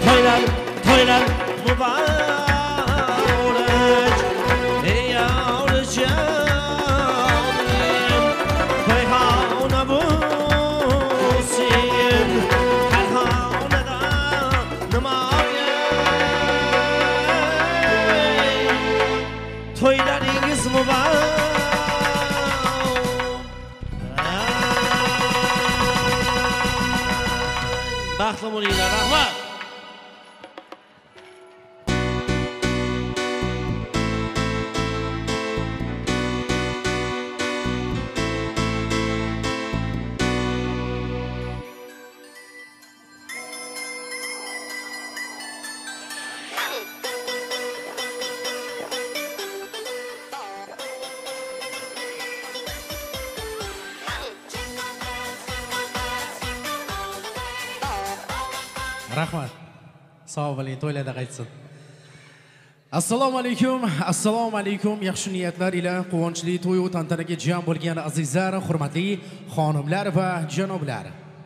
toylar mübarek. Ey yavrucağım, peyhane bulsun her hanede nemayen. Toylarınız mübarek. Baxtli bo'linglar, rahmat. Rahmat. Sağ bo'ling, to'ylarda qaytsin. Assalomu alaykum. Yaxshi niyatlar ila quvonchli to'y va tantanaga jam bo'lgan azizlar, hurmatli xonimlar va janoblar.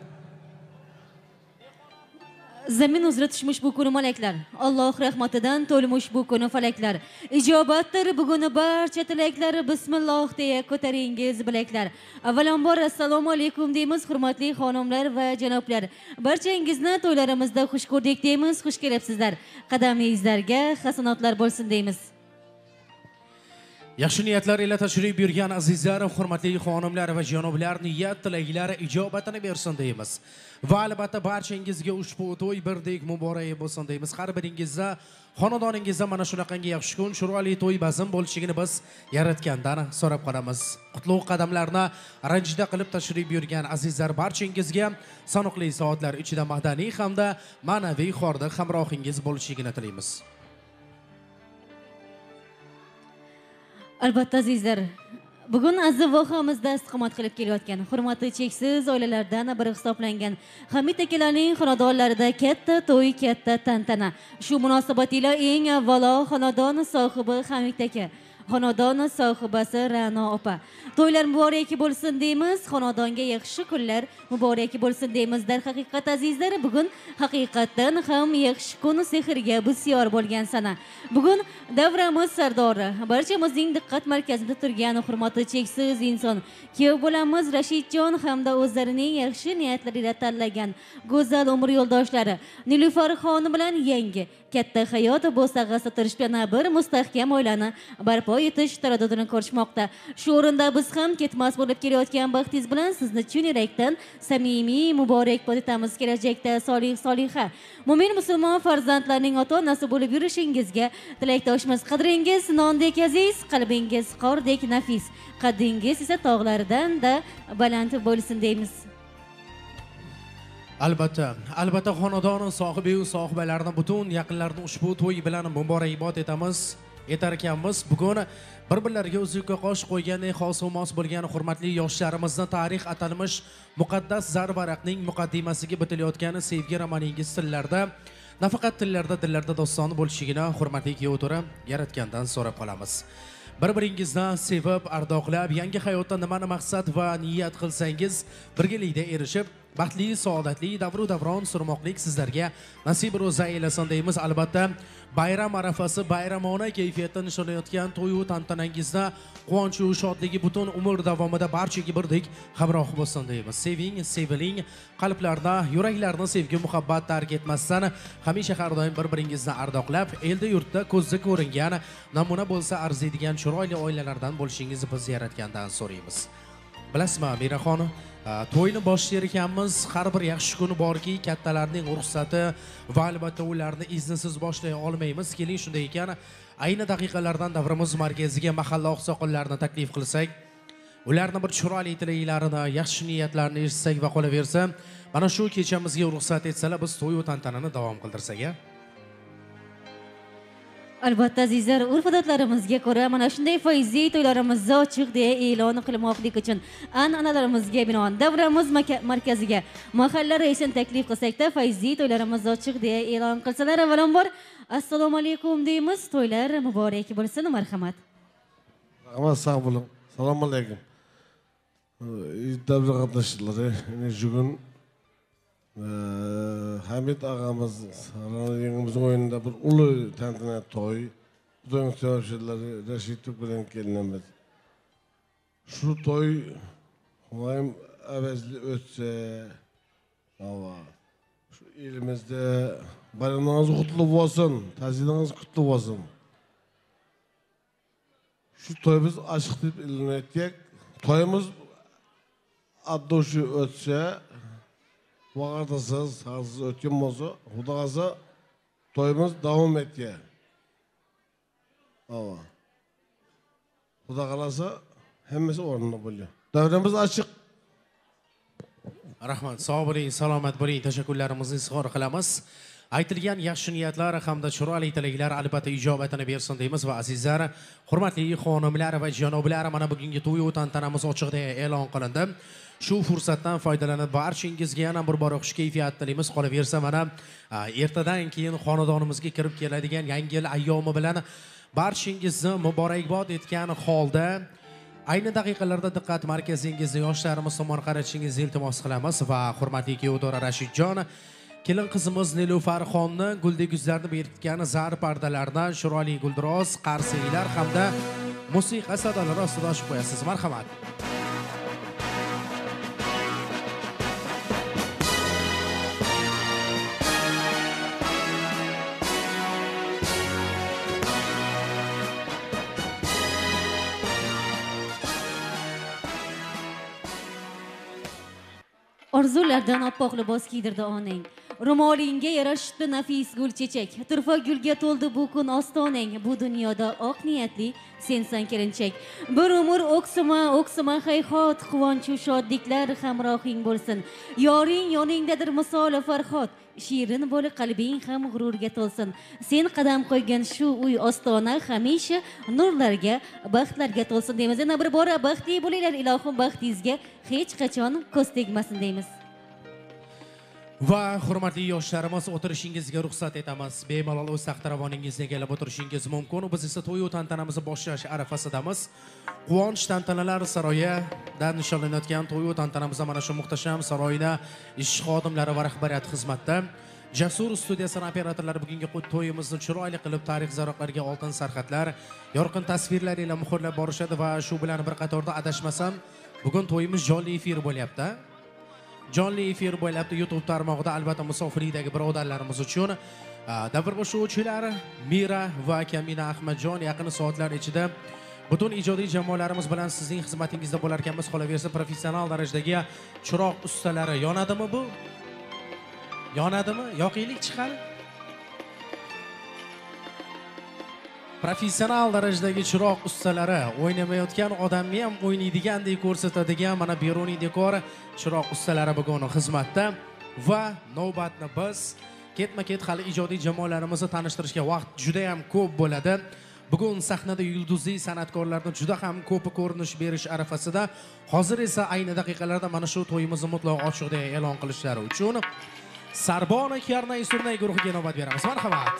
Zamin uzra tushmuş bu kuni malaklar. Alloh rahmatidan to'lmuş bu kuni falaklar. Ijobatdir buguni barcha tilaklar. Bismillah deya ko'taringiz bilaklar. Avvalambor assalomu alaykum deymiz hurmatli xonimlar va janoblar. Barchangizni to'ylarimizda xush ko'rdik deymiz, xush kelibsizlar. Qadamingizlarga hasanotlar bo'lsin deymiz. Yaxshi niyatlar ila tashrif buyurgan azizlar, hurmatli xonimlar va janoblar, niyat tilaklari ijobatini bersin deymiz. Va albatta barchangizga ushbu to'y birdek muborak bo'lsin deymiz. Har biringizga xonadoningizda mana shunaqangi yaxshi kun, chiroyli to'y bazm bo'lishini biz yaratgandan so'rab qolamiz. Qutlug' qadamlarni ranjida qilib tashrif buyurgan azizlar, barchangizga sanoqli soatlar ichida madaniy hamda ma'naviy xorda hamrohingiz bo'lishini tilaymiz. Albatta azizlar, bugun aziz vohamizda istiqomat qilib kelayotgan hurmati cheksiz oilalardan biri hisoblangan Hamid akalarning xonadonlarida katta to'y, katta tantana. Shu munosabat ila eng avvalo xonadon sohibi Hamid aka, xonadon sohibasi Ra'no opa. To'ylar muborak bo'lsin deymiz, xonadonga yaxshi kunlar muborak bo'lsin deymiz. Dar haqiqat azizlar, bugun haqiqatdan ham yaxshi kun, sehrga bisyor bo'lgan sana. Bugun davramiz sardori, barchamizning diqqat markazida turgan hurmati cheksiz inson, kuyov bo'lamiz Rashidjon hamda o'zlarining yaxshi niyatlarida tanlagan go'zal umr yo'ldoshlari Nilufar xonim bilan yangi katta hayot bo'sag'asida turishgan bir mustahkam oilani barpo etish taraddudini ko'rishmoqda. Shu o'rinda biz ham ketmas bo'lib kelayotgan baxtingiz bilan sizni chin yurakdan samimiy muborakbod etamiz. Kelajakda solih soliha mo'min musulmon farzandlarning ota-onasi bo'lib yurishingizga tilakdoshmiz. Qadringiz nondek aziz, qalbingiz qordek nafis, qaddingiz esa tog'lardan-da baland bo'lsin deymiz. Albatta xonadon sohibi va sohibalarni butun yaqinlarni ushbu to'y bilan muborakbod etamiz. Etarkanmiz bugun bir-birlariga uzukka qosh qo'ygandek xos va mos bo'lgan hurmatli yoshlarimizni tarix atalmish muqaddas zarvaraqning muqaddimasiga bitilayotgan sevgi romaningiz tillarda, nafaqat tillarda, dillarda doston bo'lishigini hurmatli kuyovto'ra yaratgandan so'rab qolamiz. Bir-biringizni sevib, ardoqlab, yangi hayotda nimani maqsad va niyat qilsangiz, birgalikda erishib, baxtli, saodatli davru davron surmoqlik sizlarga nasib ro'za aylasin deymiz. Albatta, bayram arafasi bayramona kayfiyatda nishonlayotgan to'y tantanangizda quvonch va shodligi butun umr davomida barchaga birdek hamroh bo'lsin deymiz. Seving, seviling, qalblarda, yuraklarni sevgi muhabbat tark etmasdan hamisha har doim bir-biringizni ardoqlab, elda yurtda ko'zga ko'ringan namuna bo'lsa arziydigan chiroyli oilalardan bo'lishingizni biz yaratgandan so'raymiz. Bilasizmi, Miraxon, to'yni boshlar ekanmiz, har bir yaxshi kuni borki, kattalarning ruxsati va albatta ularni iznisiz boshlay olmaymiz. Keling, shunday ekan, ayni daqiqalardan davrimiz markaziga mahalla oqsoqollarini taklif qilsak, ularni bir chiroyli tilaklarini, yaxshi niyatlarini eshitsak va qolaversa, mana shu kechamizga ruxsat etsalar, biz to'y va tantanani davom qildirsak, Albatta azizlar, urf-odatlarimizga ko'ra mana shunday foizli to'ylarimizni ochiq deya e'lon qilmoqlik uchun an'analarimizga binoan davramiz markaziga mahalla raisini taklif qilsak-da, foizli to'ylarimizni ochiq deya e'lon qilsalar, avvalambor assalomu alaykum deymiz. To'ylar muborak bo'lsin, marhamat. Rahmat, sog' bo'ling. Assalomu alaykum. Davra qatnashchilari, bugun Hamid ağamız Sarayımızın oyununda bir ulu tantana toy. Bütün savaşçıları Reşitlik bilen gelinemiz. Şu toy umayım əvəzli ötse hava. Şu ilimizde bayramınız kutlu olsun, taziliniz kutlu olsun. Şu toyumuz açık deyip ilan ettik. Toyumuz addoşu ötse vaqardasız, sağsız ötken olsa, Hudağasa toyumuz devam etke. Hava. Huda kalasa hemmesi ornuna buluyor. Davremiz açık. Rahmat, sog' bo'ling, salomat bo'ling. Tashakkurlarimizni izhor qilamiz. Aytilgan yaxshi niyatlar hamda chiroyli tilaklar albatta ijobatini bersin deymiz va azizlar, hurmatli xonimlar va janoblar, mana bugungi to'y tantanamiz ochiqda e'lon qilindi. Shu fursatdan foydalanib barchangizga yana bir bor xush kayfiyat tilaymiz. Qolaversa mana ertadan keyin xonadonimizga kirib keladigan yangi yil ayyomi bilan barchangizni muborakbod etgan holda ayni daqiqalarda diqqat markazingizda yoshlarimiz tomon qaratishingizni iltimos qilamiz va hurmatli kuyovdor Rashidjon, kelin qizimiz Nilufarxonni guldek yuzlarni berkitgan zar pardalardan chiroyli guldiroz, qarsiylar hamda musiqa sadolari ostida ochib qo'yasiz. Marhamat. Orzulardan oppoq libos kiydirdi onang. Ro'molingga yarashdi nafis gul chechak. Turfa gulga to'ldi bu kun ostonang. Bu dunyoda oq niyatli sensan kelinchak. Bir umr o'ksima hayhot, quvonchu shodliklar hamrohing bo'lsin. Yoring yoningdadir misoli farhod. Shirin bo'lib qalbing ham g'ururga to'lsin. Sen qadam qo'ygan shu uy ostona hamisha nurlarga, baxtlarga to'lsin deymiz. Yana bir bora baxtli bo'linglar, ilohim baxtingizga hech qachon ko'z tegmasin deymiz. Va hurmatli yoshlarimiz, o'tirishingizga ruxsat etamiz. Bemalol o'z taxtiravoningizga egallab o'tirishingiz mumkin. Biz esa to'y tantanamizni boshlash arafasidamiz. Quvonch tantanalar saroyidan nishonlanayotgan to'y tantanamizda mana shu muhtasham saroyda ish xodimlari va rahbariyat xizmatda. Jasur studiyasining operatorlari bugungi to'yimizni chiroyli qilib tarix zaroqlariga oltin sarxatlar, yorqin tasvirlar ila muhrlab borishadi va shu bilan bir qatorda adashmasam, bugun to'yimiz jonli efir bo'lyapti. Jonli efir bo'lyapti YouTube tarmog'ida, albatta musofirlikdagi birodarlarimiz uchun. Davr boshlovchilar Mira va Kamina Ahmadjon yaqin soatlar ichida butun ijodiy jamoalarimiz bilan sizning xizmatingizda bo'lar ekanmiz. Qolaversa professional darajadagi chiroq ustalari yonadimi bu? Yonadimi? Yoqiylik chiqadi. Professional darajadagi chiroq ustalari o'ynamayotgan odamni ham o'ynaydigandek ko'rsatadigan mana Beruniy dekor chiroq ustalari bugun xizmatda va navbatni biz ketma-ket hali ijodiy jamoalarimizni tanishtirishga vaqt juda ham ko'p bo'ladi. Bugun sahnada yulduzli san'atkorlarning juda ham ko'p ko'rinish berish arafasida. Hozir esa ayni daqiqalarda mana shu to'yimizni mutlaq ochiqda e'lon qilishlari uchun Sarbona Karnay Surnay guruhiga navbat beramiz. Marhamat.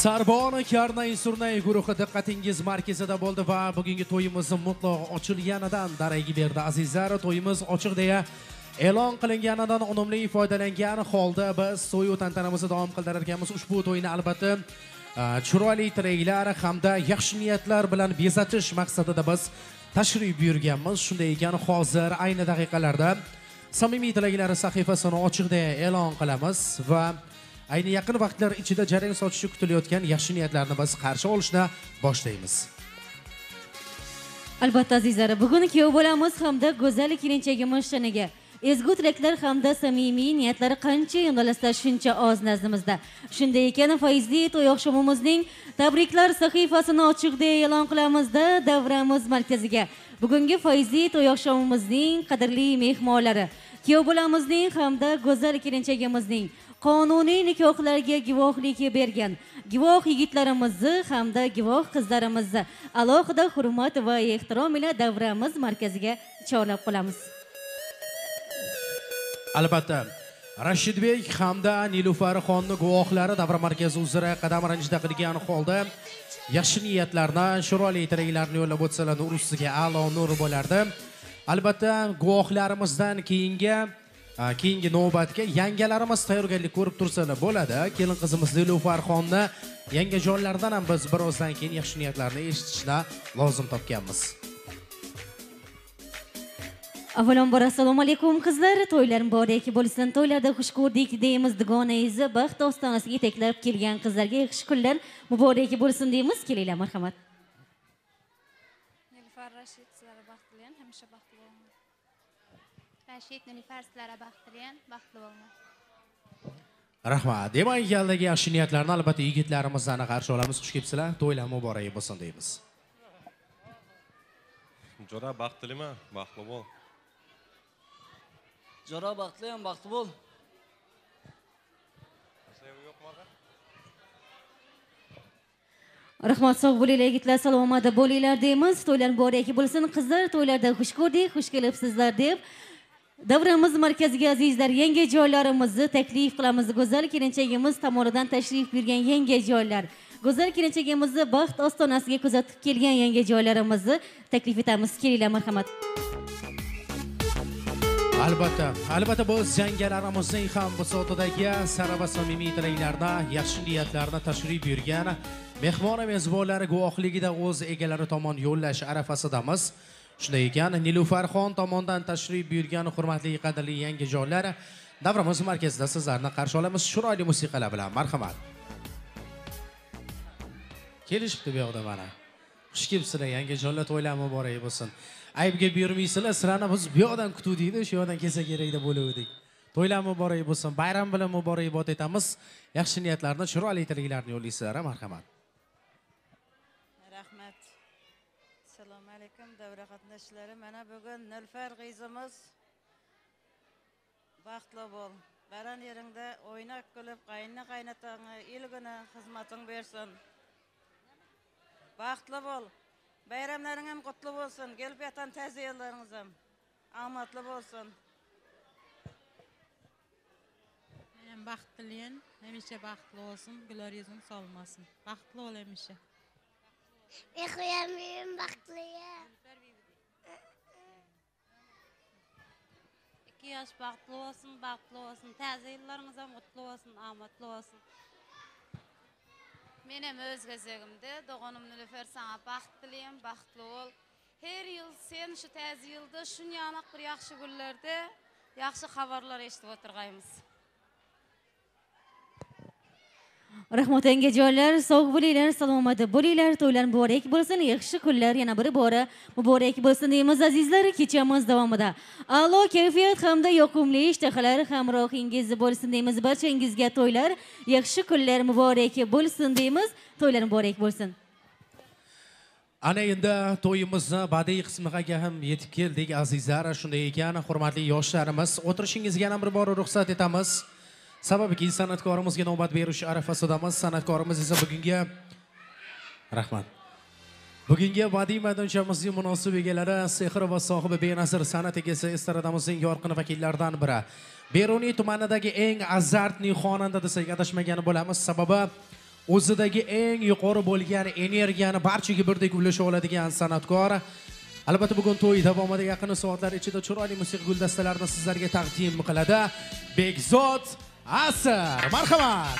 Sarboni Karnay Surnay guruhi diqqatingiz markazida bo'ldi va bugungi to'yimizni mutlaq ochilganidan darak berdi azizlar. To'yimiz ochiq deya e'lon qilinganidan unumli foydalangan holda biz to'y tantanamizni davom qildirar ekanmiz. Ushbu to'yni albatta chiroyli tilaklar hamda yaxshi niyatlar bilan bezatish maqsadida biz tashrif buyurganmiz. Shunday ekan, hozir ayni daqiqalarda samimiy tilaklar sahifasini ochiq deya e'lon qilamiz va ayni yaqin vaqtlar ichida jarayon sochishi kutilayotgan yaxshi niyatlarni biz qarshi olishni boshlaymiz. Albatta azizlar, bugun kuyov bo'lamiz hamda go'zal kelinchagimiz shaniga ezgu tilaklar hamda samimiy niyatlari qancha yondalasa shuncha oz nazdimizda. Shunday ekan, fayzli to'y oqshomimizning tabriklar sahifasini ochiq deya e'lon qilamizda davramiz markaziga. Bugungi fayzli to'y oqshomimizning qadrli mehmonlari, kuyov bo'lamizning hamda go'zal kelinchagimizning qonuniy nikohlarga guvohlik bergan guvoh yigitlarimizni hamda guvoh qizlarimizni alohida hurmat va ehtirom bilan davramiz markaziga chorlab qolamiz. Albatta, Rashidbek hamda Nilufar xonning guvohlari davra markazi uzra qadam ranjida qilgan holda yaxshi niyatlarni, chiroyli tilaklarni yo'llab o'tsalar urusiga a'lo nur bo'lardi. Albatta, guvohlarimizdan keyingi navbatga yangalarimiz tayyorgarlik ko'rib tursalar bo'ladi. Kelin qizimiz Nilufar xonni yangajonlardan ham biz birozdan keyin yaxshi niyatlarni eshitishni lozim topganmiz. Avvalambor assalomu alaykum qizlar, to'ylar muborak bo'lsin. To'ylarda xush ko'rdik deymiz, dugonangizni baxt ostonasiga yetaklab kelgan qizlarga yaxshi kunlar muborak bo'lsin deymiz. Kelinglar, marhamat. Nilufar Rashid sizlarga baxt tilayman, hamisha baxtli bo'linglar. Rashid Nilufar sizlarga baxt tilayman, baxtli bo'linglar. Rahmat. Demak, yaldagi yaxshi niyatlarni albatta yigitlarimizni qarshi olamiz. Xush kelibsizlar. To'ylar muborak bo'lsin deymiz. Jo'ra baxt tilayman, baxtli bo'l. Jo'ra baxtliman, baxtli bo'l. Rahmat, sog' bo'linglar yigitlar, salomat bo'linglar deymiz. To'ylar muborak bo'lsin qizlar, to'ylarda xush ko'rdik, xush kelibsizlar deb davramiz markaziga azizlar yangi joylarimizni taklif qilamiz. Go'zal kelinchagimiz tomonidan tashrif buyurgan yangi joylar, go'zal kelinchagimizni baxt ostonasiga kuzatib kelgan yangi joylarimizni taklif etamiz. Kelinglar, marhamat. Albatta biz jangalarimizning ham bisotidagi sara va samimiy tilaklarni, yaxshi niyatlarni tashrif buyurgan mehmon mezbonlari guvohligida o'z egalari tomon yo'llash arafasidamiz. Shunday ekan, Nilufar xon tomonidan tashrif buyurgan hurmatli qadrli yangi joylar davramiz markazida sizlarni qarshi olamiz chiroyli musiqalar bilan. Marhamat. Kelishibdi bu yoqda mana. Xush kelibsizlar, yangi joylar, to'ylar muborak bo'lsin. Aybga buyurmaysizlar, sizlarni biz bu yoqdan kutuvdik-da, shu yoqdan kelsa kerak deb o'yladik. To'ylar muborak bo'lsin, bayram bilan muborakbod etamiz. Yaxshi niyatlarni, chiroyli tilaklarni yo'llaysizlar, marhamat. Rahmat. Assalomu alaykum davra qatnashchilari. Mana bugun Nilufar qizimiz baxtli bo'l. Baran yeringda o'ynab kulib, qaynatangga ilgina xizmating bersin. Baxtli bo'l. Bayramlaring ham qutlu bo'lsin. Kelib yatan ta'ziyalaringiz ham omadli bo'lsin. Men baxt tilayman, hamisha baxtli bo'lsin, gular yuzing solmasin. Baxtli bo'l hamisha. Men baxtli. 2 yosh baxtli bo'lsin, ta'ziyalaringiz ham qutlu bo'lsin, omadli bo'lsin. Men ham o'z gazagimda doğanım Nilufar sana baxt tilayman, baxtli bo'l. Her yil sen shu ta'ziyalda shunday bir yaxshi kunlarda yaxshi xabarlar eshitib o'tirgaymiz. Rahmat yangi joylar, sog' bo'linglar, salomat bo'linglar, to'ylar muborak bo'lsin, yaxshi kunlar yana bir bora muborak bo'lsin deymiz azizlar. Kechamiz davomida a'lo kayfiyat hamda yoqimli ishtahalar hamrohingiz bo'lsin deymiz. Barchangizga to'ylar, yaxshi kunlar muborak bo'lsin deymiz. To'ylar muborak bo'lsin. Ana endi to'yimizni badiiy qismiga ham yetib keldik azizlar. Shunday ekan, hurmatli yoshlarimiz, o'tirishingizga yana bir bor ruxsat etamiz. Sababki san'atkorimizga navbat berish arafasidamiz. San'atkorimiz esa bugungi badiiy maydonchamizning munosib egalari, sehr va sohibi benazir san'at egasi estradamizning yorqin vakillaridan biri. Beruniy tumanidagi eng azartli xonanda desak adashmagan bo'lamiz. Sababi o'zidagi eng yuqori bo'lgan energiyani barchaga birdek ulasha oladigan san'atkor. Albatta bugun to'y davomida yaqin soatlar ichida chiroyli musiqiy guldastalarini sizlarga taqdim qiladi. Bekzod Asr. Marhamat.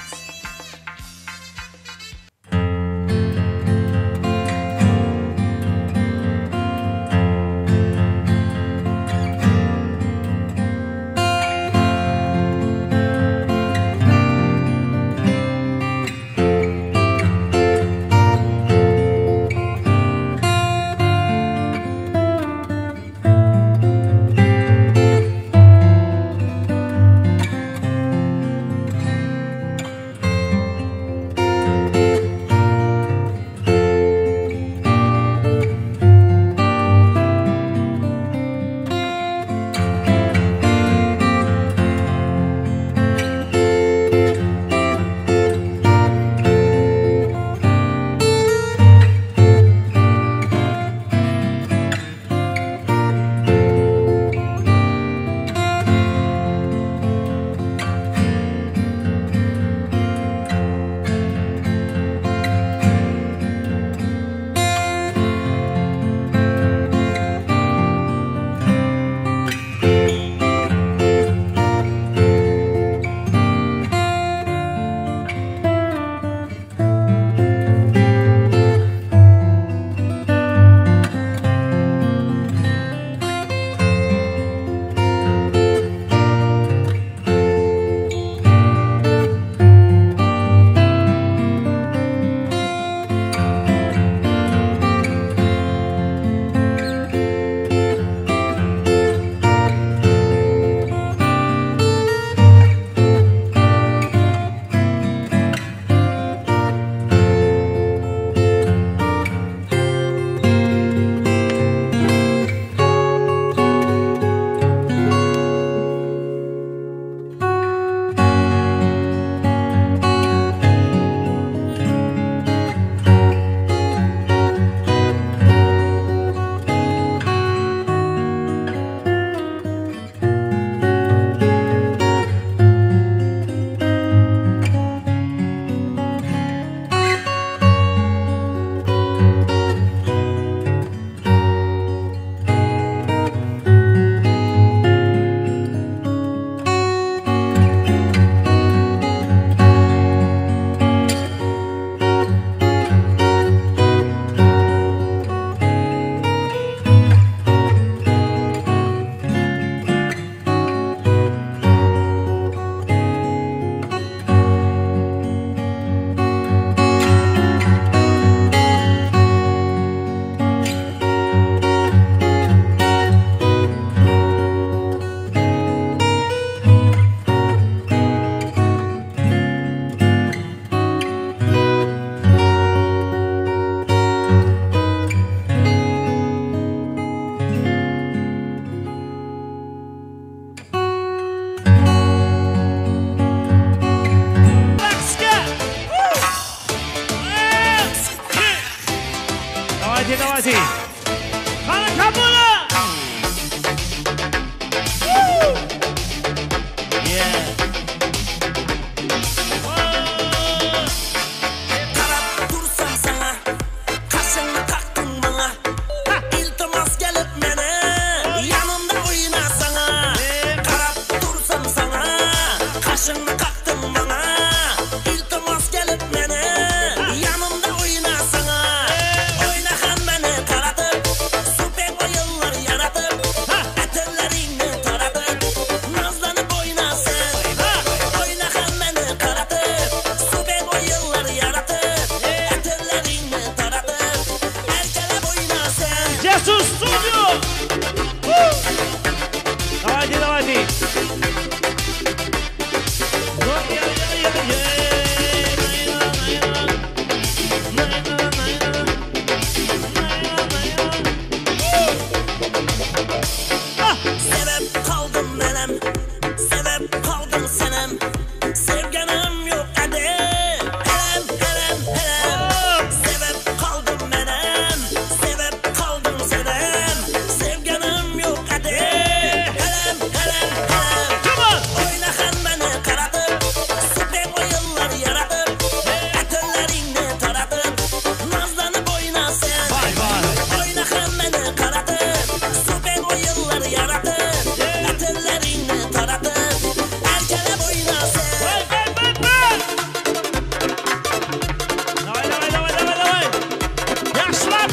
Yanımda oynasana, oynahan beni karatı.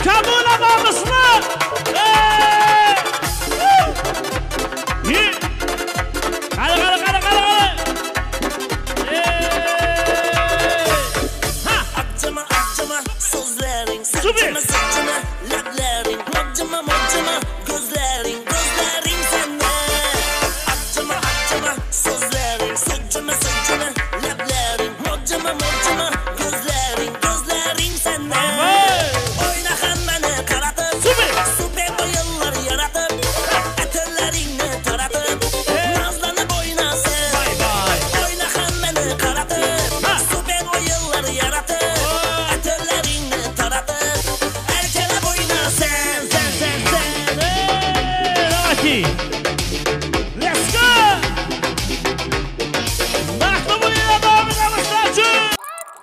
Kabula namuslar. Qara. Acıma sözlerin, saçma lablerin, acıma gözlerin sende. Acıma sözlerin, saçma lablerin, acıma gözlerin sende. Oynakan beni karatıp, süper bayıllar yaratıp, eterlerini taratıp, nazlanıp oyna sen. Oynakan beni karatıp, süper bayıllar yaratıp, eterlerini taratıp, erkene oyna sen. Let's go! Mahmut Bey'e devam edelim saçı.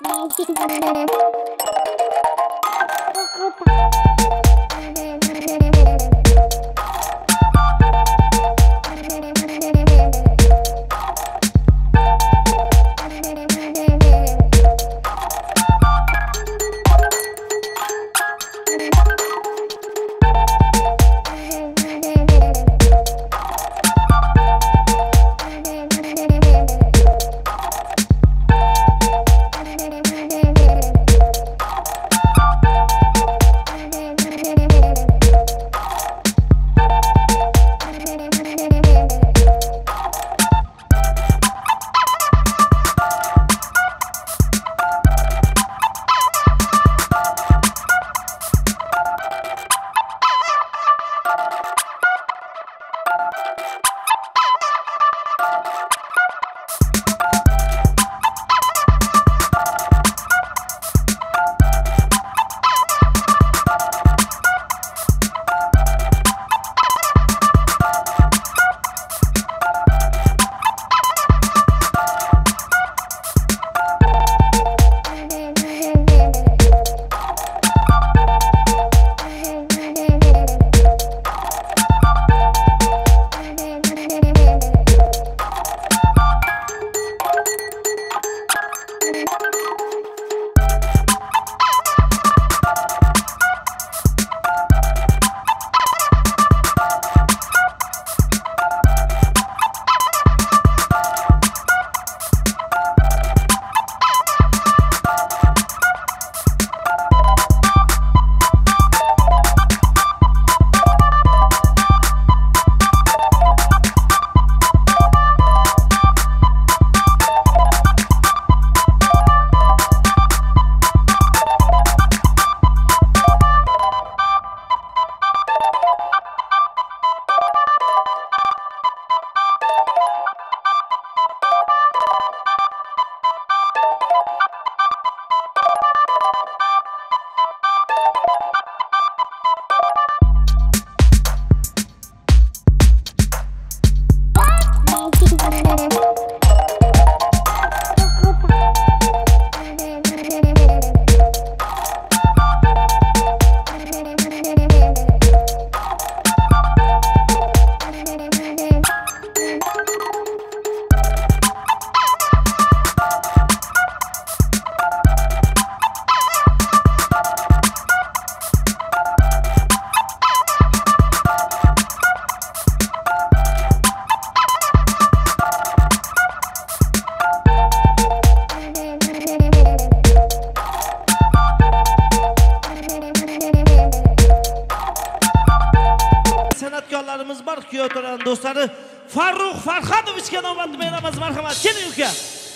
Sanatkarlarımız var ki oturan dostları Farruh Farhadovichga navbat beramiz. Marhamat, keling uka.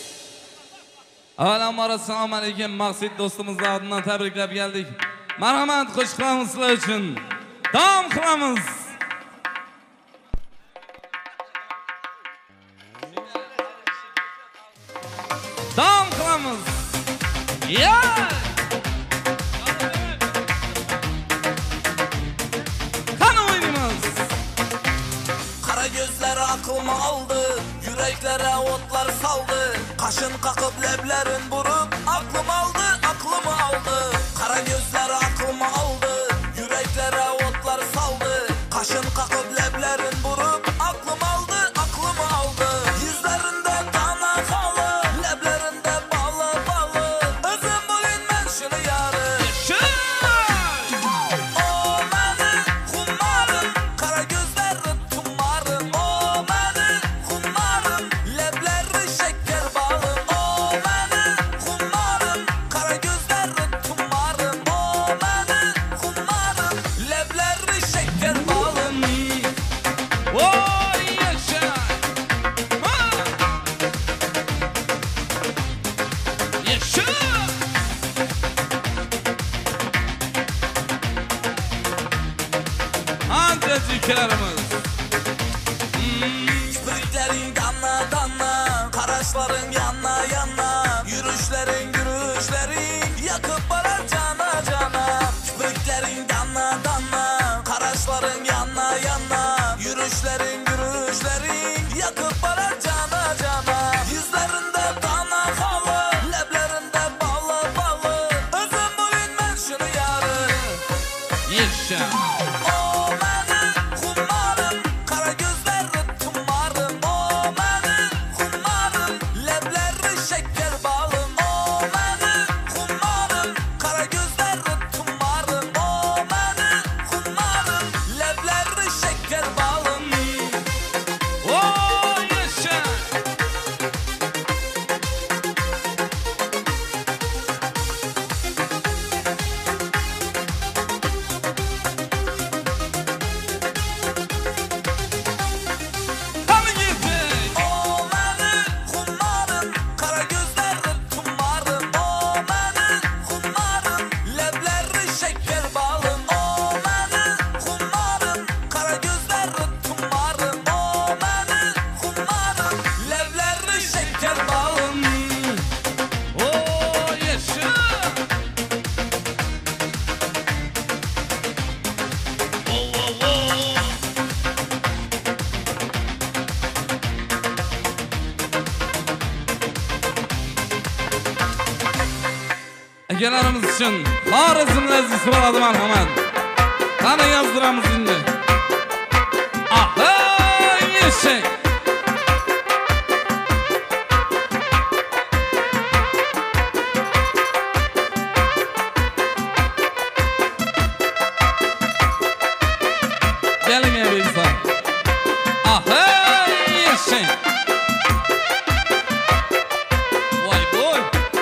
Avvalambor assalomu alaykum. Maqsud do'stimizning adından tabriklab keldik. Marhamat, qo'shiqlarimiz sizlar uchun. Davom qilamiz. Davom qilamiz. Kara gözleri aklıma aldı, yüreklere otlar saldı. Kaşın kakıp leblerin burup aklım aldı. Kara gözleri aklıma aldı, yüreklere otlar saldı. Kaşın kakıp leblerin burup aklım aldı. Yüzlerinde dana kalı, leblerinde balı. Özüm bulayım ben şunu yarı. Biriciklerimiz. Kipriklerin damla damla, karaşların yanına yanına, yürüyüşlerin gürüşlerin yakıp barar cana cana. Kipriklerin damla damla, karaşların yanına yanına, yürüyüşlerin gürüşlerin yakıp barar cana cana. Yüzlerinde dana halı, leblerinde balı balı, özüm bugün ben şunu yarı. Yaşa. Egelerimiz için Harizm lezzesi var marhamat. Kana yazdıramız indi. Aha yeşek. Gelin ya Beyza. Aha yeşek. Vay boy.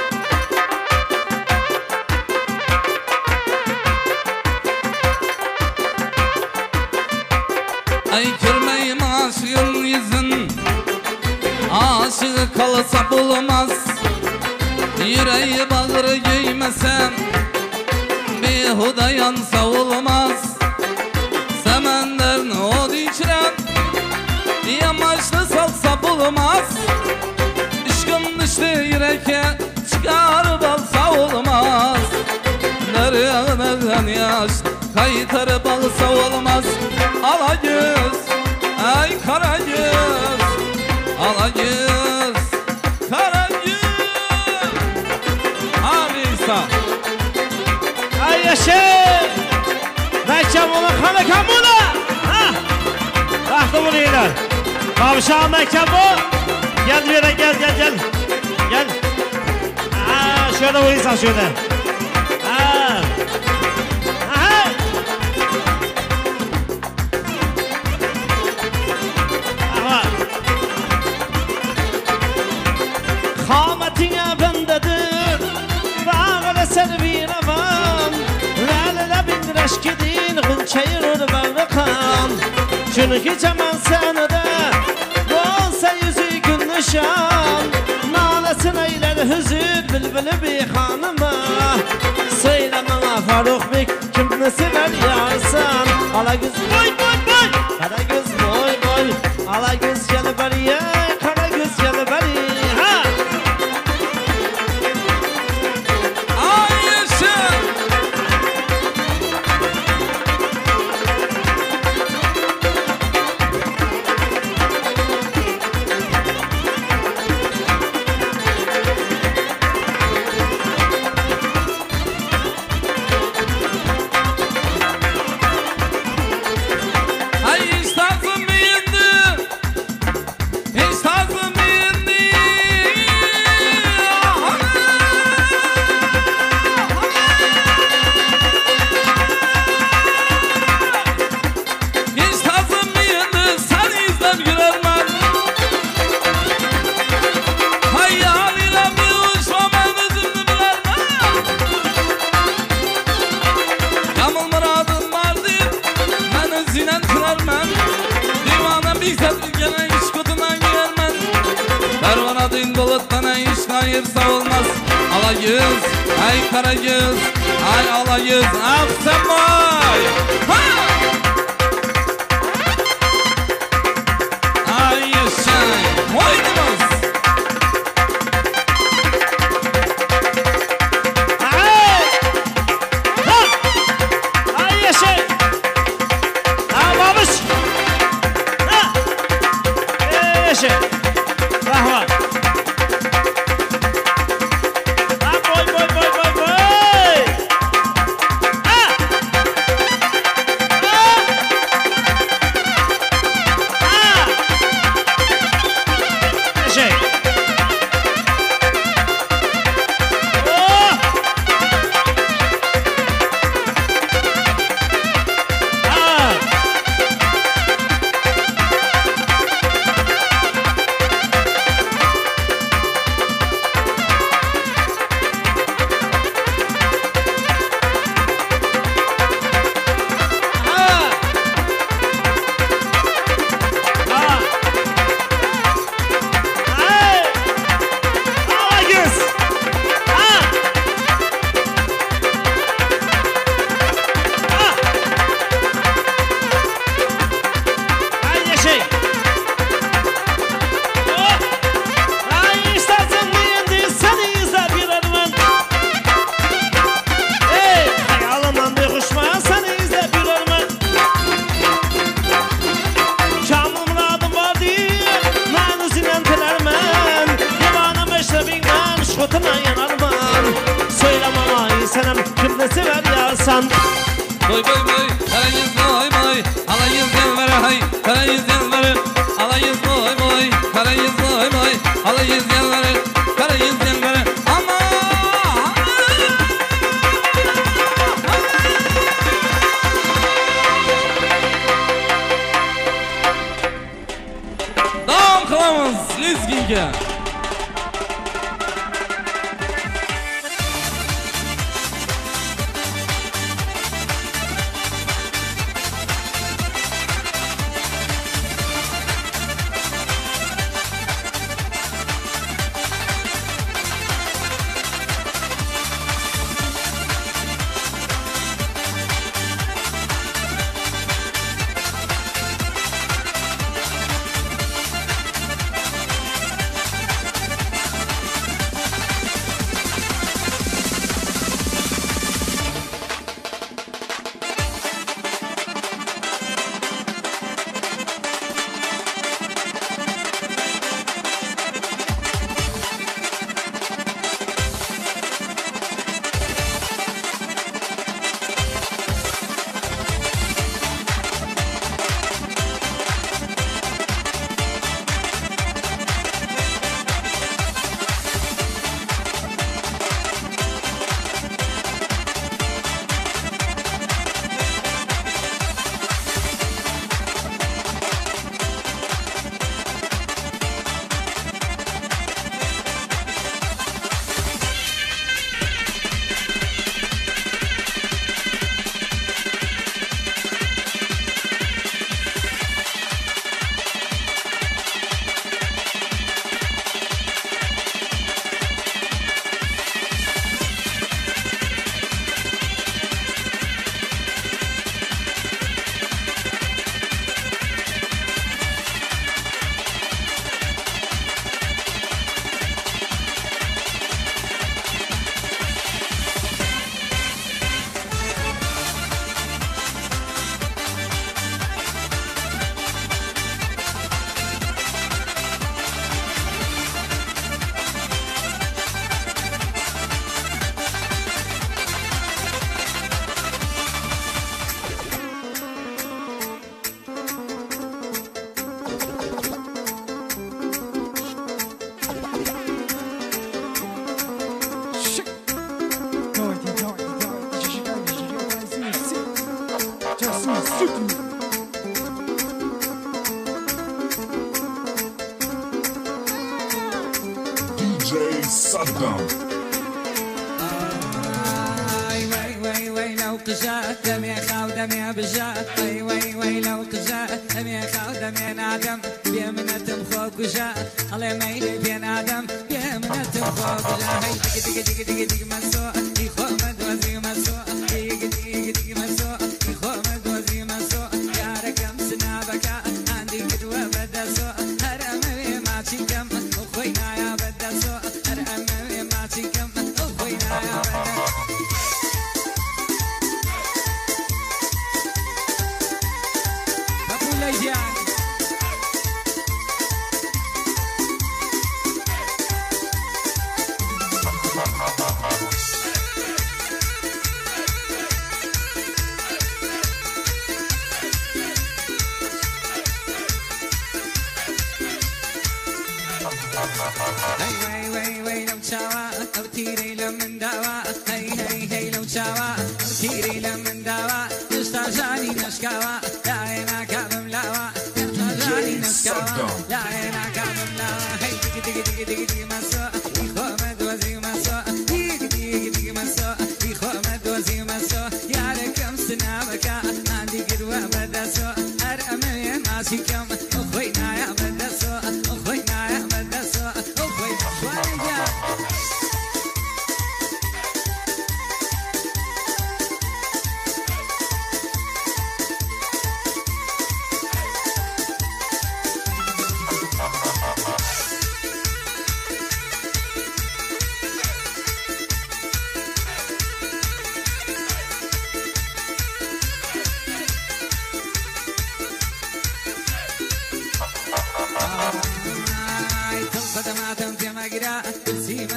Ay görmeyim aşığın yüzün, aşığı kalsa bulmaz. Yüreği bağrı giymesem, behuda yansa olmaz. Semenlerini od içirem, yamaçlı salsa bulmaz. Işkın düştü yüreğe, çıkarıp alsa olmaz. Nereden yaş, kaytarıp alsa olmaz. Ala göz, ay kara göz, ala göz, kara göz. Abi İsa. Ay yaşa! Mekan bunu kanı kamuna! Ha! Baktı bunu iyiler. Kavşağın mekan bu. Gel bir yere gel gel gel. Gel. Aa, şöyle vuruysan şöyle. Ha! Aha! Aha! Kametine bendedir. Bağla servir avan. Lale bin reşkidin gınçayır bağlıkan. Çünkü cemal senede olsa yüzü gün nişan. Nalesin eyler hüzün bülbülü bir hanıma. Söyle bana Faruk Bey kimini sever yarsan. Ala göz boy boy boy, kara göz boy boy. Ala göz gel bari, kara göz gel bari. Ha! Hayırsa olmaz. Ala yüz, ay kara yüz, ay ala yüz, aksamay. Ha! Oynamaz. Ay yaşay. Ha babuş. Ha. Yaşay. Rahman. Ha boy boy boy boy boy. Ha. Ha. Yaşay. Oh. Ha. Sen Boy boy boy, alayız boy boy, alayız yanları hay, alayız yanları, alayız boy boy, alayız boy boy, alayız yanları, alayız yanları. Ama davam qilamiz Lizginga. DJ Saddam. لو قجاء دمي خاو دمي بجاء وي وي وي لو قجاء دمي خاو دمي نادم بيمنة مخوك وجاء الله ميلي بين آدم بيمنة مخوك وجاء هي دق دق دق دق دق مسوء يخو مدوزي مسوء دق دق دق مسوء يخو مدوزي مسوء يا رقم سنابك عندي قدوة بدا سوء هرمي ما تشيك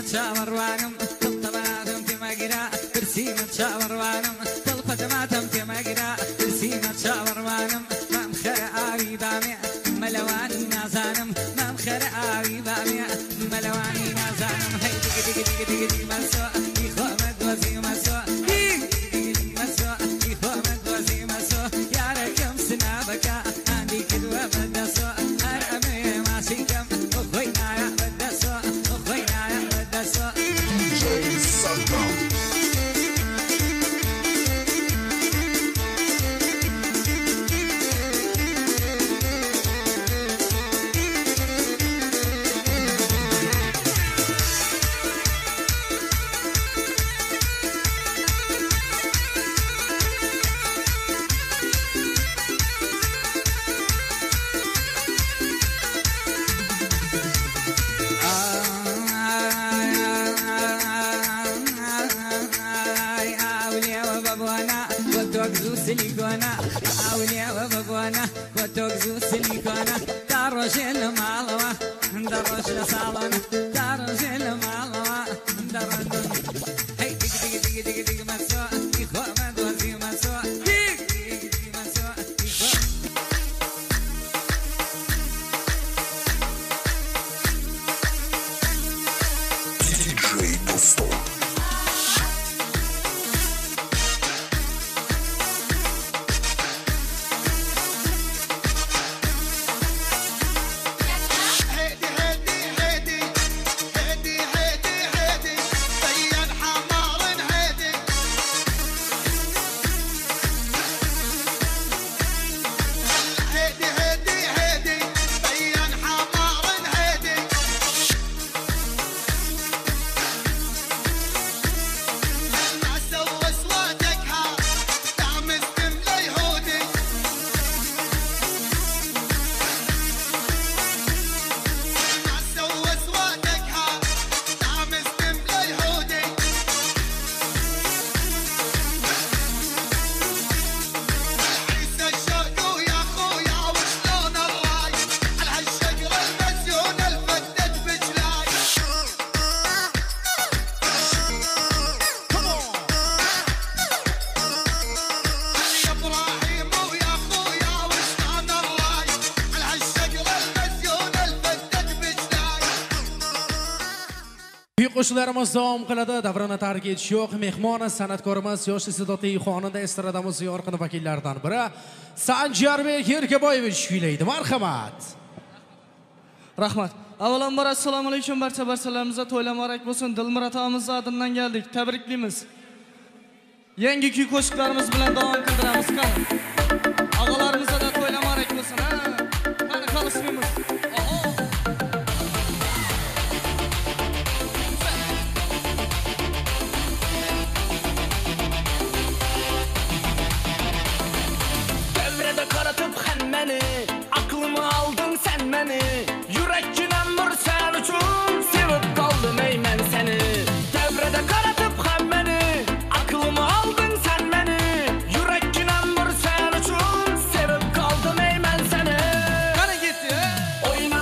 شاورانم طلباتم تماجرا برسيمة شاورانم طلباتم تماجرا برسيمة شاورانم مام خرعاوي بامي ملواني نازانم مام خرعاوي بامي ملواني نازانم هي دقي دقي دقي دقي دقي مسوا يخومد وزي مسوا مسوا يخومد وزي مسوا يا ركم سنابك عندي كدوة بدسوا أرمي ماشي كم أخوينا يا بدسوا أخوينا يا بدسوا DJ Sangam. سيليكونا أولياء وبقونا وتوكزو سيليكونا داروش المالوا داروش الصالون داروش المالوا داروش هي دق دق دق دق دق مسوا يخوة مدوزي مسوا دق دق دق مسوا يخوة DJ Dostum. Qo'shiqlarimiz davom qiladi. Davrani tark etish yo'q. Mehmoni san'atkorimiz yosh iste'dodli xonanda estradamiz yorqin vakillaridan biri Sanjarbek Erkaboyevich kuylaydi. Marhamat. Rahmat. Avvalambor assalomu alaykum barchalarimizga to'ylar muborak bo'lsin. Dilmurod og'amiz adından geldik. Tabriklaymiz. Yangi kuy qo'shiqlarimiz bilan davom qildiramiz. Ağalarımıza da to'ylar muborak bo'lsin. Qani qolishmaymiz. Aklımı aldın sen beni Yürekçinen bir sen uçun Sevip kaldım ey ben seni Devrede karatıp hem beni Aklımı aldın sen beni Yürekçinen bir sen uçun Sevip kaldım ey ben seni Kana gitti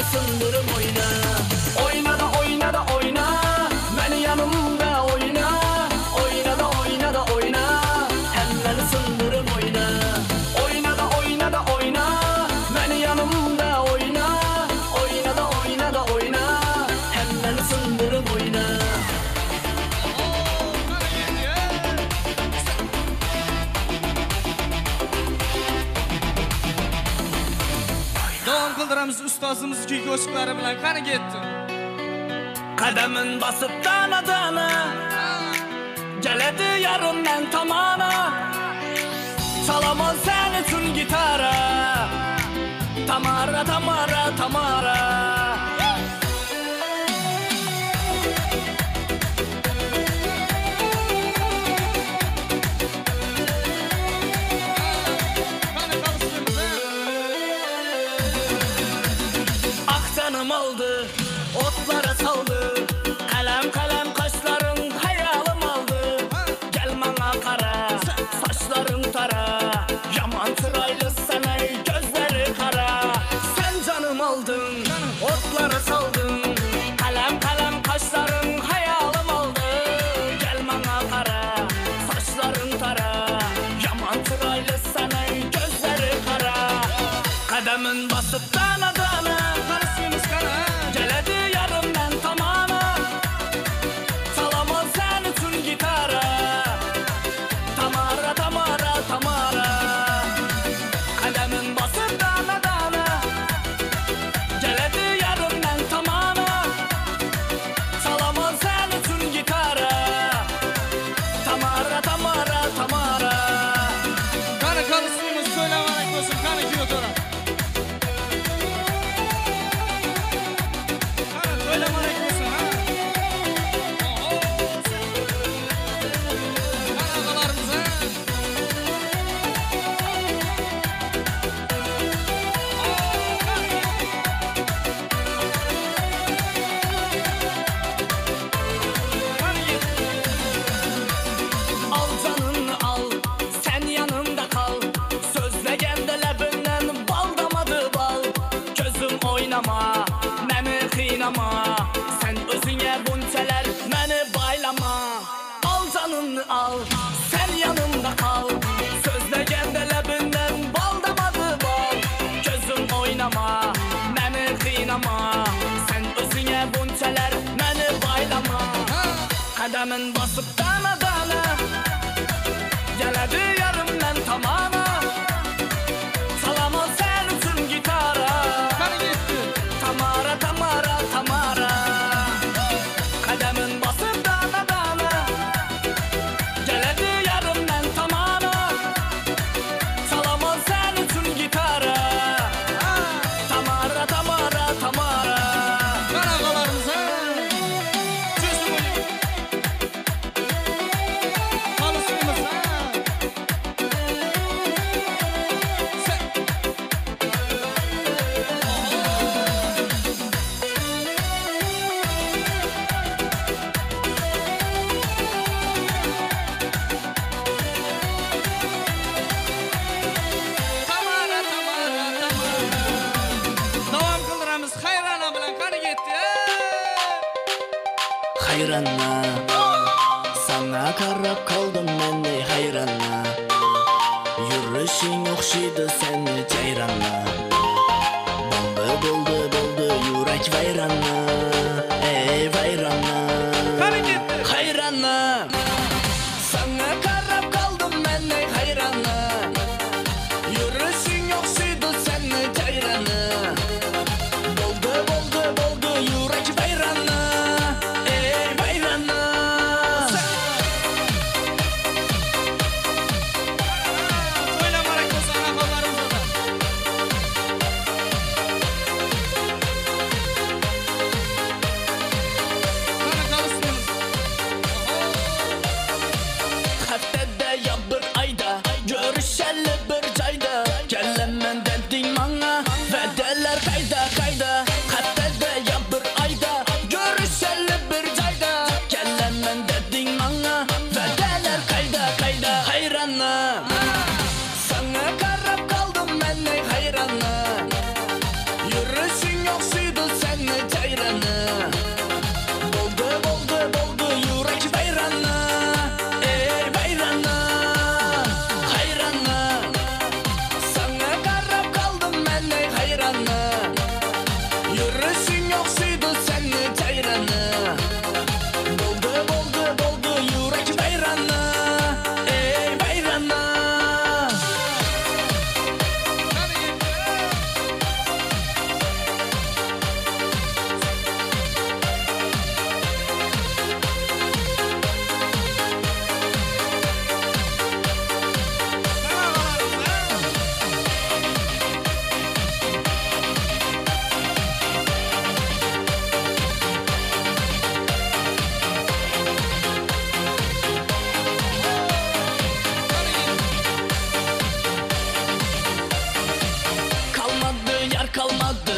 sındırıp oyna. Oyna da oyna da oyna, beni yanımda oyna. Oyna da oyna da oyna, hem beni sındırıp oyna. Oyna da oyna da oyna, beni yanımda oyna. Oyna da oyna da oyna, hem beni sındırıp oyna. Devam kıldıramiz ustozimiz kuy qo'shiqlari bilan qani ketdi. Qadamin basıp dana dana, geledi yarımdan tamana. Çalamon sen için gitara, Tamara Tamara Tamara. Aksanım aldı, otlara saldı. Kalem kalem kaşların hayalim aldı. Gel bana kara, saçların tara. Yaman çıraylı sana gözleri kara. Sen canım aldın, otlara saldın. Kalem kalem kaşların hayalim aldı. Gel bana kara, saçların tara. Yaman çıraylı sana gözleri kara. Kademin basıp dana dana, geledi yarımdan tamana. Çalamon sen için gitara, Tamara Tamara Tamara. Kademin basıp dana dana, geledi yarımdan tamana. Çalamon sen için gitara, Tamara Tamara Tamara. Qani qolishimiz so'ylamanak bo'lsin, qani kuy o'tira. Al canını al, sen yanımda kal. Sözlegende lebinden bal damadı bal. Gözüm oynama, beni kıynama. Sen özüne bunçeler, beni baylama. Al canını al, sen yanımda kal. Sözlegende lebinden bal damadı bal. Gözüm oynama, beni kıynama. Sen özüne bunçeler, beni baylama. Kademin basıp dana dana, geledi yarımdan tamana. Çalamon sen için gitara, Tamara Tamara Tamara. Kademin basıp dana dana, geledi yarımdan tamana. Çalamon sen için gitara, Tamara Tamara Tamara. Qaraqalarımız ha. Sözlü bo'ling. Qolishimiz ha. Tamara Tamara Tamara. Devam kıldıramiz Hayrana bilan qani ketdi. Hayranna, sana qarab kaldım ben de hayranna. Yürüyüşün okşaydı seni ceyranna. Buldu yürek vayranna. Ey vayranna, hayranna. Sana qarab kaldım ben de hayranna. Yürüyüşün okşaydı seni ceyranna. Buldu yürek vayranna. Ey vayranna. So'ylamarak bo'lsin anaxonlarimiz.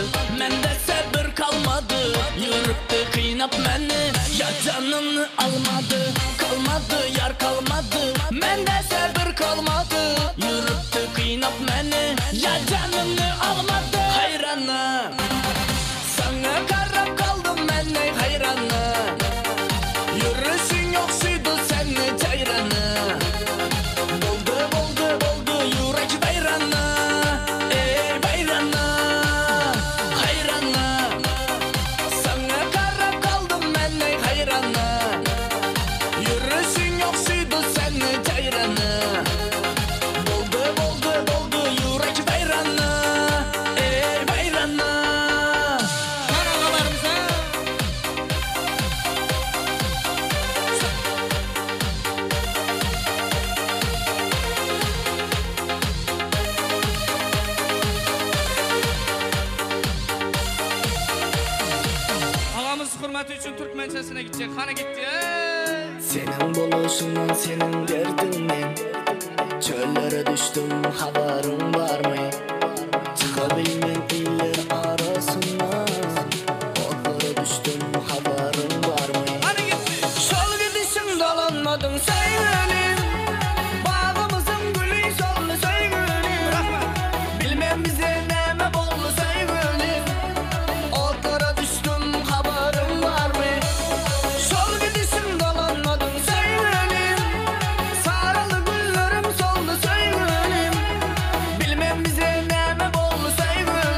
Mende sabır kalmadı. Yürüptü kıynap beni, ya canını almadı. Kalmadı yar kalmadı. Mende sabır kalmadı. Yürüptü kıynap beni, ya canını almadı. Hayrana, sana karab kaldım ben ey hayrana. Yürüsün yoksuydu seni cayrana. Boldu boldu boldu yürek bayrana. Ey bayrana, hayrana. Sana karab kaldım ben ey hayrana. Yürüsün yoksuydu seni cayrana. Boldu boldu boldu yürek bayrana. Ey bayrana. Ağamız hürmeti için Türkmençesine gidecek. Hani gitti? Senin buluşundan senin derdinden çöllere düştüm haberin var mı? Çıkabilmen iller arasından otlara düştüm haberin var mı? Hani gitti? Şol gidişim dolanmadın sevgilim. Bağımızın gülü soldu sevgilim. Bilmem bize neme boldu sevgilim. Otlara düştüm haberin var mı? Şol gidişim dolanmadın sevgilim. Sarılı güllerim soldu sevgilim. Bilmem bize neme boldu sevgilim.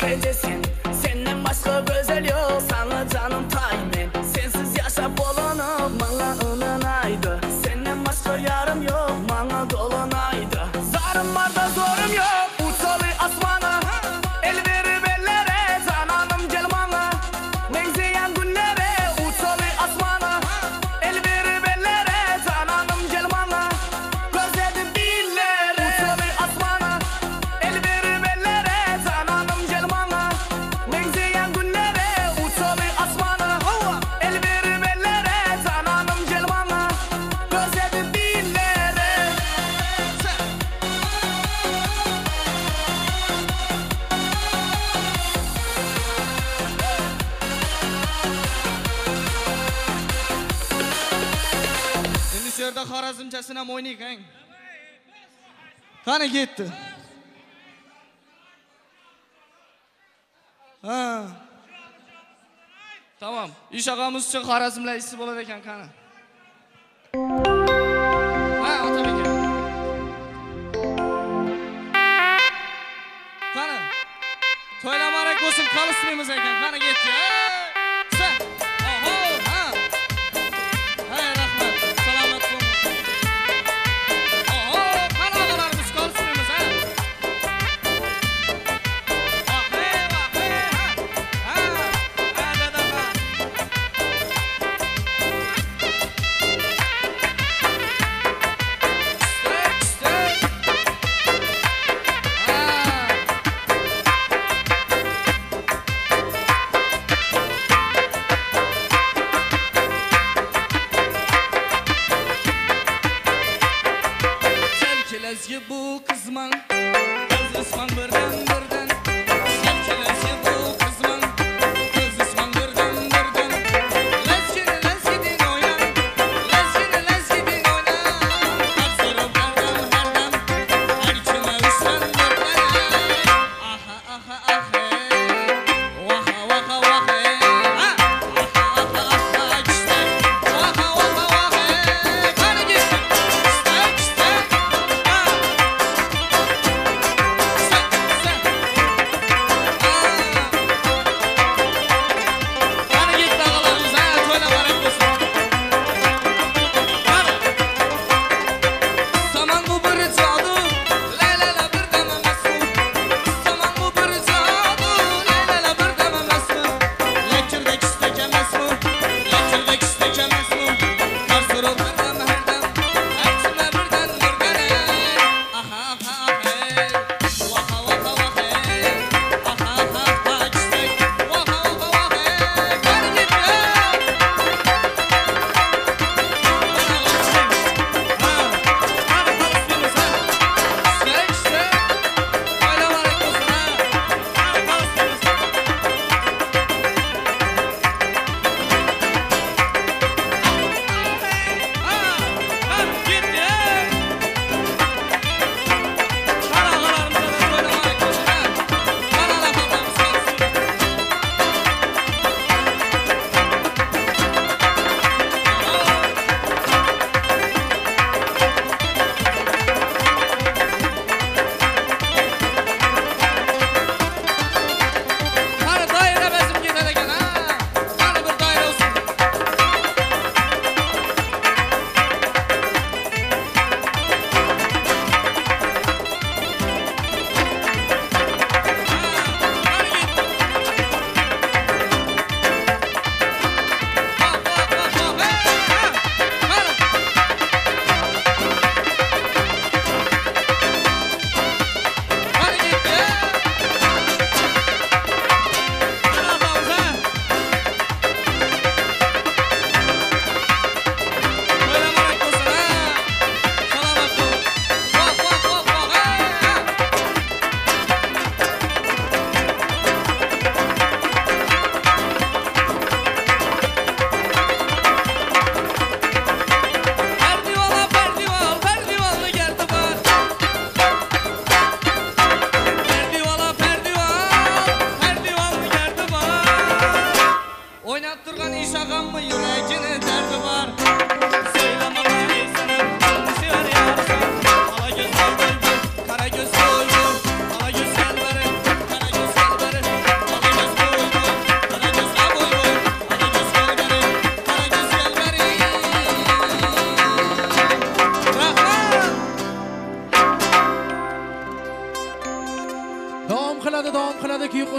gecesin. Senden başka güzel yok. Sana canım taymen. Sensiz yaşap olanım bana ınanaydı. Senden başka yarım yok bana dolanaydı. Zarım var da zorum yok. Uçalı asmana. El verir bellere. Cananım gel bana. Benzeyen günlere. Uçalı asmana. El verir bellere. Cananım gel bana. Gözledim dillere. Uçalı asmana. El verir bellere. Cananım gel bana. Benzeyen günlere. Uçalı asmana. El verir bellere. Cananım gel bana. Gözledim dillere. Endi shu yerda Xorazmchasini ham o'ynaylik, hang. Qani ketdi. Ha. Tamam. Ish og'amiz uchun Xorazmlar isi bo'lar ekan, qani. Ha, Otabek aka. Qani. To'ylamarak bo'lsin, qolishmaymiz ekan. Qani ketdi. Sa. Oho, ha. Hay rahmat. Salomat bo'ling. Oho, qani og'alarimiz qolishmaymiz, ha.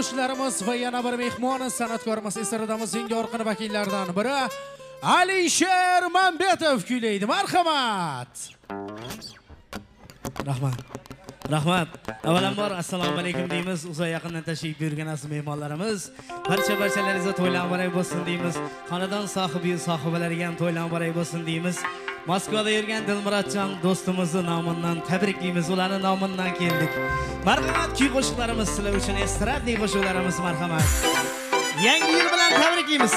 qo'shiqchilarimiz va yana bir mehmon san'atkorimiz esaridamiz yangi orqani vakillaridan biri Alisher Mambetov kuylaydi. Marhamat. Rahmat. Avvalambor assalomu alaykum deymiz. Uzoq yaqindan tashrif buyurgan aziz mehmonlarimiz. Barchalaringizga to'ylar muborak bo'lsin deymiz. Xonadon sohibi, sohibalariga ham to'ylar muborak bo'lsin deymiz. Moskvada yurgan Dilmuratjon do'stimizni nomidan tabriklaymiz. Ularning nomidan keldik. Marhamat, kuy qo'shiqlarimiz sizlar uchun estradli qo'shiqlarimiz marhamat. Yangi yil bilan tabriklaymiz.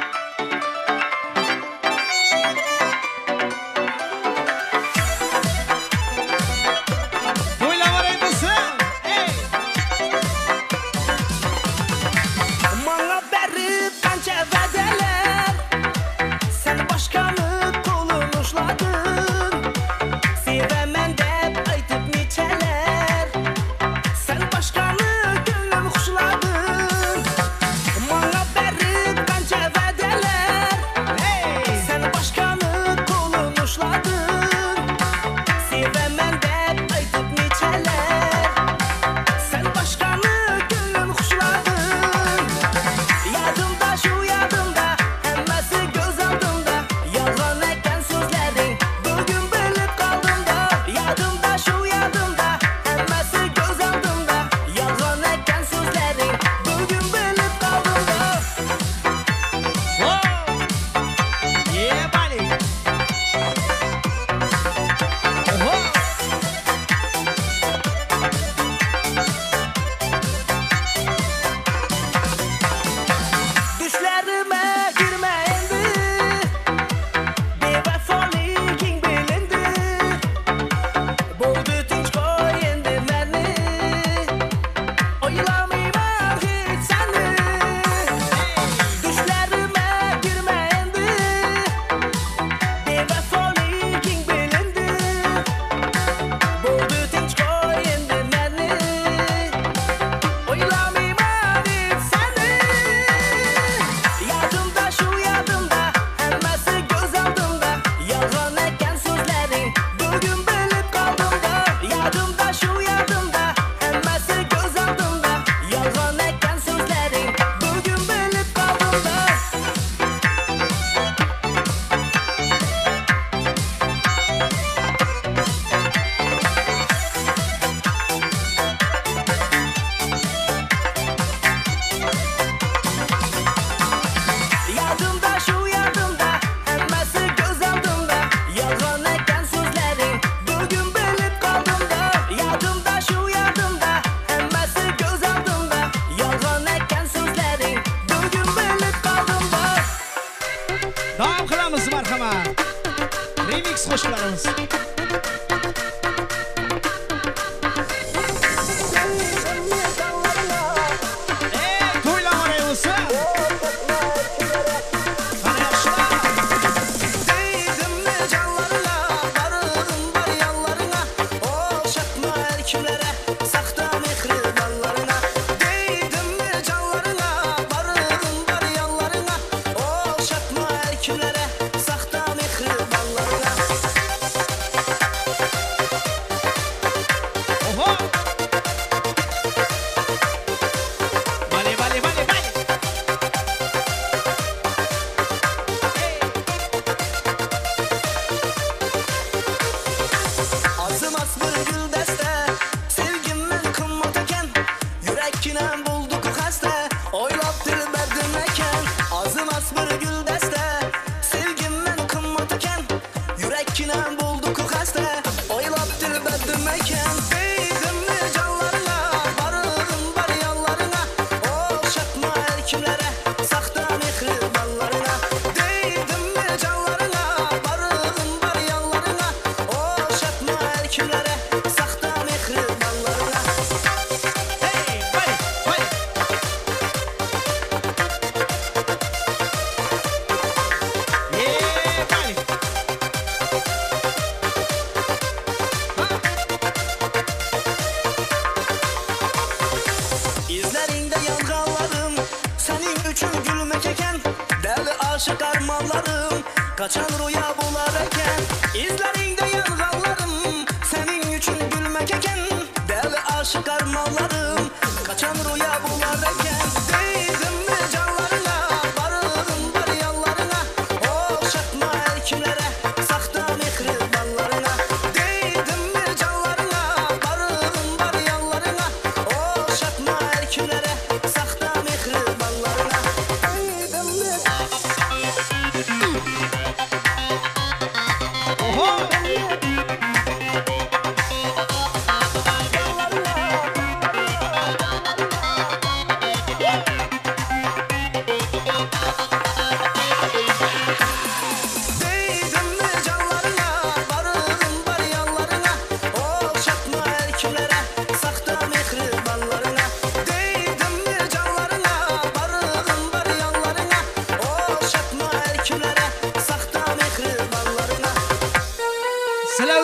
Kaçan rüya bularken izlerinde yangallarım senin için gülmek eken deli aşık armağanlarım kaçan rüya bularken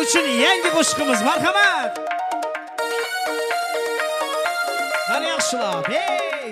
uchun yangi qo'shiqimiz marhamat. Qani yaxshilab. Hey!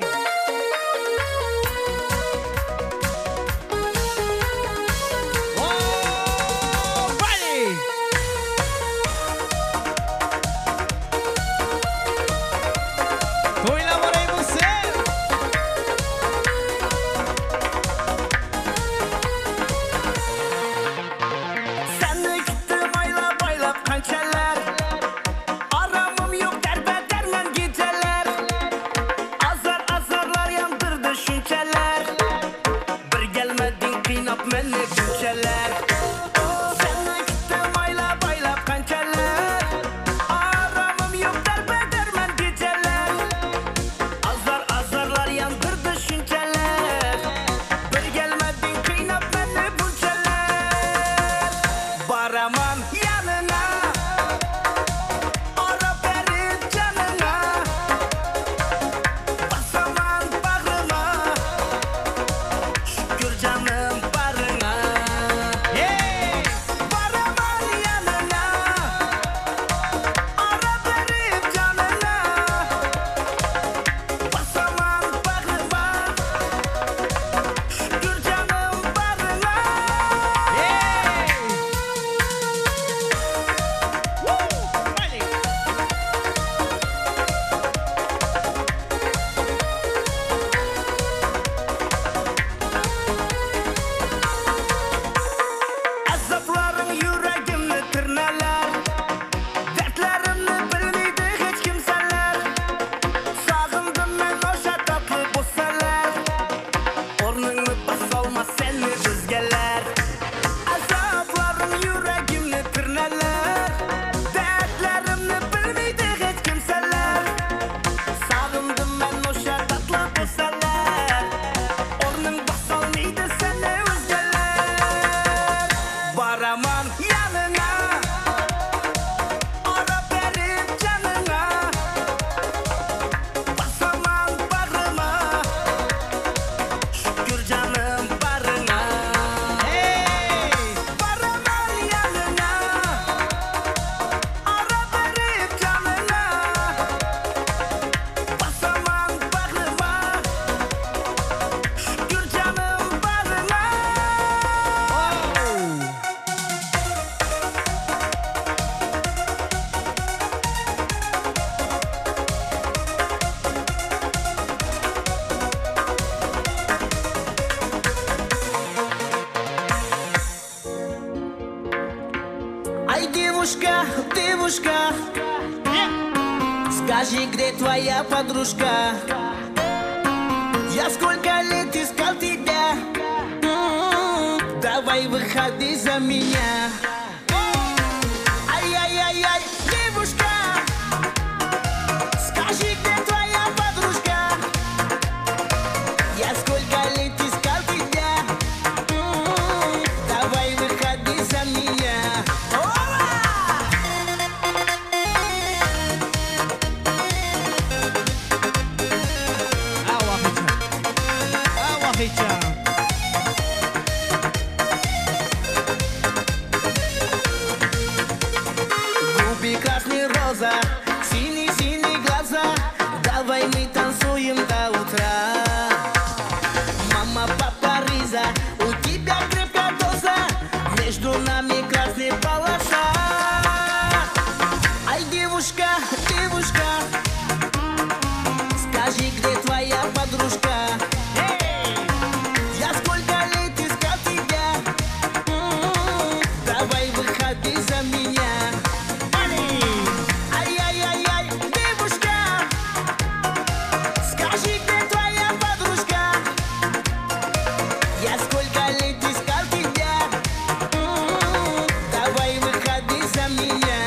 Девушка, скажи, где твоя подружка? Я сколько лет искал тебя, давай выходи за меня. Ай-яй-яй-яй, девушка, скажи, где твоя подружка? Я сколько лет искал тебя, давай выходи за меня. Губы красные роза, синие-синие глаза, давай мы танцуем до утра. Мама, папа, Риза, у тебя крепкая доза, между нами красная полоса. Ай, девушка, девушка, скажи, где твоя подружка? Я сколько лет искал тебя, давай выходи за меня. Ай-яй-яй-яй, девушка, скажи, где твоя подружка? Я сколько лет искал тебя, давай выходи за меня.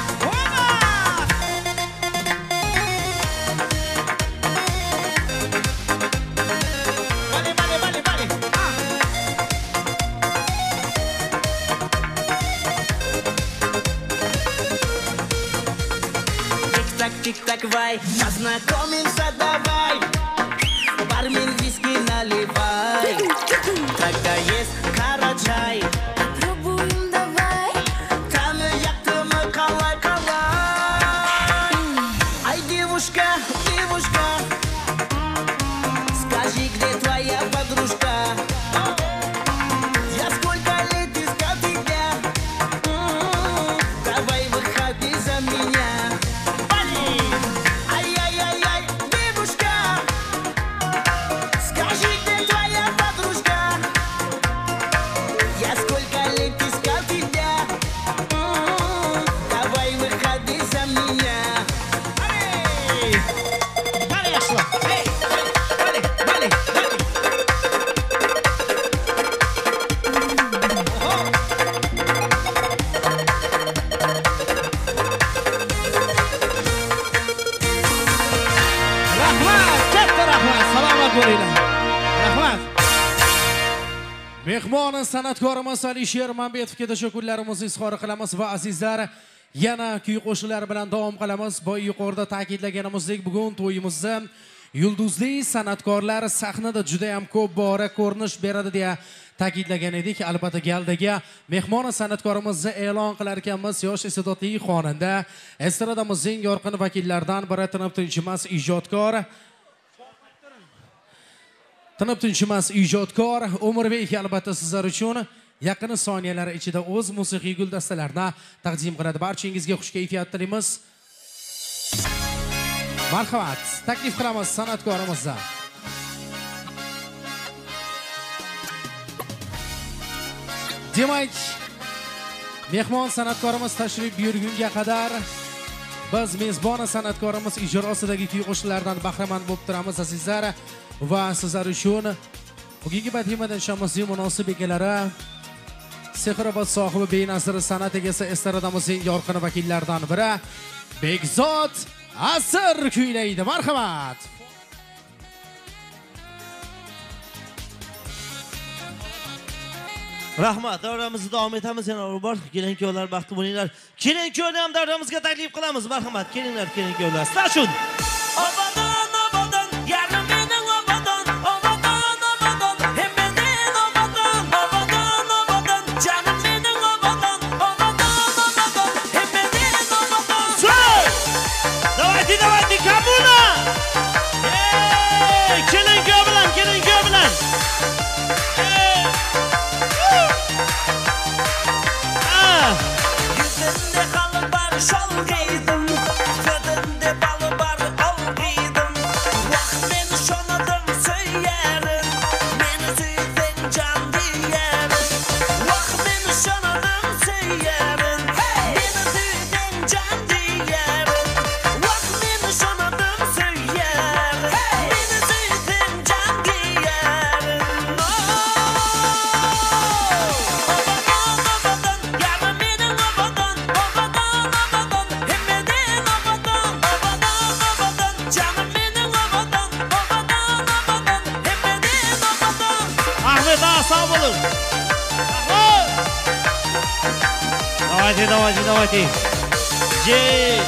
Тик-так, вай, познакомимся, давай. Бармен виски наливай. Тогда есть карачай. Попробуем, давай. Там яктым bo'linglar. Rahmat. Mehmon san'atkorimiz Alisher Mambetovga tashakkurlarimizni izhor qilamiz va azizlar, yana kuy qo'shiqlar bilan davom qilamiz. Boy yuqorida ta'kidlaganimizdek, bugun to'yimizda yulduzli san'atkorlar sahnada juda ham ko'p bora ko'rinish beradi deya ta'kidlagan edik. Albatta galdagi mehmon san'atkorimizni e'lon qilar ekanmiz. Yosh iste'dodli xonanda, estradamizning yorqin vakillaridan biri tinib tinchimas ijodkor. Tinib tinchimas ijodkor Umirbek albatta sizlar uchun yaqin soniyalar ichida o'z musiqiy guldastalarini taqdim qiladi. Barchangizga xush kayfiyat tilaymiz. Marhamat, taklif qilamiz san'atkorimizdan. Demak, mehmon san'atkorimiz tashrif buyurgunga qadar biz mezbon san'atkorimiz ijrosidagi kuy qo'shiqlardan bahramand bo'lib turamiz azizlar. Va sizlar uchun bugungi badiiy shamimizning munosib egalari Sehrobod sohibi benazir san'at egasi estradamizning yorqin vakillaridan biri Bekzod Asir kuylaydi. Marhamat. Rahmat, davramizni davom etamiz. Yana bor, kelin-kuyovlar baxtli bo'linglar. Kelin-kuyovni ham davramizga taklif qilamiz. Marhamat, kelinglar, kelin-kuyovlar. Sizlar uchun давайте. Жей.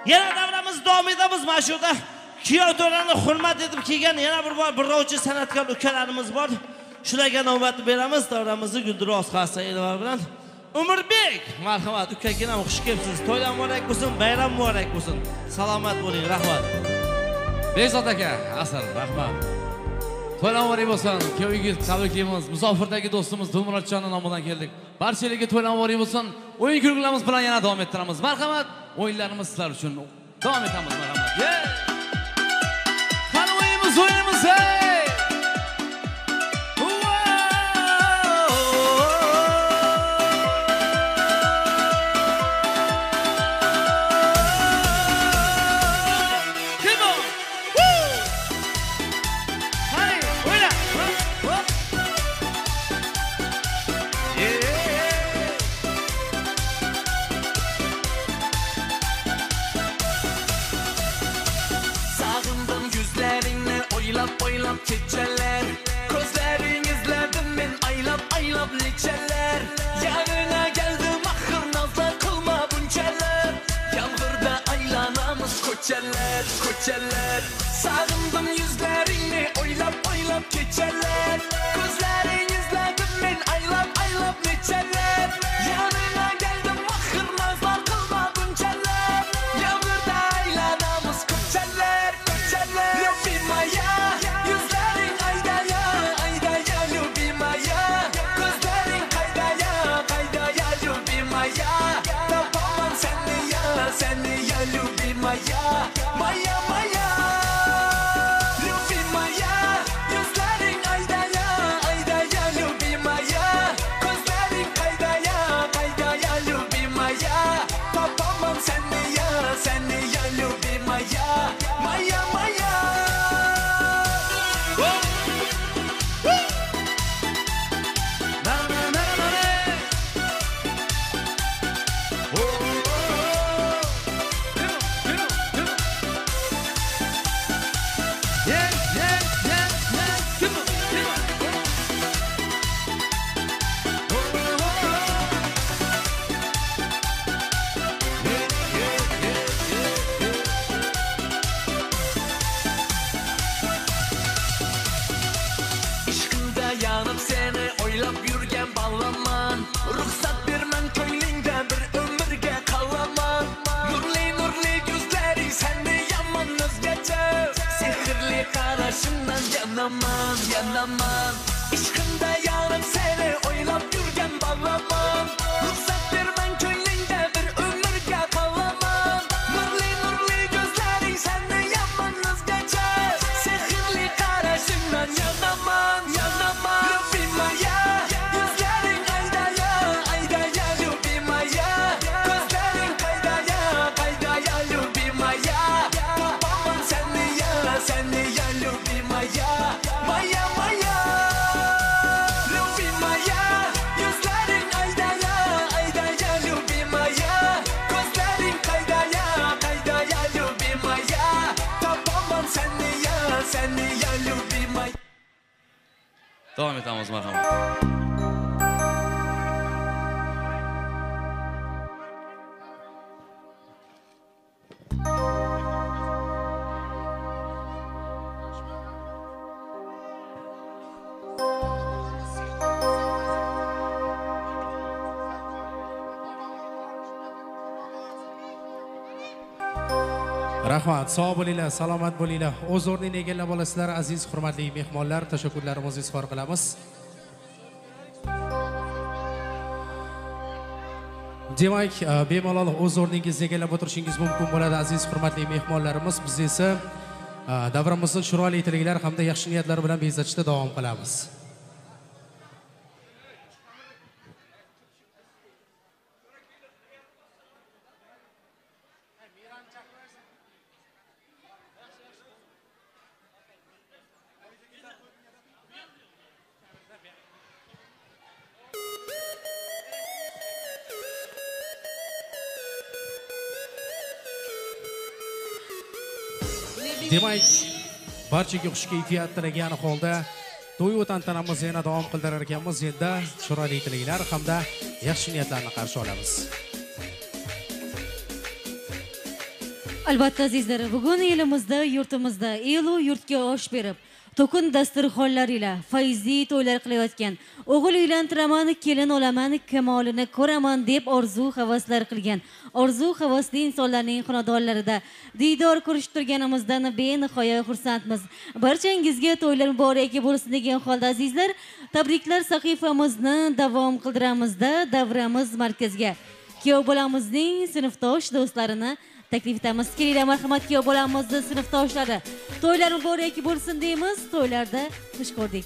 Yana davramiz davom etamiz. Mana shu yerda kuyov to'rani hurmat etib kelgan yana bir ro'chi san'atkor ukalarimiz bor. Shularga navbatni beramiz. Davramizni Gulduros Hasanova bilan Umurbek, marhamat, ukaginam xush kelibsiz. To'ylar muborak bo'lsin, bayram muborak bo'lsin. Salomat bo'ling, rahmat. Bezod aka, asal, rahmat. To'ylar muborak bo'lsin. Kuyovingiz tabriklaymiz. Musofirdagi do'stimiz Dilmurodjonning nomidan keldik. Barchalarga to'ylar muborak bo'lsin. O'yin kulgularimiz bilan yana davom ettiramiz. Marhamat, o'yinlarimiz sizlar uchun davom etamiz, marhamat. Qani o'yinimiz, hey! Keçeler, gözlerinizlerdim ben aylap liçeler. Yarına geldim ahır nazlar kılma bunçeler. Yağmurda aylanamız koçeler. Sağındım yüzlerini oylap keçeler. Gözlerinizlerdim ben aylap liçeler. Yarına geldim ahır nazlar kılma bunçeler. Yağmurda aylanamız koçeler. Любимая, yüzlerin aydaya любимая. Gözlerin kaydaya любимая. Tapamam seni ya любимая. Maya любимая. Yüzlerin aydaya любимая. Gözlerin kaydaya любимая. Tapamam seni ya любимая. Maya ruhsat vermem köylüğünde bir ömürge kalamam. Nurli gözleri sende yaman özgece. Sihirli karşından yanamam. İşkında yanıp seni oylap yürgen bağlamam. Ruhsat vermem köylüğünde bir ömürge kalamam. Nurli gözleri sende yaman özgece. Sihirli karşından yanamam. Любимая, yüzlerin aydaya любимая. Gözlerin kaydaya любимая. Tapamam seni ya любимая. Maya любимая. Yüzlerin aydaya любимая. Gözlerin kaydaya любимая. Tapamam seni ya любимая. Davom etamiz, marhamat. Rahmat, sog' bo'linglar, salomat bo'linglar. O'z o'rnini egallab olasizlar, aziz, hurmatli mehmonlar. Tashakkurlarimizni izhor qilamiz. Demak, bemalol o'z o'rningizni egallab o'tirishingiz mumkin bo'ladi, aziz, hurmatli mehmonlarimiz. Biz esa davramizni chiroyli tilaklar hamda yaxshi niyatlar bilan bezatishda davom qilamiz. Demak, barchaga xush kayfiyat tilagan holda to'y va tantanamizni yana davom qildirar ekanmiz. Endi chiroyli tilaklar hamda yaxshi niyatlarni qarshi olamiz. Albatta azizlar, bugun elimizda, yurtimizda elu yurtga osh berib, to'kin dasturxonlar ila fayzli to'ylar qilayotgan, o'g'il uylantiraman, kelin olaman, kamolini ko'raman deb orzu havaslar qilgan, orzu havasli insonlarning xonadonlarida diydor ko'rishib turganimizdan benihoya xursandmiz. Barchangizga to'ylar muborak bo'lsin degan holda azizlar, tabriklar sahifamizni davom qildiramizda davramiz markazga. Kuyov bolamizning sinfdosh do'stlarini taklif etamiz. Kelinglar, marhamat, kuyov bolamizni sinfdoshlari. To'ylar muborak bo'lsin deymiz. To'ylarda xush ko'rdik.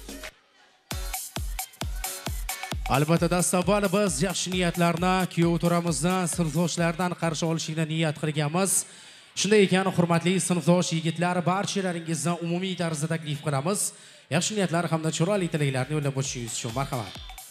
Albatta dastavval biz yaxshi niyatlarni kuyov to'ramizdan, sinfdoshlardan qarshi olishga niyat qilganmiz. Shunday ekan, hurmatli sinfdosh yigitlar, barchalaringizdan umumiy tarzda taklif qilamiz. Yaxshi niyatlar hamda chiroyli tilaklarni yo'llab o'tishingiz uchun marhamat.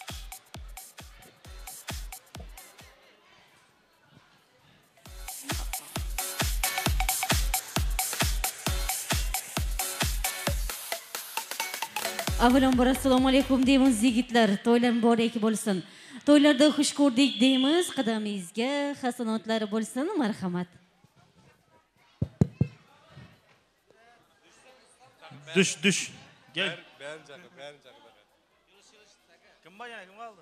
Avvalambor assalomu alaykum deymiz yigitlar. To'ylar muborak bo'lsin. To'ylarda xush ko'rdik deymiz. Qadamingizga hasanotlar bo'lsin. Marhamat. Düş. Gel. Beğen Kim var yani? Kim kaldı?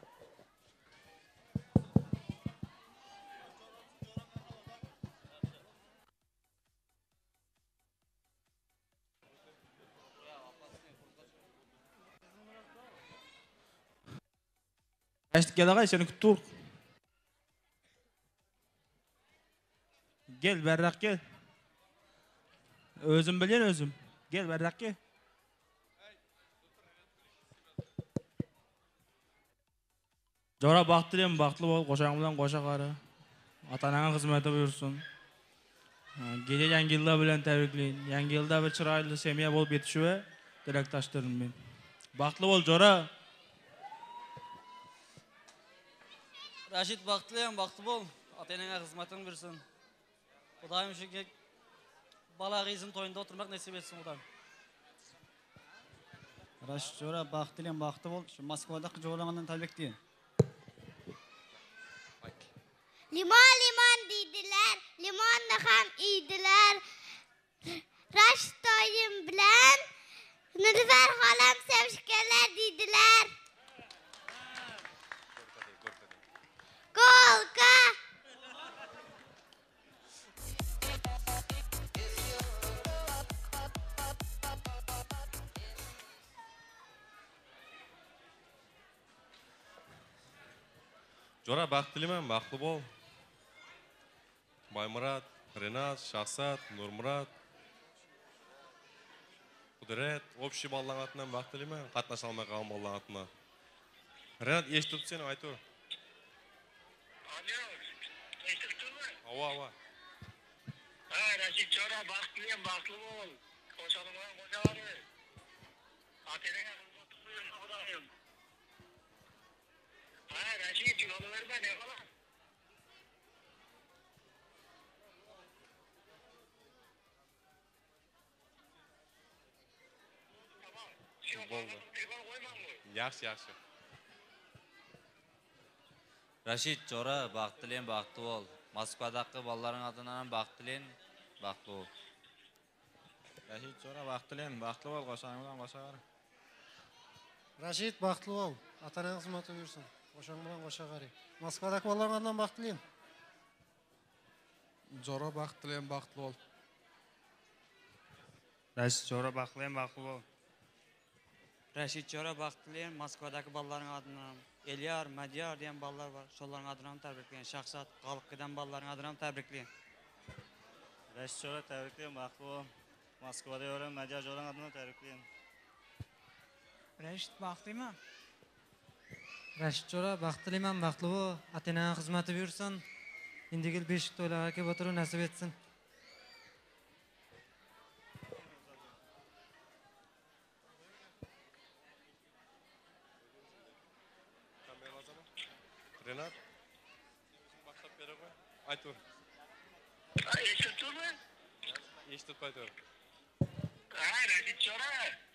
Gel ağay seni küttür. Gel berrak gel. Özüm bilen özüm. Gel berrak gel. Jora baxtılıyım, baxtlı bol, qoşağın bilen qoşa qarı. Atanağın xizmeti buyursun. Gece yangi yılda bilen təbrikleyin. Yangi yılda bir çıraylı semiye bol yetişüve dilektaşlarım ben. Baxtlı bol Jora. Raşit baxtılıyım, baxtlı bol. Atanağın xizmetin buyursun. Kudayım şu ki bala qizin toyunda oturmak nasip etsin kudayım. Raşit Jora baxtılıyım, baxtlı bol. Şu Moskvada qıcıoğlanından təbrikleyin. Limon limon deydiler, limonni ham iydiler. Raşit toyim bilan Nilufar xolam sevishganlar deydilar. Golka. Jora baxtliman, baxtli bol. Baymurat, Renat, Shahzad, Nurmurat, Qudrat, общий ballarning atidan baxtliman, qatnasha olmay qolgan ballarning atidan. Renat, eshitib seni aytur. Alo, eshitibmi? Ava. Ha, Raşit Jora baxtliman, baxtli bol. Qo'shalaman, qo'shalari. Atanaga xizmat qilib Xudoyim. Ha, Raşit, yo'l berma, ne qilamiz? Yaxshi. Raşit Jora baxtliyin, baxtli ol. Moskvadagi bolalarning atidan ham baxtliyin, baxtli ol. Raşit Jora baxtliyin, baxtli ol, qo'shang bilan qo'sha qara. Raşit baxtli ol. Atanang xizmati buyursin. Qo'shang bilan qo'sha qara. Moskvadagi bolalarning atidan baxtliyin. Jora baxtliyin, baxtli ol. Raşit Jora baxtliyin, baxtli ol. Raşit Jora baxtliyin, Moskvadagi bolalarning atidan Elyar, Madyar degan bolalar var. Şollarning atidan tabriklayın. Shahzad, Qalqidan bolalarning atidan tabriklayın. Raşit Jora tabriklayın, baxtli ol. Moskvada yo'ran Madyar Jora'ning atidan tabriklayın. Raşit baxtliman. Raşit Jora baxtliman, baxtli ol. Atanang xizmati buyursin. Indigil beshik to'ylarga kelib o'tirib nasib etsin. Renat, başlap bera qo'y. Aytur. Eshitdingmi? Eshitib aytur. Ha, Raşit Jora.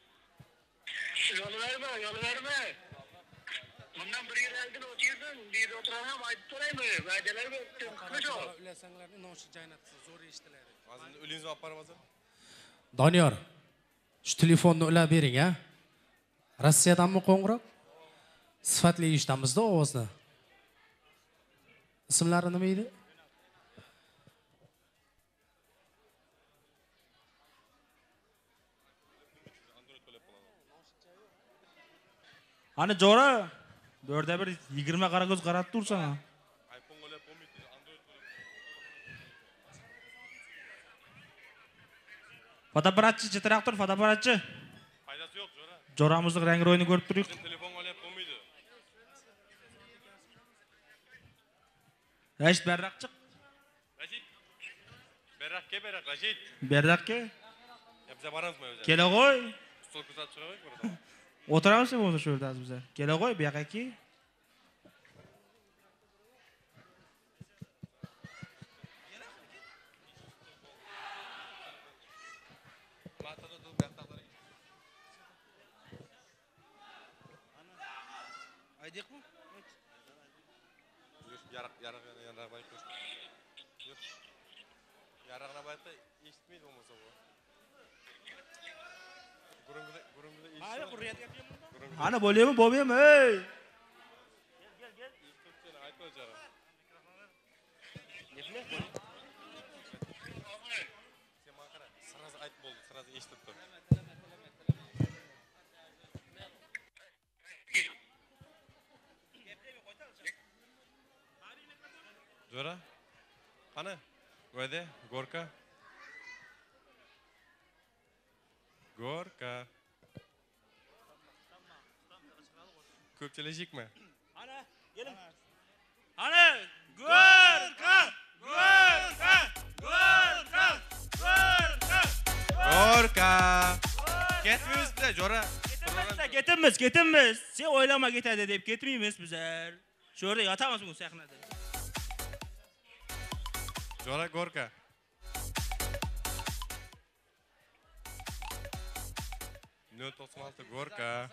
Yo'l verma. Bundan bir yil oldin o'tirding, bu yerda o'tiraman, aytib turaymi? Va'dalar berdim. Qilishim. Ulasanglarni noshi jaynatsa zo'r eshitilar. Hozir o'lingizni olib boramiz. Doniyor, shu telefonni ulab bering, ha? Rossiyadanmi qo'ng'iroq? Sifatli eshitamiz-da ovozni. Ismlari nima edi? Hani Jora, 4'e 1 20 qaragöz qarab tursana. Fotoapparatchi chitiraq tur, fotoapparatchi. Foydasi yo'q, Jora. Joramizning rang ro'yini ko'rib turdik. Telefon olyap bo'lmaydi. Rashid berraq chiq. Rashid. Berraq, Rashid. Berraqqa. Biza boramizmi o'zi? Kela qo'y. Stol ko'rsatib chiqaverik burada. O'tiramiz bo'lsa shu yerda bizlar. Kela qo'y bu yoqqa. Aydık mı? Yaraq bayıp koş. Yaraqına bayıp da eşitmeydi olmasa bu. Gurumda eşitmeydi. Hayır, buraya yapayım bunu. Hani bolıyor mu, bolmuyor mu? Hey! Gel. Seni ayıp olacak. Sen makara, sırası ayıp oldu, sırası eşitip dur. Jora, qani? Voyda, Gorka. Ko'pchilashikmi? Ana, gelin. Ana, Gorka! Ketmiyoruz bize, Jora. Ketimiz. Sen oylama ketadi deb ketmaymiz bizlar. Shu yerda yotamiz bu sahnada. Jora, Gorka. Ne tosma altı Gorka.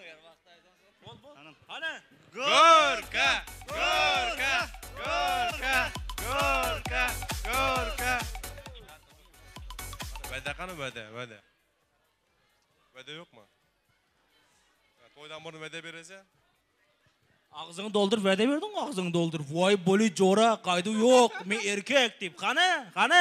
Ana, Gorka. Vada qani vada. Vada yok mu? To'ydan burun vada berasan? Ağzını doldur, vədə verdin ağzını doldur. Vay boli Jora, qaydı yox, men erkek deyib. Qani?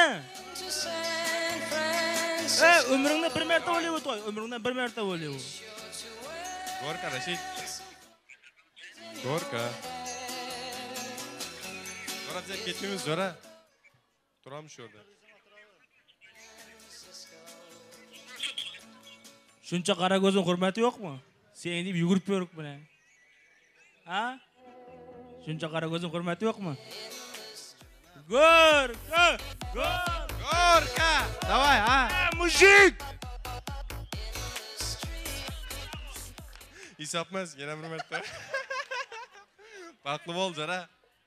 Ömründə bir mərtə oluyor toy, ömründə bir mərtə oluyor. Gorka, Rashid. Gorka. Jora bize ketimiz Jora. Duramiz şu orada. Shuncha qara ko'zning hurmati yo'qmi? Sen deb yugurib berib bilan. Ha? Shuncha qara ko'zning hurmati yo'qmi? Gorka! Давай, а? Mujik! Isapmaz, yana bir marta. Baxtli bo'l, Jora.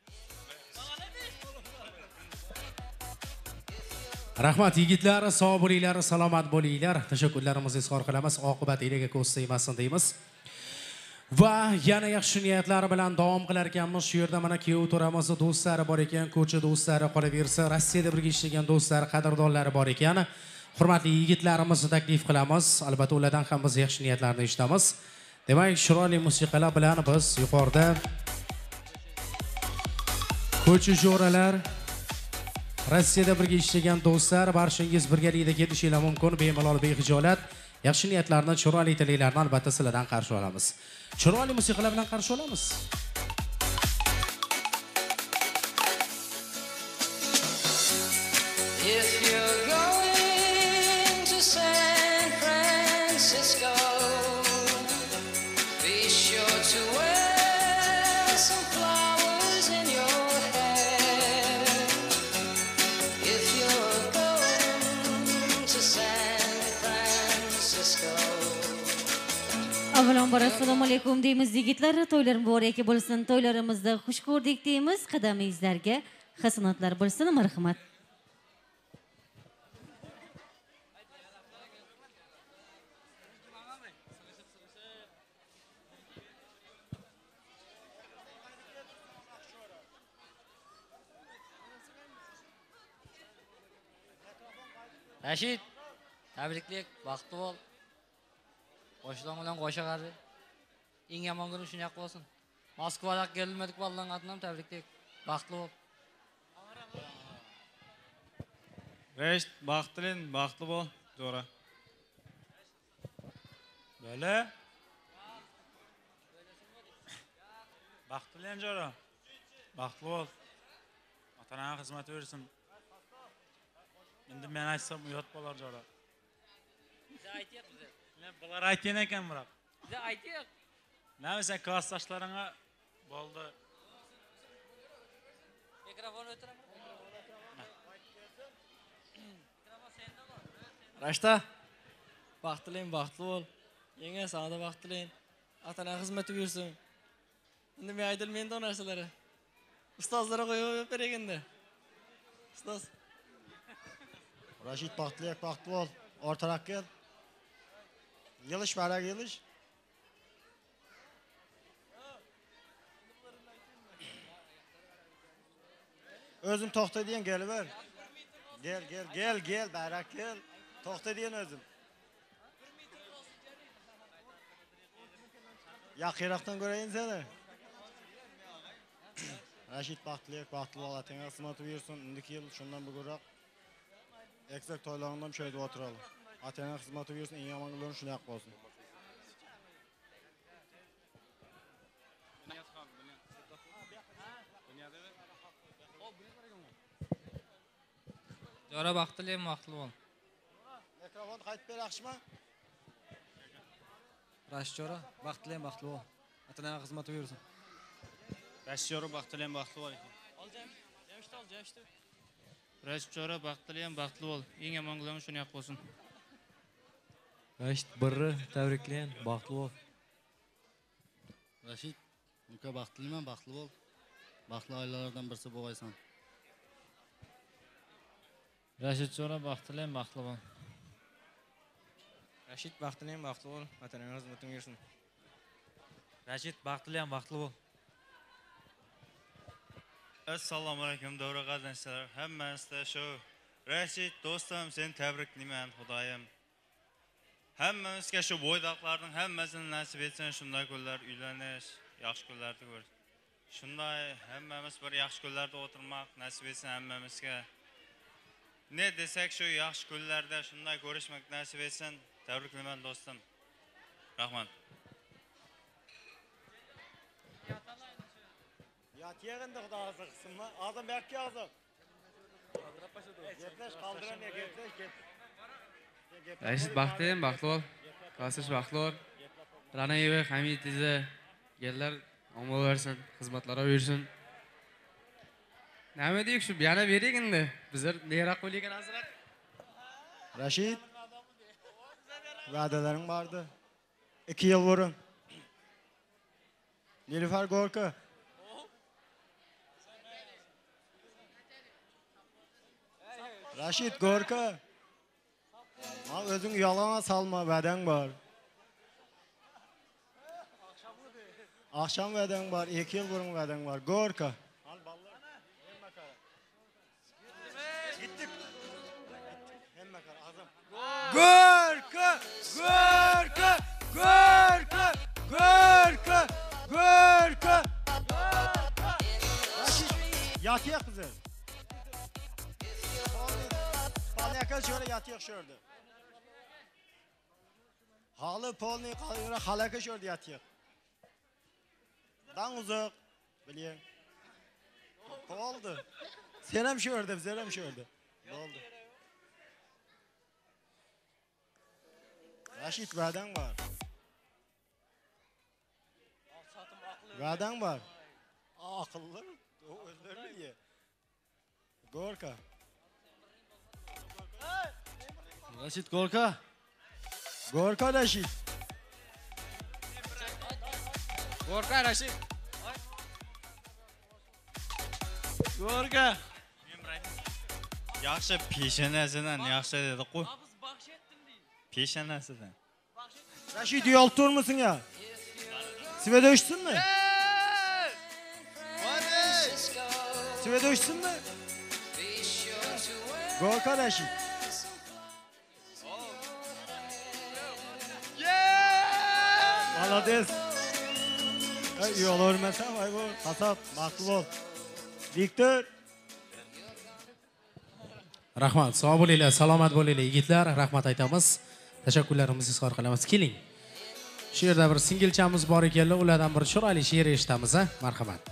Rahmat yigitlar, sog' bo'linglar, salomat bo'linglar. Tashakkurlarimizni izhor qilamiz. Oqibat eliga ko'z tegmasin deymiz. Va yana yaxshi niyatlar bilan davom qilar ekanmiz. Shu yerda mana kuyov to'ramizni do'stlari bor ekan, ko'cha do'stlari qolaversa, Rossiyada birga ishlagan do'stlar, qadrdonlari bor ekan. Hurmatli yigitlarimizni taklif qilamiz. Albatta ulardan ham biz yaxshi niyatlarni eshitamiz. Demak, chiroyli musiqalar bilan biz yuqorida ko'cha jo'ralar, Rossiyada birga ishlagan do'stlar, barishingiz birgalikda kelishinglar mumkin, bemalol behijolat. Yaxshi niyatlarni, chiroyli tilaklarni albatta sizlardan qarshi olamiz. Chiroyli musiqalar bilan qarshi olamiz. If you're going to San Francisco, be sure to wear some flowers in your hair. If you're going to San Francisco. Avvalambor assalomu alaykum deymiz yigitlar, to'ylar muborak bo'lsin, to'ylarimizda xush ko'rdik deymiz, qadamingizlarga hasanatlar bo'lsin, marhamat. Rashid, tabriklik, baxtli bo'l. Qo'shilon bilan qo'sha qari. Eng yomon kuning shunday bo'lsin. Moskvaga kelmadik vallan atnam tabriklik, baxtli bo'l. Rashid, baxtli bo'l, Jo'ra. Böyle. Baxtli Jo'ra. Baxtli bo'l. Ota-onaga xizmat bersin. Endi men aytsam uyat bo'lar Jo'ra. Siz aytaylik bize. Men bular aytgan ekan biroq. Siz aytaylik. Nima sen klassdoshlaringga bo'ldi. Mikrofon o'tiraman. Rashta, baxtli bo'l. Yangi sağda baxtli. Ota-ona xizmati buyursin. Endi men aytilmaydi o narsalari. Ustozlarga qo'yib berek endi. Ustoz. Rashid baxtli bo'l. Ortaroq kel. Yilish barak yilish. Özüm to'xta deyin keliver. Gel, barak kel. To'xta deyin özüm. Yaqinroqdan ko'rayin seni. Rashid baxtli bo'l. Atanga xizmat buyursin. Indiki yil shundan bugunroq eksak to'ylardan şöyle o'tiralım. Atanga xizmat buyursin. Eng yomon kunlaring shunday bo'lsin. Jo'ra baxtli bo'l. Mikrofon qaytib ber yaxshimi? Rashid Jo'ra, baxtli bo'l. Ota-onaga xizmat buyursin. Rashid Jo'ra baxtli bo'l. Jamshid. Rashid Jo'ra baxtli bo'l. Eng yomon kunlaring shunday bo'lsin. Rashid birri tabriklayman, baxtli bo'l. Rashid, uka baxtliman, baxtli bo'l. Baxtli oilalardan birisi bo'g'aysan. Rashid Jo'ra baxtli bo'l. Rashid baxtli bo'l. Ota-onaga xizmat buyursin. Rashid baxtli bo'l. Assalomu alaykum davra qatnashchilar. Hammanizga shu Rashid do'stim seni tabriklayman, Xudoyim. Hammamizga shu bo'ydoqlarning hammasini nasib etsin, shunday kunlar uylanish, yaxshi kunlarni ko'rish. Shunday hammamiz bir yaxshi kunlarda o'tirmoq nasib etsin hammamizga. Ne desak shu yaxshi kunlarda shunday ko'rishmak nasib etsin. Tabriklayman do'stim. Rahmat. Yatiyag'ında Xudo xohlasa qilsinmi? Azam berki azam. Getlash qaldiran ya getlash. Rashid baxtli bo'l. Klassish baxtli bo'l. Ranayev, Hamidizda gellar omon versin, xizmatlari buyursin. Nima deyik shu yana bering endi. Bizlar nera qo'yilgan azroq. Rashid. Va'dalaring bordi. 2 yil burun. Nilufar Gorka. Rashid Gorka. Al özün yalana salma, va'dang bor. Akşam va'dang bor, 2 yil burun va'dang bor. Gorka. Al ballar. Gittik. Hemma kar azam. Gorka! Gorka! Gorka! Gorka! Gorka! Rashid, yatıyor kızı. Palyaka şöyle yatıyor şurada. Halı polni kalıyor, halaka şurada yatıyor. Dan uzak, biliyor. Oldu. Senem şurada, bizlerim şurada. Oldu. Rashid va'dang var. Va'dang var. Akıllı. O özlerini ye. Gorka. Rashid Gorka. Gorka Rashid. Gorka Rashid. Gorka. Yaxshi peshanasidan yaxshi dedi qo'y. Peshanasidan. Rashid yol turmusun ya? Sive dövüşsün mü? Sive dövüşsün mü? Gorka Rashid. Alades. Yol örmesem ay bu. Kasap, baxtli bol. Viktor. Rahmat, sog' bo'linglar, salomat bo'linglar yigitlar. Rahmat aytamiz. Tashakkurlarimizni izhor qilamiz. Keling. Shu yerda bir singilchamiz bor ekanlar, ulardan bir chiroyli she'r eshitamiz, ha? Marhamat.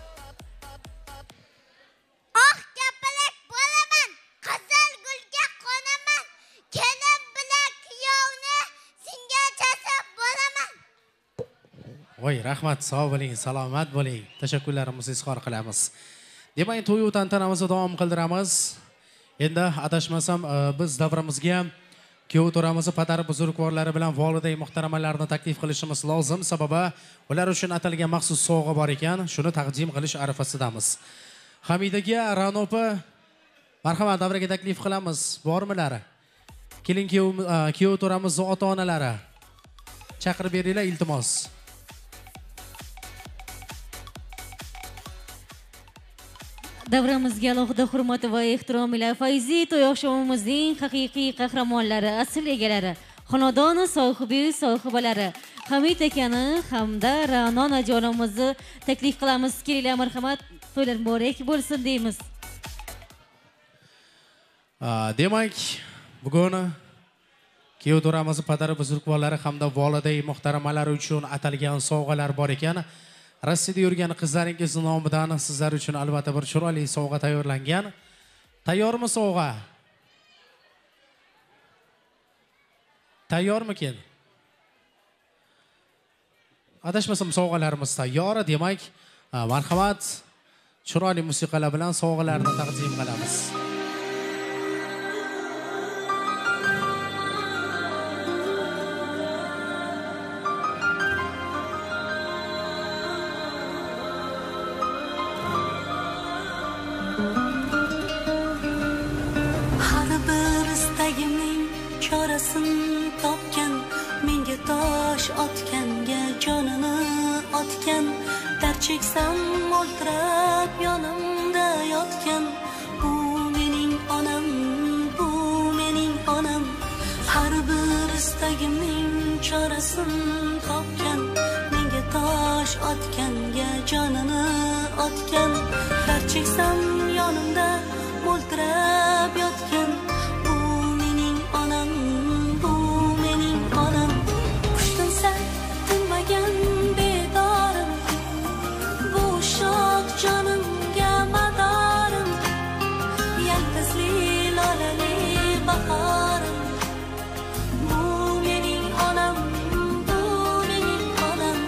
Oq kapalak bo'laman, qizil gulga qo'naman. Kelin bilan kuyovni senga chasab bo'laman. Voy, rahmat, sog' bo'ling, salomat bo'ling. Tashakkurlarimizni izhor qilamiz. Demak, to'y tantanamizni davom qildiramiz. Endi adashmasam biz davramizga kuyov to'ramizni padar buzrukvorlari bilan voliday muhtaramalarni taklif qilishimiz lozim. Sababi ular uchun atalgan maxsus sovg'a bor ekan, shuni taqdim qilish arafasidamiz. Hamidaga, Ranopa marhamat davraga taklif qilamiz. Bormilar? Keling, kuyov to'ramizning ota-onalari chaqirib beringlar iltimos. Davramizga alohida hurmat va ehtirom ila Fayzi to'y oqshomimizning haqiqiy qahramonlari, asl egalari, xonadon sohibi, sohibalari Hamid akani hamda Ra'no onajonimizni taklif qilamiz. Kelinglar, marhamat, to'ylar muborak bo'lsin deymiz. Demak, bugun kuyov to'ramizni padar buzrukvorlari hamda voliday muhtaramalari uchun atalgan sovg'alar bor ekan. Rossiyada yurgan qizlaringiz nomidan sizlar uchun albatta bir chiroyli sovg'a tayyorlangan. Tayyormi sovg'a? Tayyormikin? Adashmasam sovg'alarimiz tayyor. Demak, marhamat, chiroyli musiqalar bilan sovg'alarni taqdim qilamiz. Topgan menga tosh otganga jonini otgan, dard cheksam o'ltirib yonimda yotgan. Bu mening onam, bu mening onam. Har bir istagimning chorasini topgan, menga tosh otganga jonini otgan, dard cheksam yonimda o'ltirib yotgan. Canımga madarim, yaltizli lolali bahorim. Bu mening onam, bu mening onam.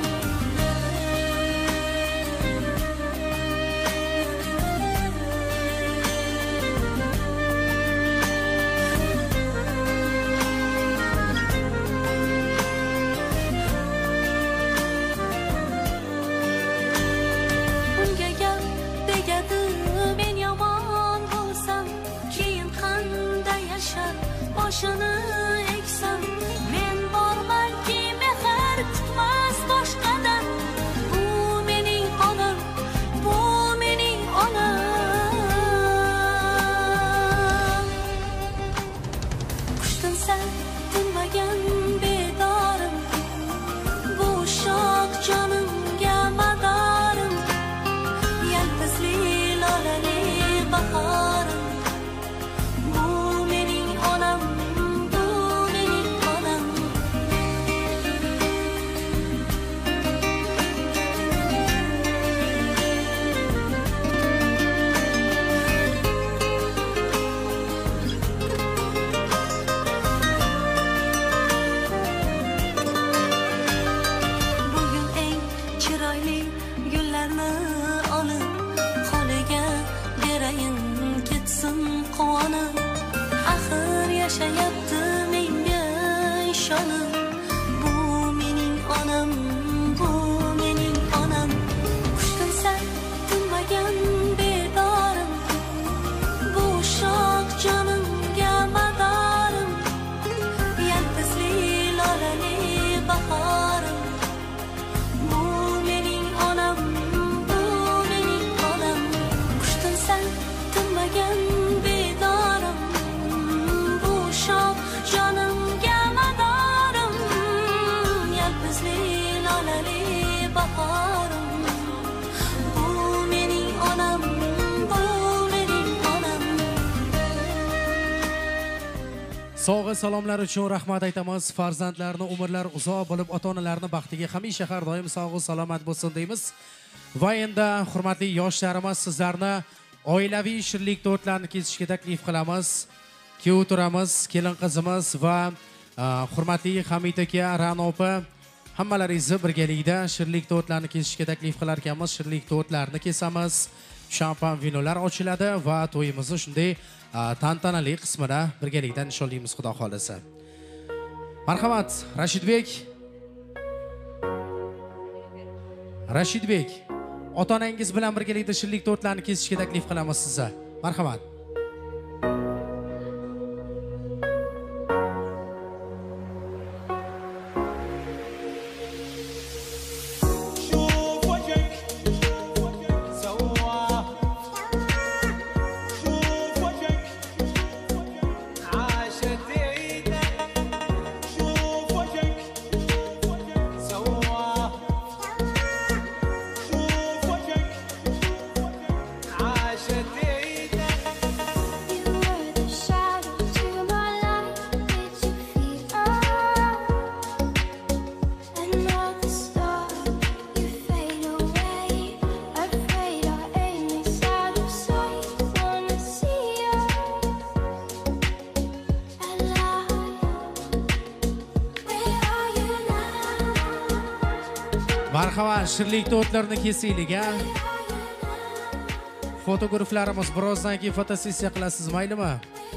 Sog'i salomlar uchun rahmat aytamiz. Farzandlarni umrlar uzoq bo'lib, ota-onalarning baxtiga hamisha har doim sog' va salomat bo'lsin deymiz. Va endi hurmatli yoshlarimiz, sizlarni oilaviy shirlik to'rtlarni kesishga taklif qilamiz. Kuyov turamiz, kelin qizimiz va hurmatli Hamid aka, Ra'no opa hammalaringizni birgalikda shirlik to'rtlarni kesishga taklif qilar ekanmiz. Shirlik to'rtlarni kesamiz. Shampan vinolar ochiladi va to'yimizni shunday tantanali qismida birgalikda nishonlaymiz, xudo xolasa. Marhamat, Rashidbek, ota-onangiz bilan birgalikda shirlik to'rtlarni kesishga taklif qilamiz sizga. Marhamat. Marhamat, shirlik to'rtlarni kesaylik, ha? Fotograflarimiz birozdan keyin fotosessiya qilasiz, maylimi?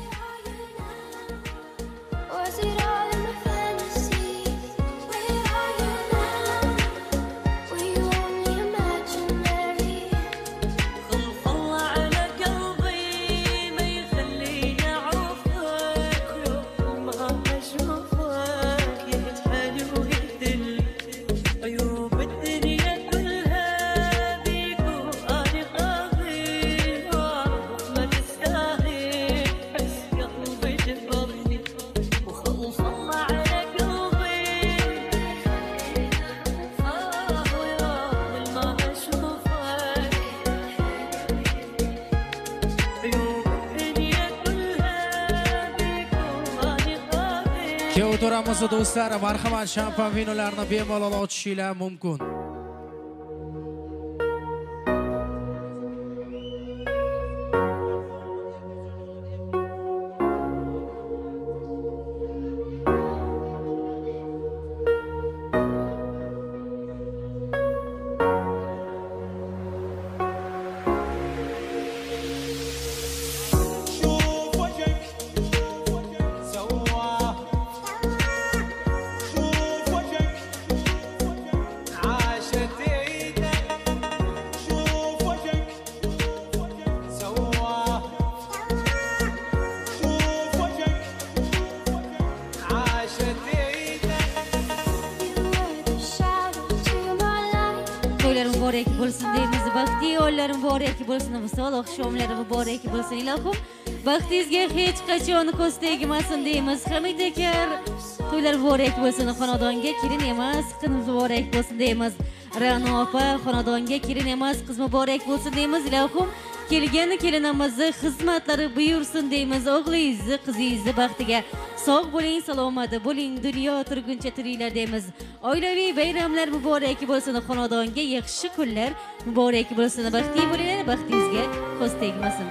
O'tiramiz do'stlar, marhamat, shampan vinolarni bemalol ochishinglar mumkin. Muborak bo'lsin deymiz, baxtli oylar muborak bo'lsin, misol oqshomlari muborak bo'lsin. Ilohim, baxtingizga hech qachon ko'z tegmasin deymiz. Hamid aka, to'ylar muborak bo'lsin, xonadonga kelin emas, qiz muborak bo'lsin deymiz. Ra'no opa, xonadonga kelin emas, qiz muborak bo'lsin deymiz. Ilohim, kelgan kelinimizni xizmatlari buyursin deymiz. O'g'lingizni, qizingizni baxtiga sog' bo'ling, salomat bo'ling, dunyo turguncha tiringlar deymiz. Oilaviy bayramlar muborak bo'lsin, xonadonga yaxshi kunlar muborak bo'lsin. Baxtli bo'linglar, baxtingizga ko'z tegmasin.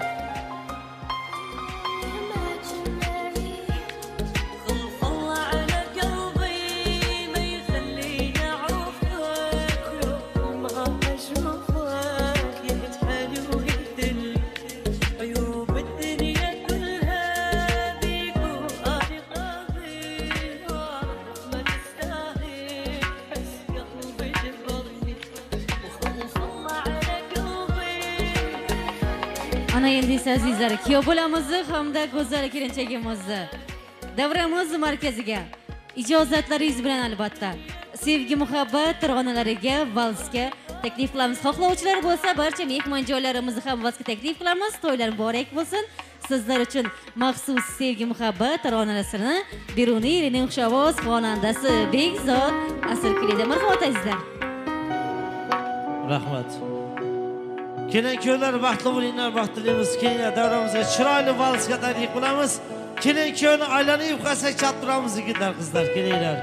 Ana endi azizlar, kuyov bo'lamizni hamda go'zal kelinchagimizni davramiz markaziga ijozatlaringiz bilan albatta sevgi muhabbat taronalariga, valsga taklif qilamiz. Xohlovchilar bo'lsa, barcha mehmon joylarimizni ham valsga taklif qilamiz. To'ylar muborak bo'lsin. Sizlar uchun maxsus sevgi muhabbat taronalarini Beruniy Rening Xushovoz xonandasi Bekzod asr keladi. Marhamat azizlar. Rahmat. Kelin kuyovlar baxtli bo'linglar, baxtliimiz. Keyin davramizga chiroyli valsga taklif qilamiz. Keling kuyovni aylanib qolsak chat turamiz yigitlar, qizlar, kelinglar.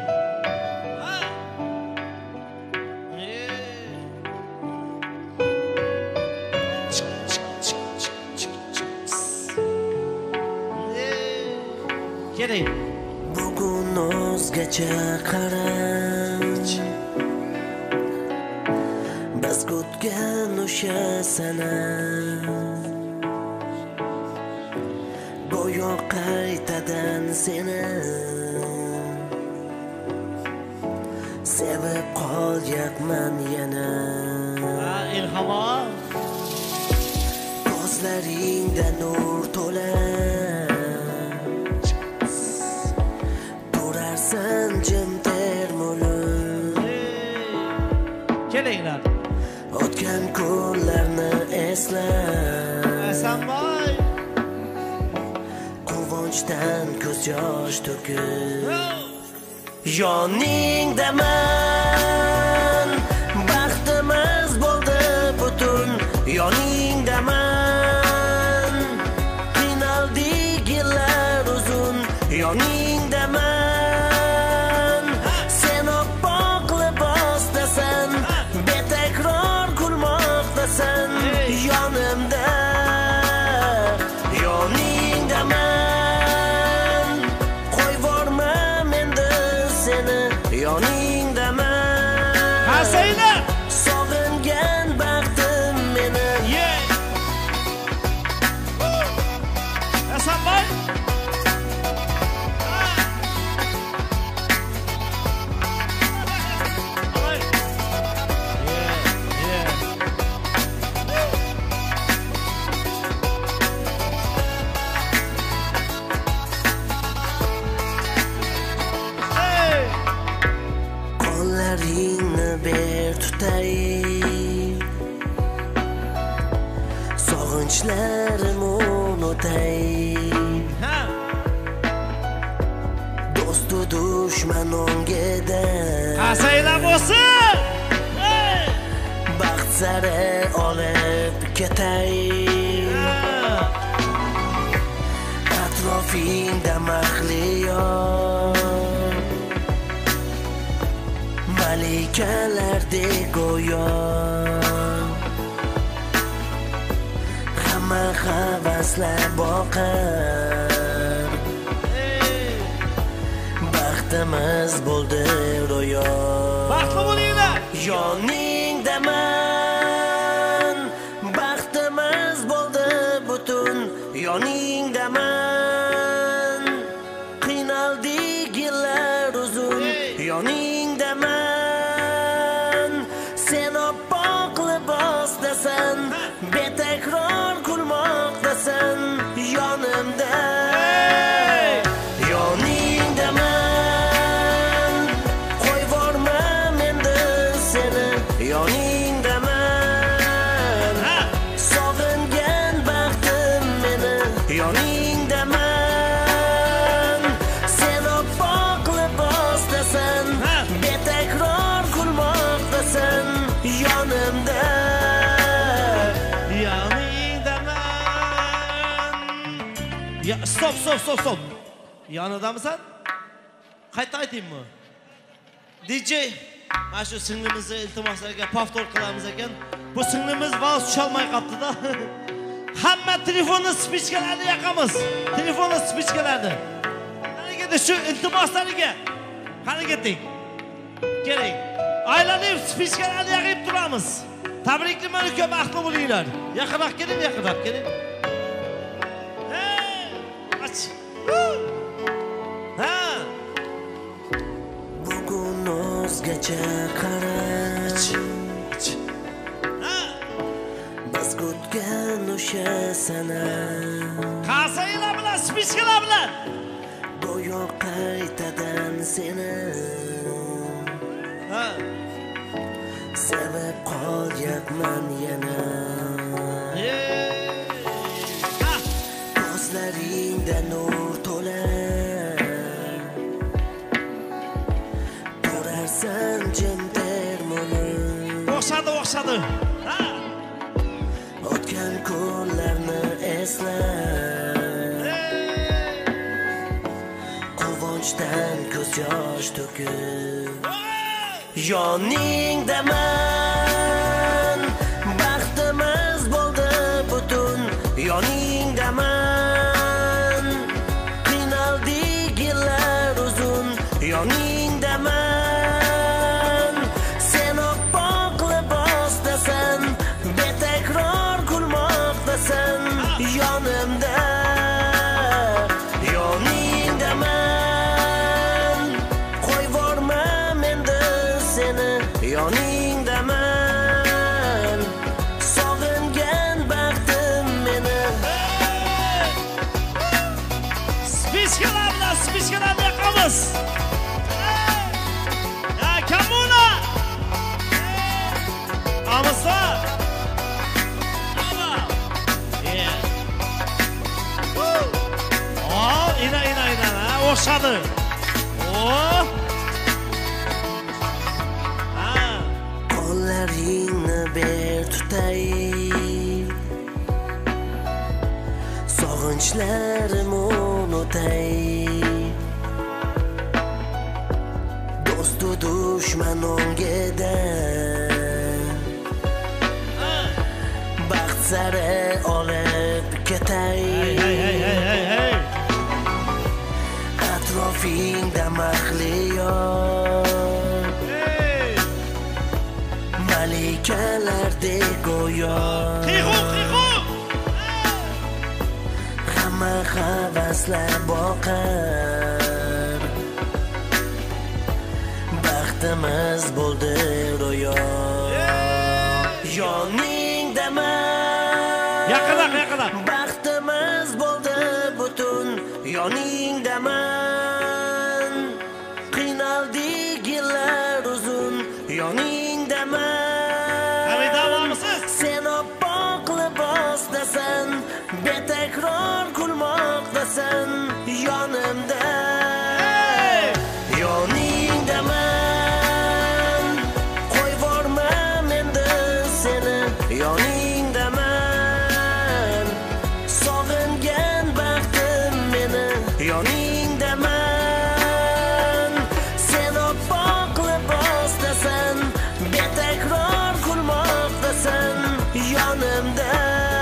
Keling. Bugun o'zgacha qarang. Biz kutgan o'sha sana go'yo qaytadan seni sevib qolyapman yana. Ilhom, ko'zlaringda nur to'lar, turarsan jim termulib. Kelinglar. O'tgan kunlarni esla. Asanboy. Quvonchdan ko'z yosh to'kib. Yoningdaman, baxtimiz bo'ldi butun. Yoningdaman, qiynaldik yillar uzun. Yoningdaman, sen oppoq libosdasan, betakror kulmoqdasan. Yonimda, yoningdaman, qo'yvorma menda seni. Yoningdaman, Hasayla sog'ingan baxtim meni. Asanboy. Qo'llaringni ber tutay, sog'inchlarim unutay. Do'stu dushman o'ngida Hasayla bo'lsin. baxt sari olib ketay. Atrofingda mahliyor malikalardek go'yo, hamma havaslar boqar. Baxtimiz bo'ldi ro'yo. Baxtli bo'linglar. Yoningdaman, baxtimiz bo'ldi butun. Yoningdaman, qiynaldik yillar uzun. Yoningdaman, sen oppoq libosdasan, betakror kulmoqdasan. Yonimda, yoningdaman, qo'yvorma menda seni. Yoningdaman, sog'ingan baxtim meni. Yoningdaman, sen oppoq libosdasan, betakror kulmoqdasan. Yonimda, yoningdaman. Ya stop. Yonidamisan? Qayta aytaymi? DJ, mana shu singlimizni iltimoslarga повтор qilamiz ekan. Bu singlimiz vals chalmay qopti-da. Hamma telefonni spichkalarni yoqamiz. Telefonni spichkalarni. Qani ketdi shu iltimoslariga. Qani ketdik. Keling. Aylanib spichkalarni yoqib turamiz. Tabriklayman, ko'p baxtli bo'linglar. Yaqinroq keling, yaqinroq keling. bugun o'zgacha qarang. Biz kutgan o'sha sana Qasaylar bilan, spichkalar bilan go'yo qaytadan seni sevib qolyapman yana. Ko'zlaringda nur to'lar, turarsan jim termulib. O'xshadi. O'tgan kunlarni esla, quvonchdan ko'z yosh to'kib yoningdaman baxtimiz bo'ldi butun yoningdaman qiynaldik yillar uzun yoningdaman sen oppoq libosdasan betakror kulmoqdasan yonimda yoningdaman qo'yvormam endi seni yoningdaman sog'ingan baxtim meni spishkalar yoqamiz Kamuna Amasa ina o'xshadi. Qo'llaringni ber tutay sog'inchlarim unutay do'stu dushman o'ngida baxt sari olib ketay atrofingda mahliyor malikalardek go'yo hamma havaslar boqar baxtimiz bo'ldi ro'yo yoningdaman yaqinlab baxtimiz bo'ldi butun yoningdaman qiynaldik yillar uzun yoningdaman sen oppoq libosdasan betakror kulmoqdasan yonimda yoningdaman qo'yvormam endi seni yoningdaman sog'ingan baxtim meni yoningdaman sen oppoq libosdasan betakror kulmoqdasan yonimda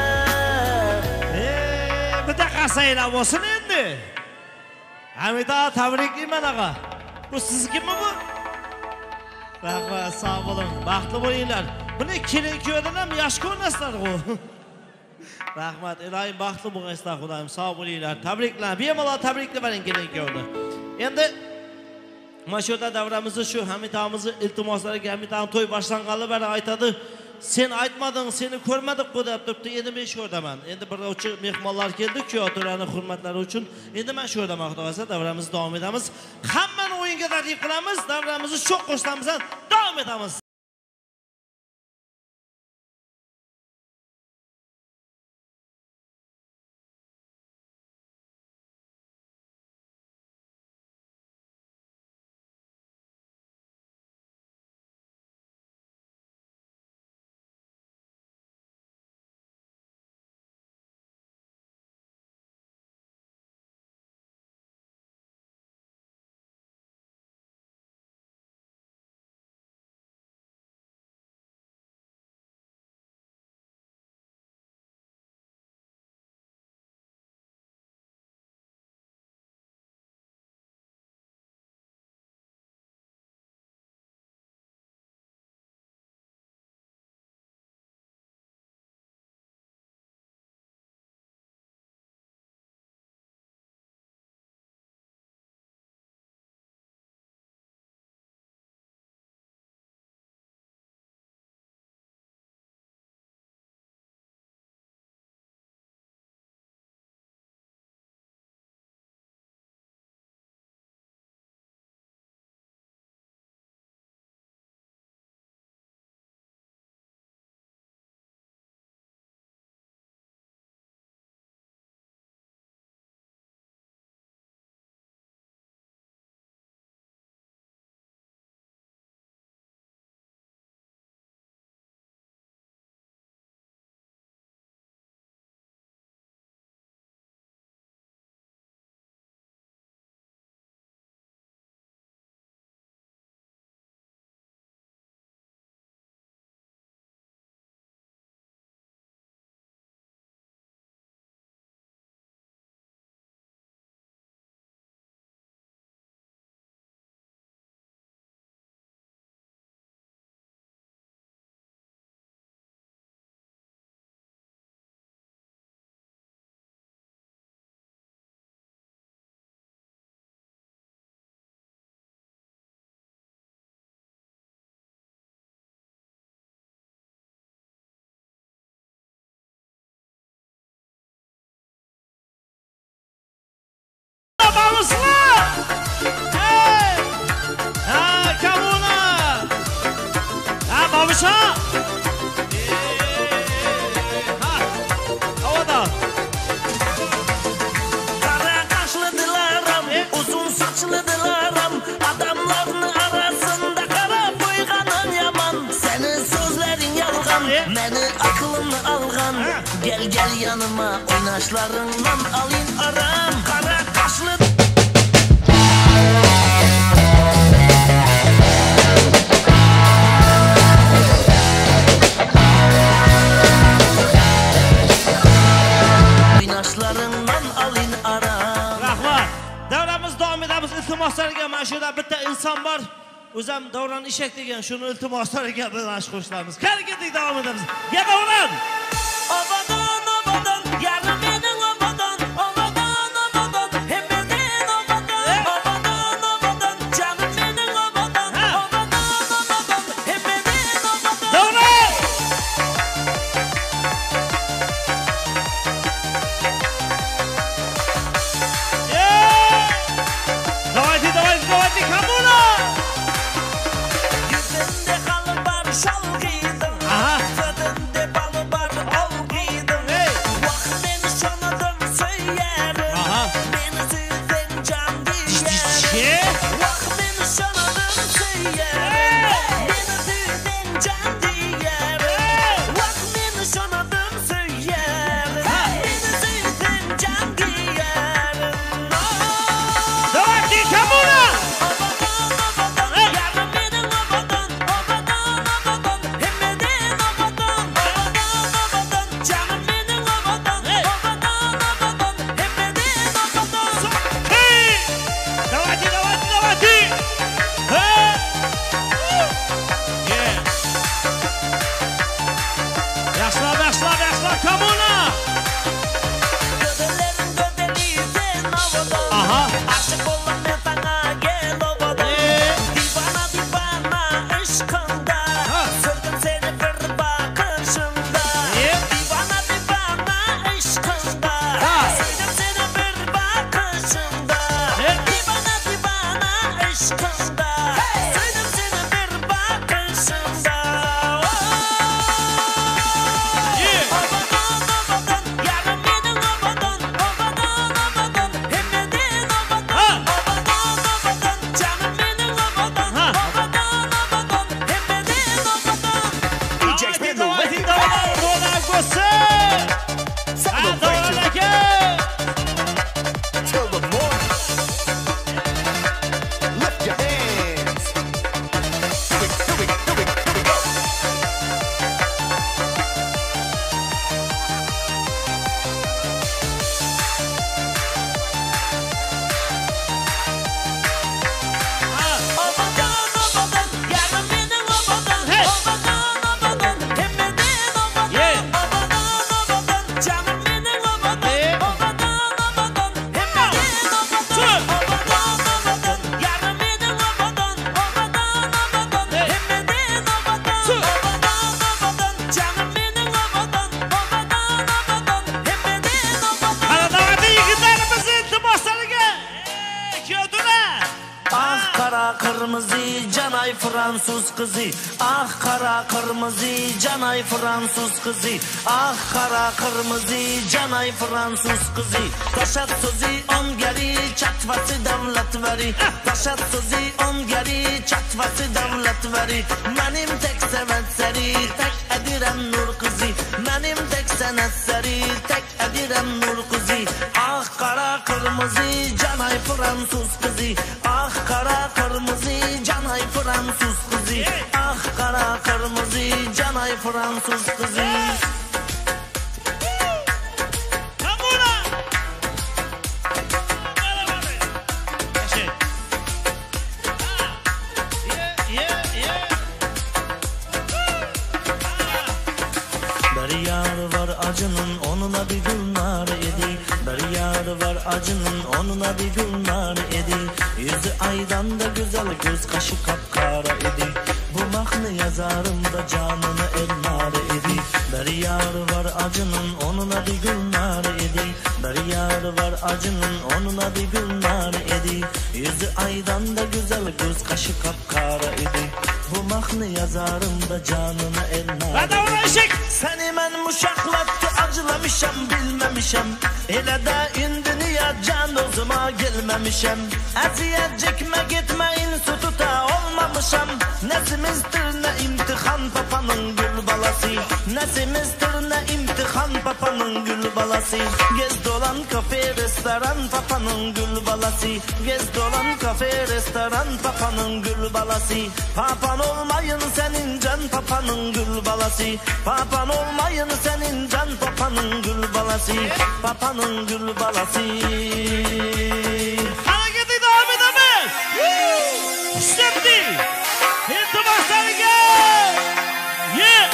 Sayla olsun endi. Hamida tabriklayman ağa. Bu sizgimi bu? Rahmat, sağ olun. Baxtli bo'linglar. Buni kelin kuyovdan ham yosh ko'rinasizlar ku. Rahmat, ilohim baxtli bo'lgaysizlar xudoyim. Sağ bo'linglar. Tabriklar. Bemalol tabrikla bering kelin kuyovni. Endi mana shu yerda davramizni shu Hamidamizni iltimoslariga Hamidam to'y boshlanganli beri aytadi. Sen aytmading, seni ko'rmadik-ku deb turibdi. Endi men shu yerdaman. Endi birovchi mehmonlar keldi, kuyovlarning hurmatlari uchun. Endi men shu yerdaman, xudo xolasa davramizni davom etamiz. Hammani o'yinga taklif qilamiz, davramizni sho'x qo'shlamizdan davom etamiz. Paşa! Havada! Kara kaşlı dilaram, uzun saçlı dilaram, adamların arasında kara boyganın yaman. Senin sözlerin yalgan, beni aklını algan. Gel gel yanıma, oynaşlarından alayım aram. Kara kaşlı oynaşlarından alayım aram. Rahmat. Davramiz davom etamiz. İltimoslarga mana shu yerda bitta inson bor. O'zim Davron Ishak degan shuni iltimoslariga bilan qo'shilamiz. Qani ketdik, davom etamiz. Ya Davron! Obadan obadan, yarım mening obadan, obadan obadan, hem mening obadan, obadan obadan, canım mening obadan, obadan obadan, hem mening obadan. Davron! Давайте, камуна! Yüzünde halı var, şal giydim. Fıdında balı var, al giydim. Vah beni şanadım söylerim. Beni süzen can diyerim. Vah beni şanadım söylerim. Beni süzen can diyerim. Vah beni şanadım söylerim. Beni süzen can diyerim. Давайте, камуна! Yaxshilab, kommuna! Aha! Aşık oldum ben sana, gel obada. Divana aşkında, sürdüm seni bir bakışımda. Divana aşkında, sürdüm seni bir bakışımda. Divana aşkında, sürdüm seni bir bakışımda. Yarım benim obadan, obadan obadan, hem benim obadan, obadan obadan, canım benim obadan, obadan obadan, hem benim obadan. Давайте, Davron Agosi! Davron aka! Till the morning. Lift your hands. Here we go. Obadan obadan, yarım benim obadan, obadan obadan, hem benim obadan, obadan obadan, canım benim obadan, obadan obadan, hem benim obadan, obadan obadan, yarım benim obadan, obadan obadan, hem benim obadan, obadan obadan, canım benim obadan, obadan obadan, hem benim obadan. Ana davati yigitlarimiz iltimoslariga keldilar. Ah kara kırmızı canay Fransız kızı. Ah kara kırmızı canay Fransız kızı. Ah kara kırmızı canay Fransız kızı. Taşat sözü on geri çatması devlet veri. Taşat sözü on geri çatması devlet veri. Benim tek severseri tek edirem nur kızı. Benim tek severseri tek edirem nur kızı. Ah kara kırmızı canay Fransız kızı. Ah kara kırmızı canay Fransız kızı. Ah kara kırmızı canay Fransız kızı. Bir yar var acının onuna bir gülnar idi. Bir yar var acının onuna bir gülnar idi. Yüzü aydan da güzel göz kaşı kapkara idi. Bu mahnı yazarım da canını elnar idi. Bir yar var acının onuna bir gülnar idi. Bir yar var acının onuna bir gülnar idi. Yüzü aydan da güzel göz kaşı kapkara idi. Bu mahnı yazarım da canına elmem. Hadi ona eşek! Seni men muşaklatdı acılamışam bilmemişem. Elə də indi niyə can özümə gelmemişem. Əziyyət çəkmə gitmə instituta olmamışam. Nəsimizdir nə imtihan papanın gül balası. Nəsimizdir nə imtihan papanın gül balası. Gez dolan kafe restoran papanın gül balası. Gez dolan kafe restoran papanın gül balası. Papan olmayın senin can papanın gül balası. Papan olmayın senin can papanın gül balası. Papanın gül balası. Hareketi devam edemez. Şimdi. İltimasları gel. Yeah.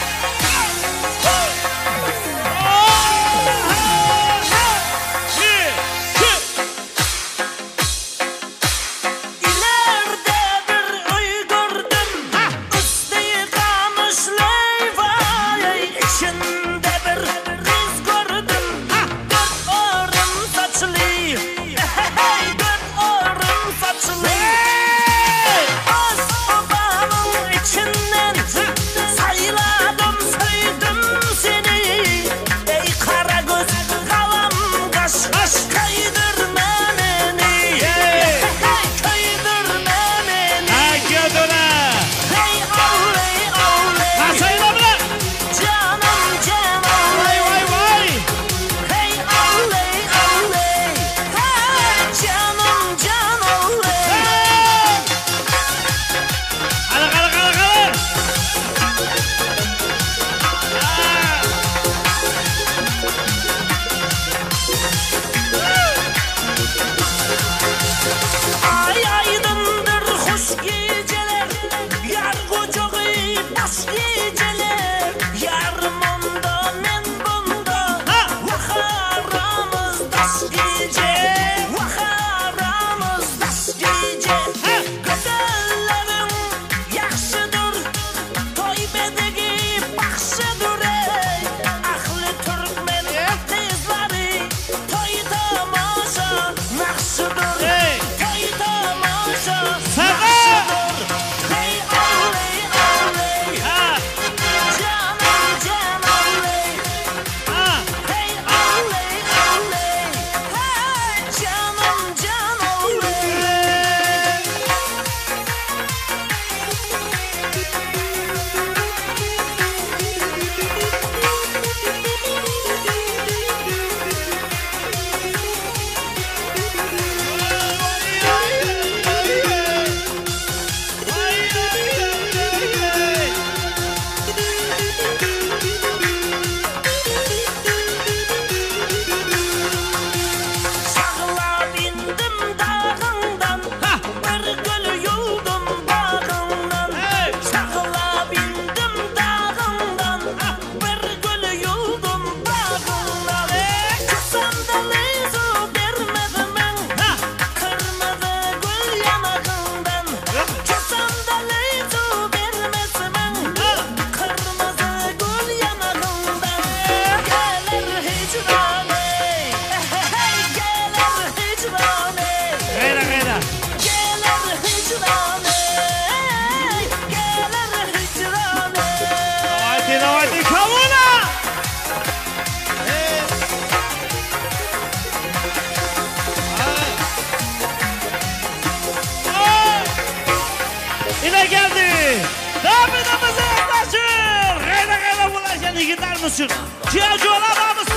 mısın? Ciğerci olan mısın?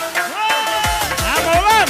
Ama oğlum.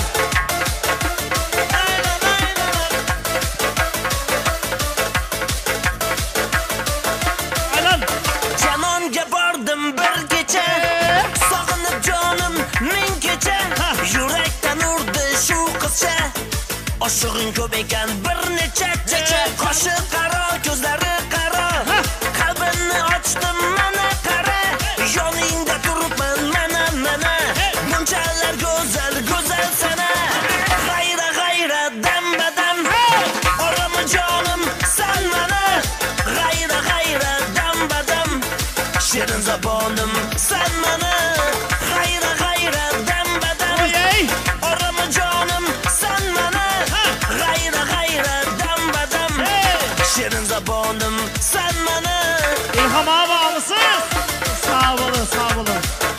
Canonga bordim bir kecha, sog'inib jonim ming kecha, yurakdan urdi shu qizcha. Oshig'ing ko'p ekan bir necha checha, qoshi qaro, ko'zlari qaro, qalbimni ochdim mana qara, yoningda turibman mana mana, bunchalar go'zal go'zal sana, g'ayra g'ayra dam badam, oraman jonim san mana, g'ayra g'ayra dam badam, shirin zabonim san mana, g'ayra g'ayra dam badam, oraman jonim san mana, g'ayra g'ayra dam badam, shirin zabonim sen beni. İlham abi alısınız. Sağ olun, sağ olun.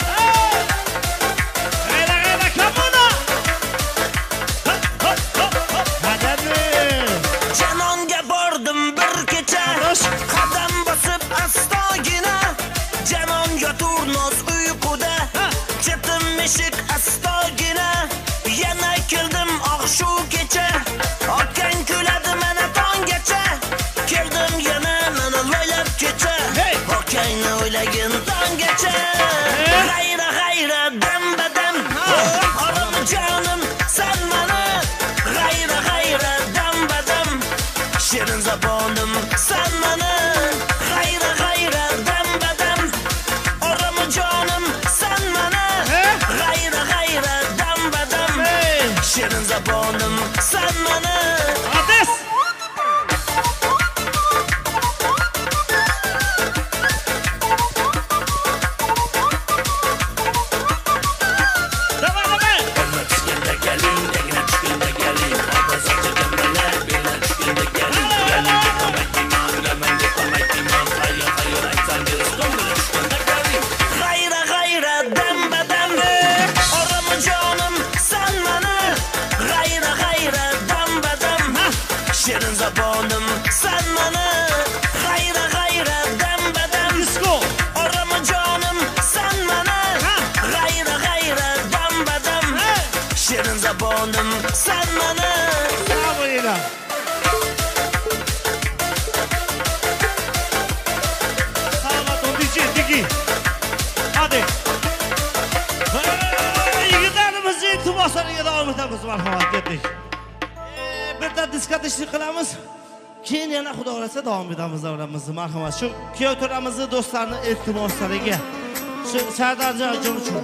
Hayda, kamuna. Canonga bordim bir kecha, qadam basib astogina. Canon yoturnoz uyquda, chetim eshik astogina. Yana keldim oqshu kecha, oqqan kuladi mana tonggacha. Keldim yana meni o'ylab kecha, oqqanni o'ylagin tonggacha. G'ayra g'ayra dam badam, orim jonim sen meni. G'ayra g'ayra dam badam, shirin zabonim sen meni. G'ayra g'ayra dam badam, orim jonim sen meni. G'ayra g'ayra dam badam, shirin zabonim sen meni. Adres. G'ayra g'ayra dam badam, orim jonim sen meni. G'ayra g'ayra dam badam, shirin zabonim sen meni. G'ayra g'ayra dam badam, orim jonim sen meni. G'ayra g'ayra dam badam, shirin zabonim sen meni. Bravo Leyla. Sağ olun Digi. Hadi. Yigitlarimizni iltimoslariga davom etamiz. Marhamat, ketdik. Birda diskoteshlik qilamiz. Keyin yana xudo xolasa davom etamiz davramizni. Marhamat. Shu kuyov to'ramizni do'stlarning iltimoslariga. Shu Sardarjon uchun.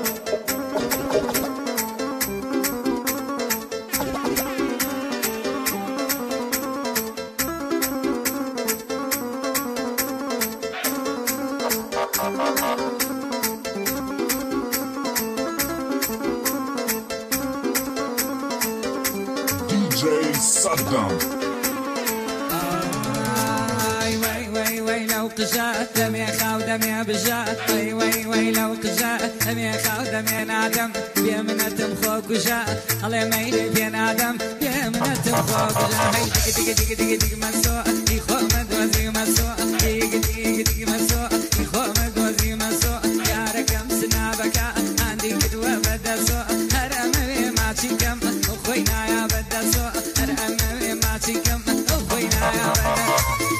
DJ Saddam. وي لو قجات دم يا خاو دم يا بجات وي لو قجات دم يا خاو دم يا نادم بيمنة مخوك وجات الله ميلي بين آدم بيمنة مخوك وجات هي دق دق دق دق دق مسوء يخو مدوزي مسوء دق دق دق مسوء يخو مدوزي مسوء يا رقم سنابك عندي قدوة بدا سوء هرمي ما تشكم أخوينا يا بدا سوء هرمي ما تشكم أخوينا يا بدا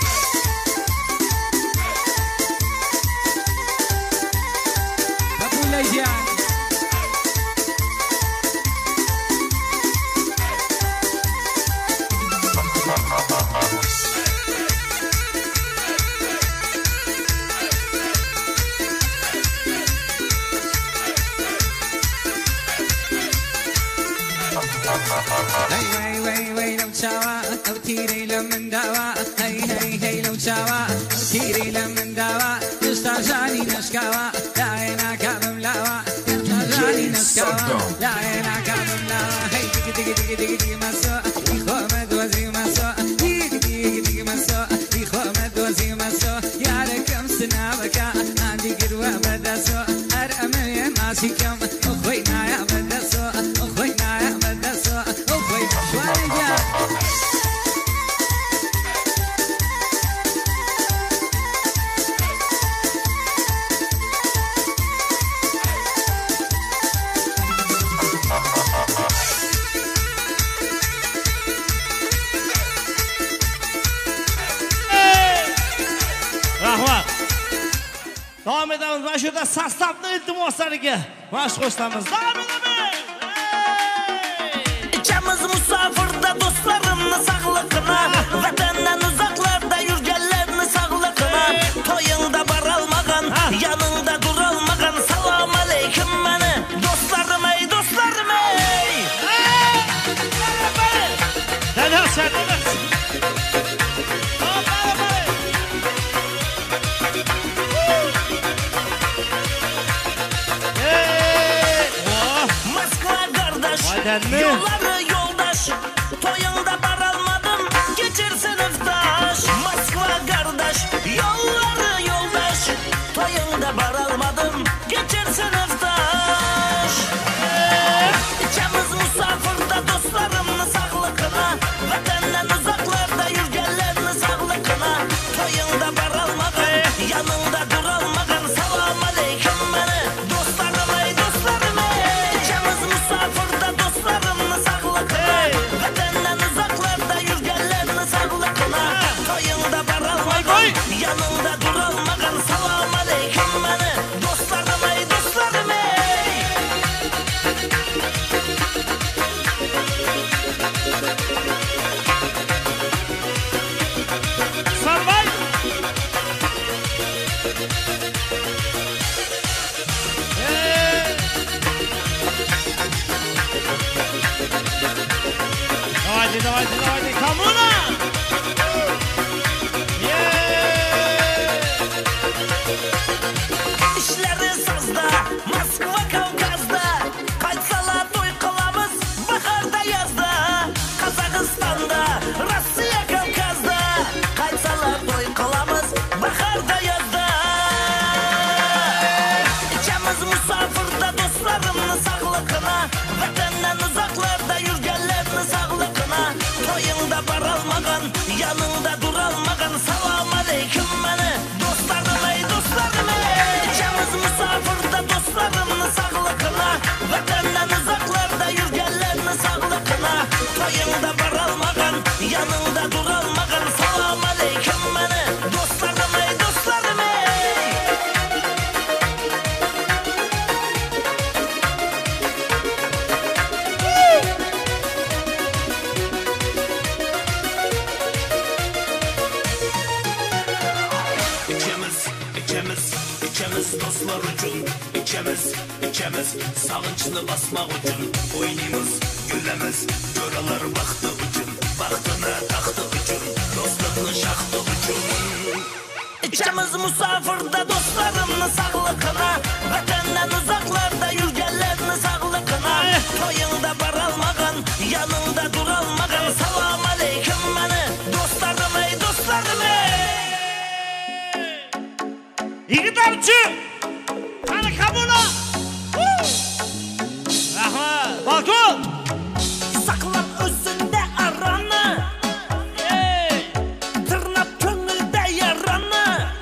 Leycan. وي لو شاوا أو تيري لمن دوا هي لو شاوا أو تيري لمن دوا يستاجاني نشكاوا لا أنا كابم لاوا يستاجاني نشكاوا لا أنا كابم لاوا هي دق دق دق دق دق مسوا يخو مدوزي مسوا دق دق دق مسوا يخو مدوزي مسوا يا ركم سنابك عندي قدوة بدسوا أرأمي ماسكم أخوينا يا بدسوا أخوينا يا بدسوا أخوينا شوية Rahmat. Davom etamiz. Mana shu yerda sostavni iltimoslariga mashq qo'shamiz. Davom etamiz. İkimiz musafirda dostlarımni sağlıkına, vatandan uzaklarda yurganlarni sağlıkına. Toyingda borolmagan, yaningda durolmagan, salom alaykum mani dostlarim ey dostlarim ey. Dana sen. Yolları yoldaş, toyunda baralmadım, geçirsin iftaş. Moskva kardeş, yanında duralmagan salam aleyküm meni dostlarım ey dostlarım ey Sarvay Давайте, коммуна! İşleri sazda, Moskva Kavkaz'da Kaysalar toy kılamız baharda yazda Kazakistan'da, Rusya Kavkaz'da Kaysalar toy kılamız baharda yazda İçemiz musafirda dostlarımın sağlıkına Vatenden uzaklarda yürgenlerin sağlıkına Toyunda baralmagan, yanında duralmagan Salam aleyküm meni dostlarım ey dostlarım ey İçemiz musafirda dostlarımın sağlıkına Vatenden uzaklarda yürgenlerin sağlıkına Toyunda baralmagan, yanında duralmagan Salam aleyküm meni dostlarım ey dostlarım ey İçemiz dostlar üçün İçemiz sağınçlı basmak üçün Oynayımız, gülemiz Göralar baktı üçün Baktına taktı üçün Dostluğunu şaktı üçün İçemiz musafirda dostlarımın sağlıkına Vatenden uzaklarda yürgenlerin sağlıkına Toyunda baralmagan, yanında duralmagan Salam aleyküm meni dostlarım ey dostlarım ey Yigit avchi! Qani qabula! Rahmat! Balkon! Saklab o'zingda arani Tirnab ko'ngilda yarani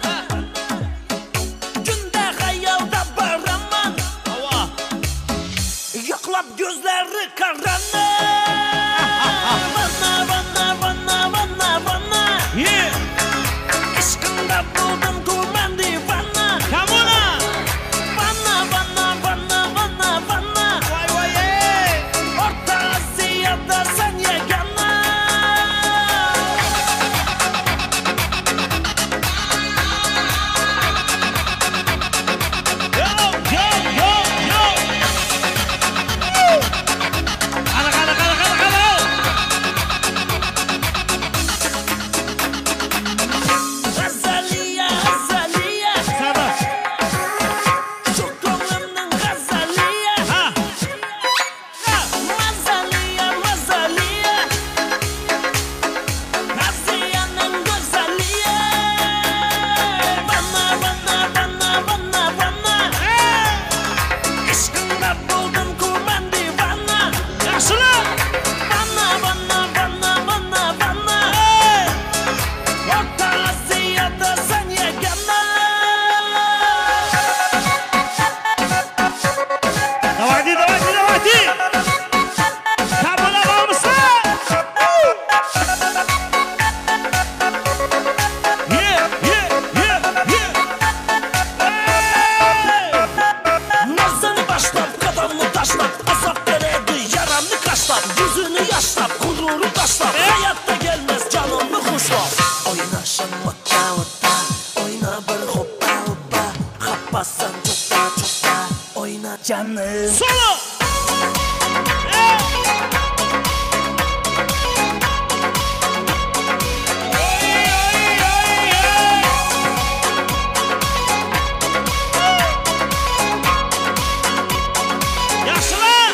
Kunda xayolda boraman Yo'qlab ko'zlari qarani Vanna Ishqimda bo'ldim ko'rman divana Kamuna! Vanna Voy voy ey! Orta Osiyada sen yagona Yo! Qani! G'azaliya Sabah! Shu ko'nglimning g'azaliya Mazaliya G'aziyaning go'zaliya Vanna Ishqimda bo'ldim ko'rman divana Yaxshilar! Vanna Orta Osiyada sen yagona Давайте! Qabula bo'lmasa! Nazını başlap, qadamını taşlap Azap veredi, yaramını qaşlap Yüzünü yaşlap, gururu taşlap Hayatta gelmez canımı kuşlap Oynaşın vata Oyna bir hoppa Kappasan çokta Oyna canım Solo! Yaxshilar!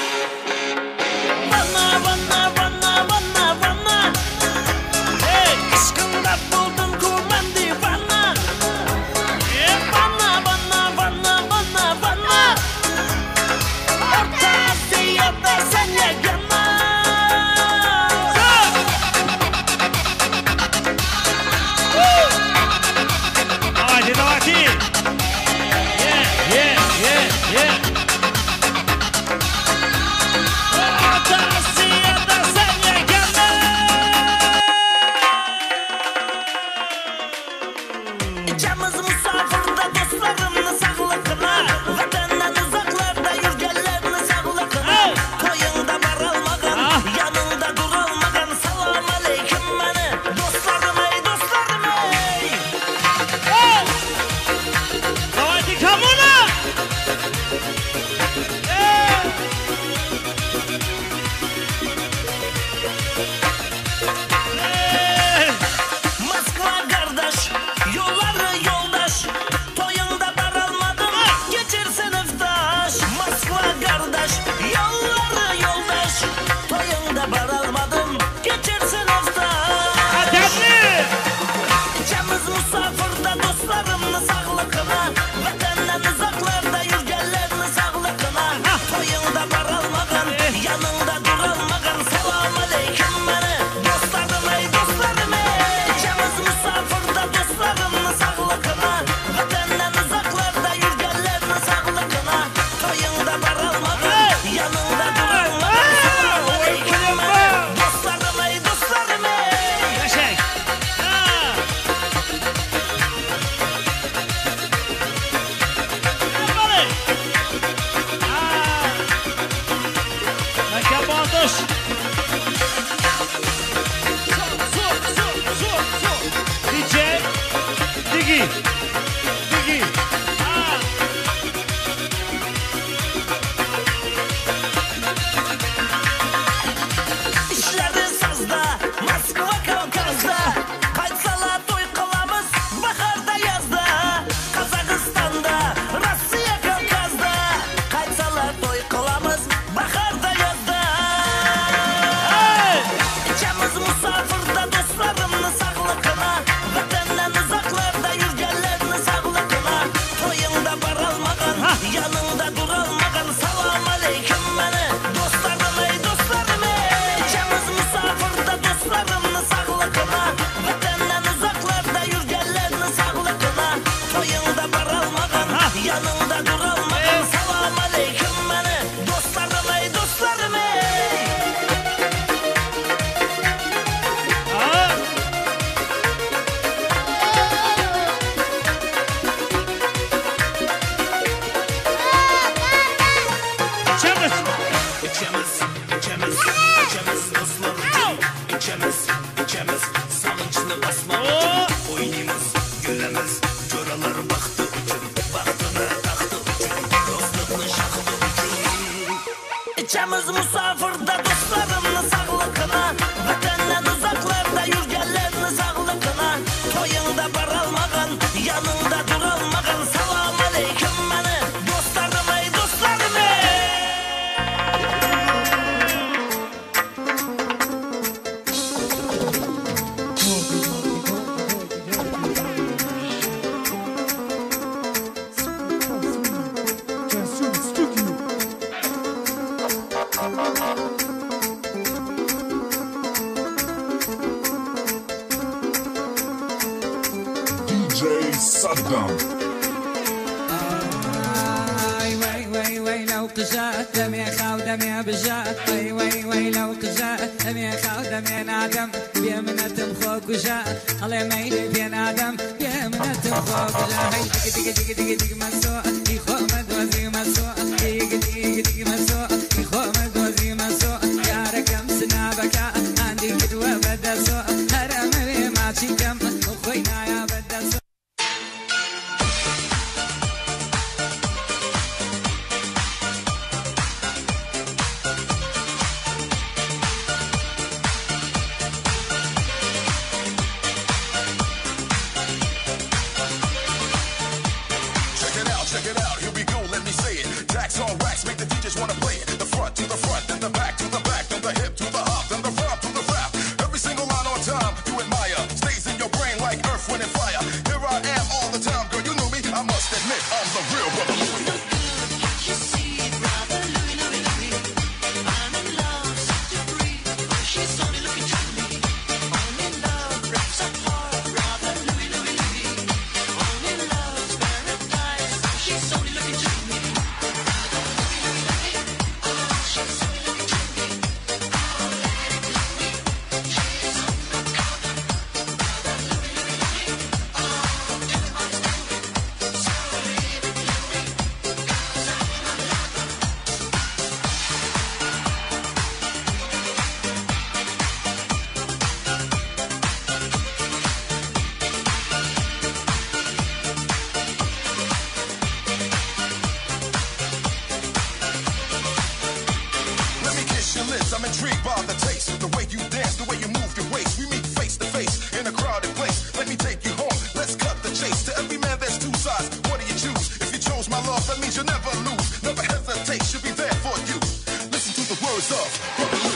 Vanna Ishqimda bo'ldim ko'rman divana Vanna Orta Cemiz musafirda dostlarımni sağlıkına, vatandan uzaklarda yurganlarni sağlıkına, toyingda borolmagan, yaningda durolmagan, salom alaykum mani dostlarim ey dostlarim ey. Давайте коммуна! Moskva kardeş, yolları yoldaş, toyunda baralmadım, geçir sınıftaş. Moskva kardeş, yolları yoldaş, toyunda baralmadım, geçir sınıftaş. Cemiz musafirda dostlarımni sağlıkına, vatandan uzaklarda yurganlarni sağlıkına, toyingda baralmagan, yaningda durolmagan, salom alaykum mani dostlarim ey dostlarim ey. Cemiz musafirda dostlarımni sağlıkına, vatandan uzaklarda yurganlarni sağlıkına, toyingda baralmagan, yaningda durolmagan, salom alaykum mani dostlarim ey dostlarim ey. Yaşay. Makam Baldoş. DJ Digi. Digi. İşleri sazda, Moskva Kavkaz'da, Kaysalar toy kılamız baharda yazda. Kazakistan'da, Rusya Kavkaz'da, Kaysalar toy kılamız baharda yazda. Cemiz musafirda dostlarımni sağlıkına, vatandan uzaklarda yurganlarni sağlıkına, toyingda barolmagan, yaningda durolmagan, salom alaykum mani dostlarim ey dostlarim ey. Cemiz musafirda dostlarımni sağlıkına, vatandan uzaklarda yurganlarni sağlıkına, toyingda barolmagan, yaningda durolmagan, salom alaykum mani dostlarim ey dostlarim ey. İçemiz. İçemiz dostlarım, içemiz salınçlı basmalar, oynayımız, gülemiz, göralar baktı uçun, baktına taktı uçun, dostluklu şaktı uçun. İçemiz musafirda dostlarımni sağlıkına, vatandan uzaklarda yurganlarni sağlıkına, toyingda barolmagan, yaningda durolmagan, salom alaykum mani dostlarim ey dostlarim ey. DJ Saddam. وي لو قجاء دمي خاو دمي بجاء وي لو قجاء دمي خاو دمي نادم بيمنة مخوك وجاء الله ميلي بين آدم بيمنة مخوك وجاء هي دق دق دق دق مسوء يخو مدوزي مسوء دق دق دق مسوء يخو مدوزي مسوء يا رقم سنابك عندي كدوة بدا سوء هرمي ما تشيكم وخوينا يا بدا سوء Check it out, here we go, let me say it. Jacks on racks, make the DJs wanna play it. The front to the front, then the back to the back, then the hip to the hop, then the front to the rap. Every single line on time, you admire. Stays in your brain like earth, wind, and fire. Here I am all the time, girl, you knew me. I must admit, I'm the real brother Louie. You see, brother Louie, Louie, Louie, I'm in love, set to free. She's only looking to me. Only love breaks apart, brother Louie, Louie, Louie. Only love's paradise. She's only looking to me. intrigued by the taste, the way you dance, the way you move your waist. We meet face to face in a crowded place. Let me take you home. Let's cut the chase. To every man, there's two sides. What do you choose? If you chose my love, that means you'll never lose. Never hesitate. She'll be there for you. Listen to the words of Brother Lou.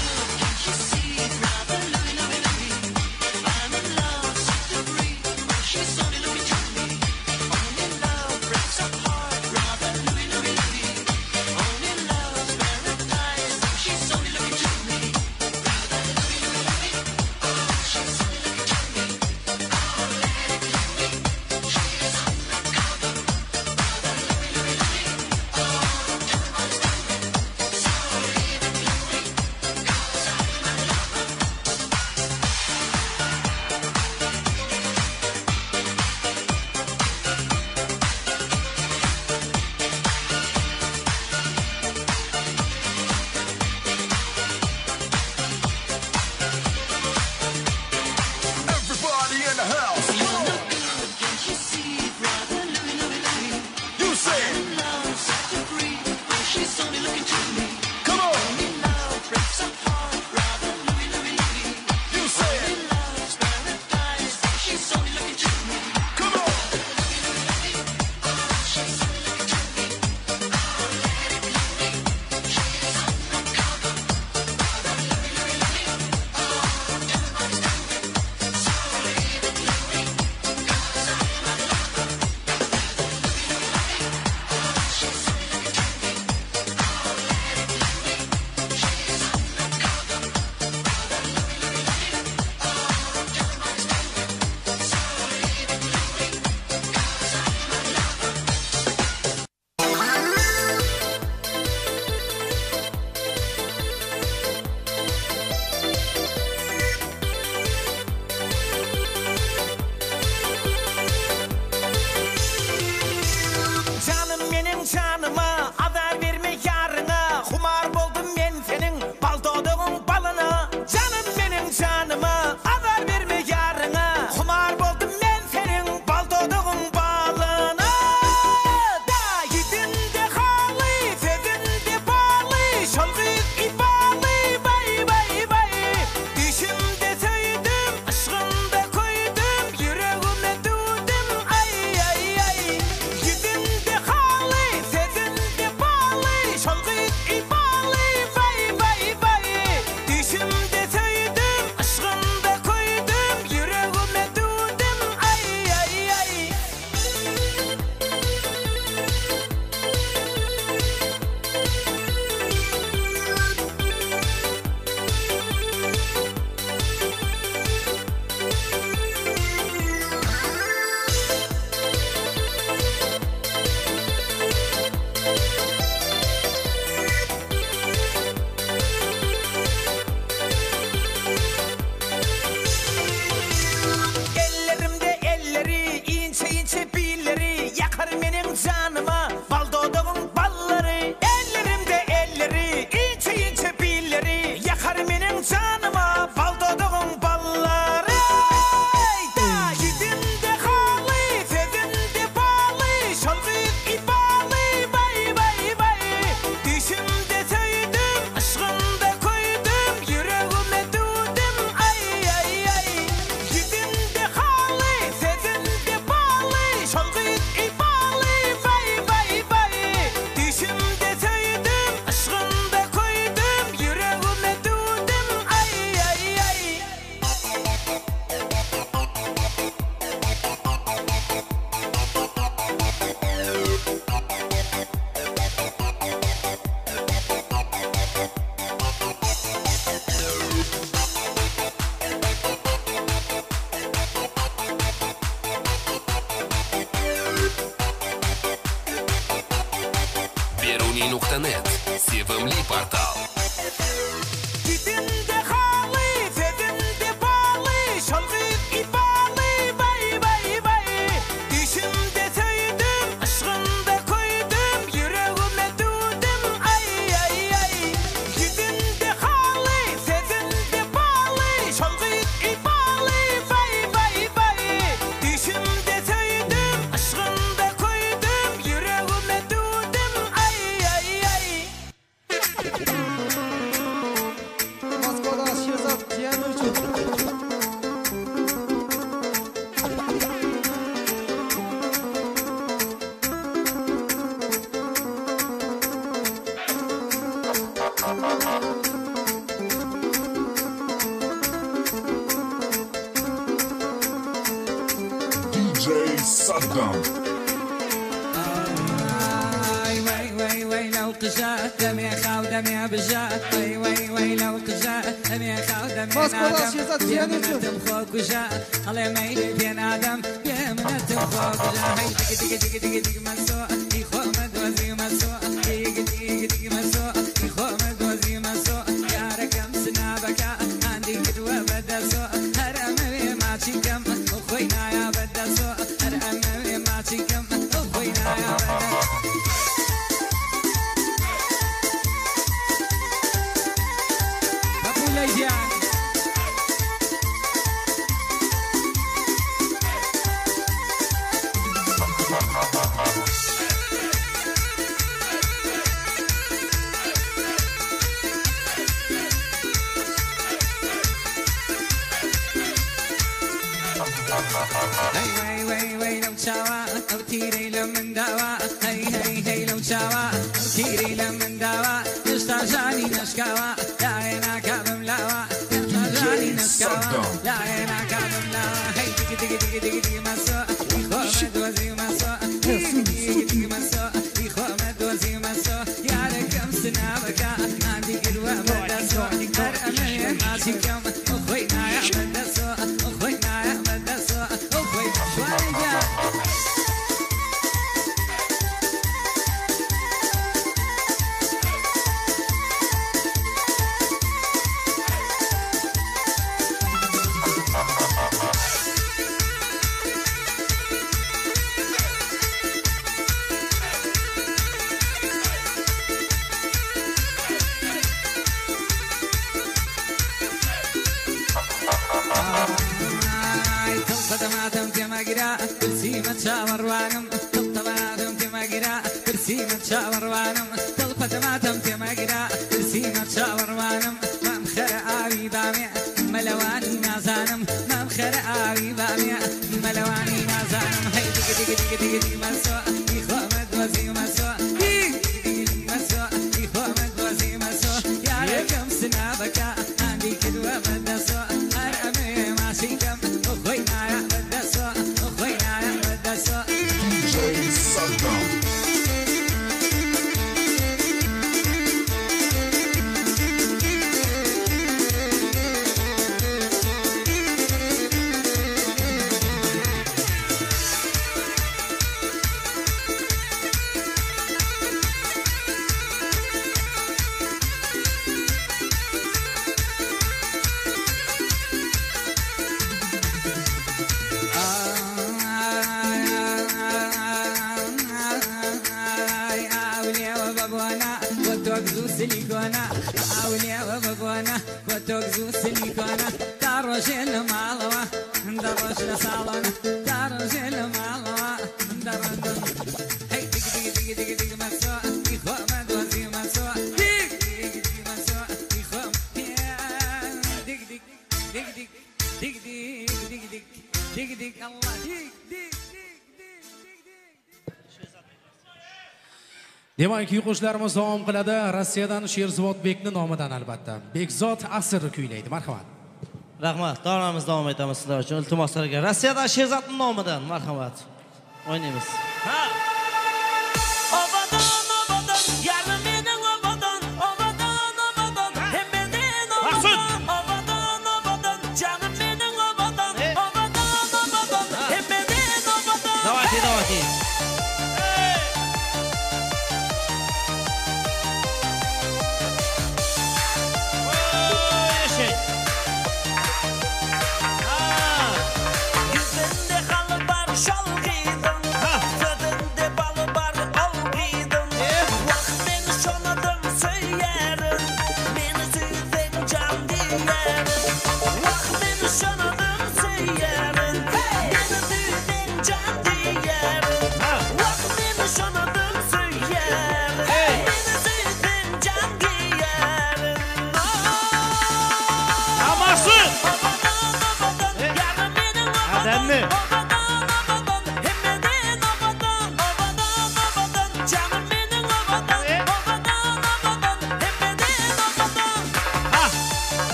Beruni.net sevimli portal. Gidimde halı, sevimde balı, şalgıt ibalı, bay bay bay. Düşümde söyledim, aşkımda koydum, yüreğime dudum, ay ay ay. Gidimde halı, sevimde balı, şalgıt ibalı, bay bay bay. Düşümde söyledim, aşkımda koydum, yüreğime dudum, ay ay ay. Sangam. وي لو قجا دمي خاو دمي بجا وي لو قجا دمي خاو دمي نادم يمنتم خوك وجا خلي ميلي بين آدم يمنتم خوك وجا هاي دق دق دق دق دق مسو يخو مدوزي مسو دق دق دق مسو يخو مدوزي مسو يا رقم سنابكا عندي قدوة بدسو هرمي ما تشكم اخوينا يا بدسو هرمي ما تشكم اخوينا يا بدسو وي لو شاوا او تيري لمن داوا هي لو شاوا او تيري لمن داوا يستاجاني نشكاوا لا انا كابم لاوا يستاجاني نشكاوا لا انا كابم لاوا هي دق دق دق دق دق مسو يخو مدوزي مسو دق دق دق مسو يخو مدوزي مسو يا رقم سنابكا عندي قدوة بدسو هرمي ما تكم اخوينا يا بدسو اخوينا يا بدسو اخوينا شاور وانم طلباتم تماجرا برسيمة شاور وانم طلباتم تماجرا برسيمة شاور وانم ممخر آوي بامع ملواني نازانم ممخر آوي بامع ملواني نازانم هي دق دق دق دق دق مسو يخو مدوزي مسو مسو يخو مدوزي مسو يا رقم سنابكا عندي كدوة بدسو هرمي ماشي كم اخوينا يا بدسو اخوينا يا بدسو Sangam. سيليكونا أولياء وبقونا وتوكزو سيليكونا دارجل مالوا دارجل صالونا دارجل مالوا دارجل هي دق دق دق دق دق مسوا يخو مدوزي مسوا دق دق دق مسوا يخو دق دق دق دق دق دق دق دق دق الله دق Demak, qo'shiqlarimiz davom qiladi. Rossiyadan Sherzodbekning nomidan albatta. Bekzod asr kuylaydi. Marhamat. Rahmat. Davramiz davom etamiz sizlar uchun. Iltimoslarga Rossiyadan Sherzodning nomidan marhamat. O'ynaymiz. Ha. Давайте.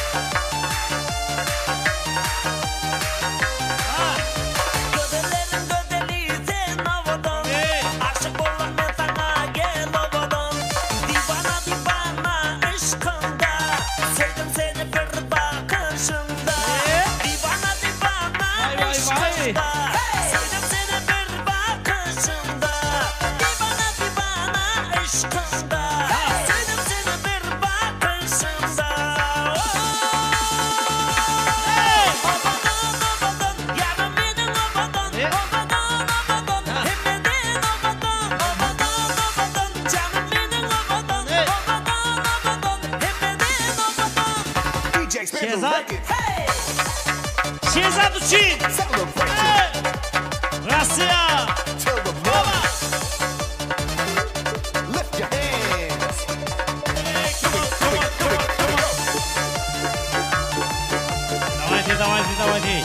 Şehzad Uçin. Rusya. Lift your hands. Давайте.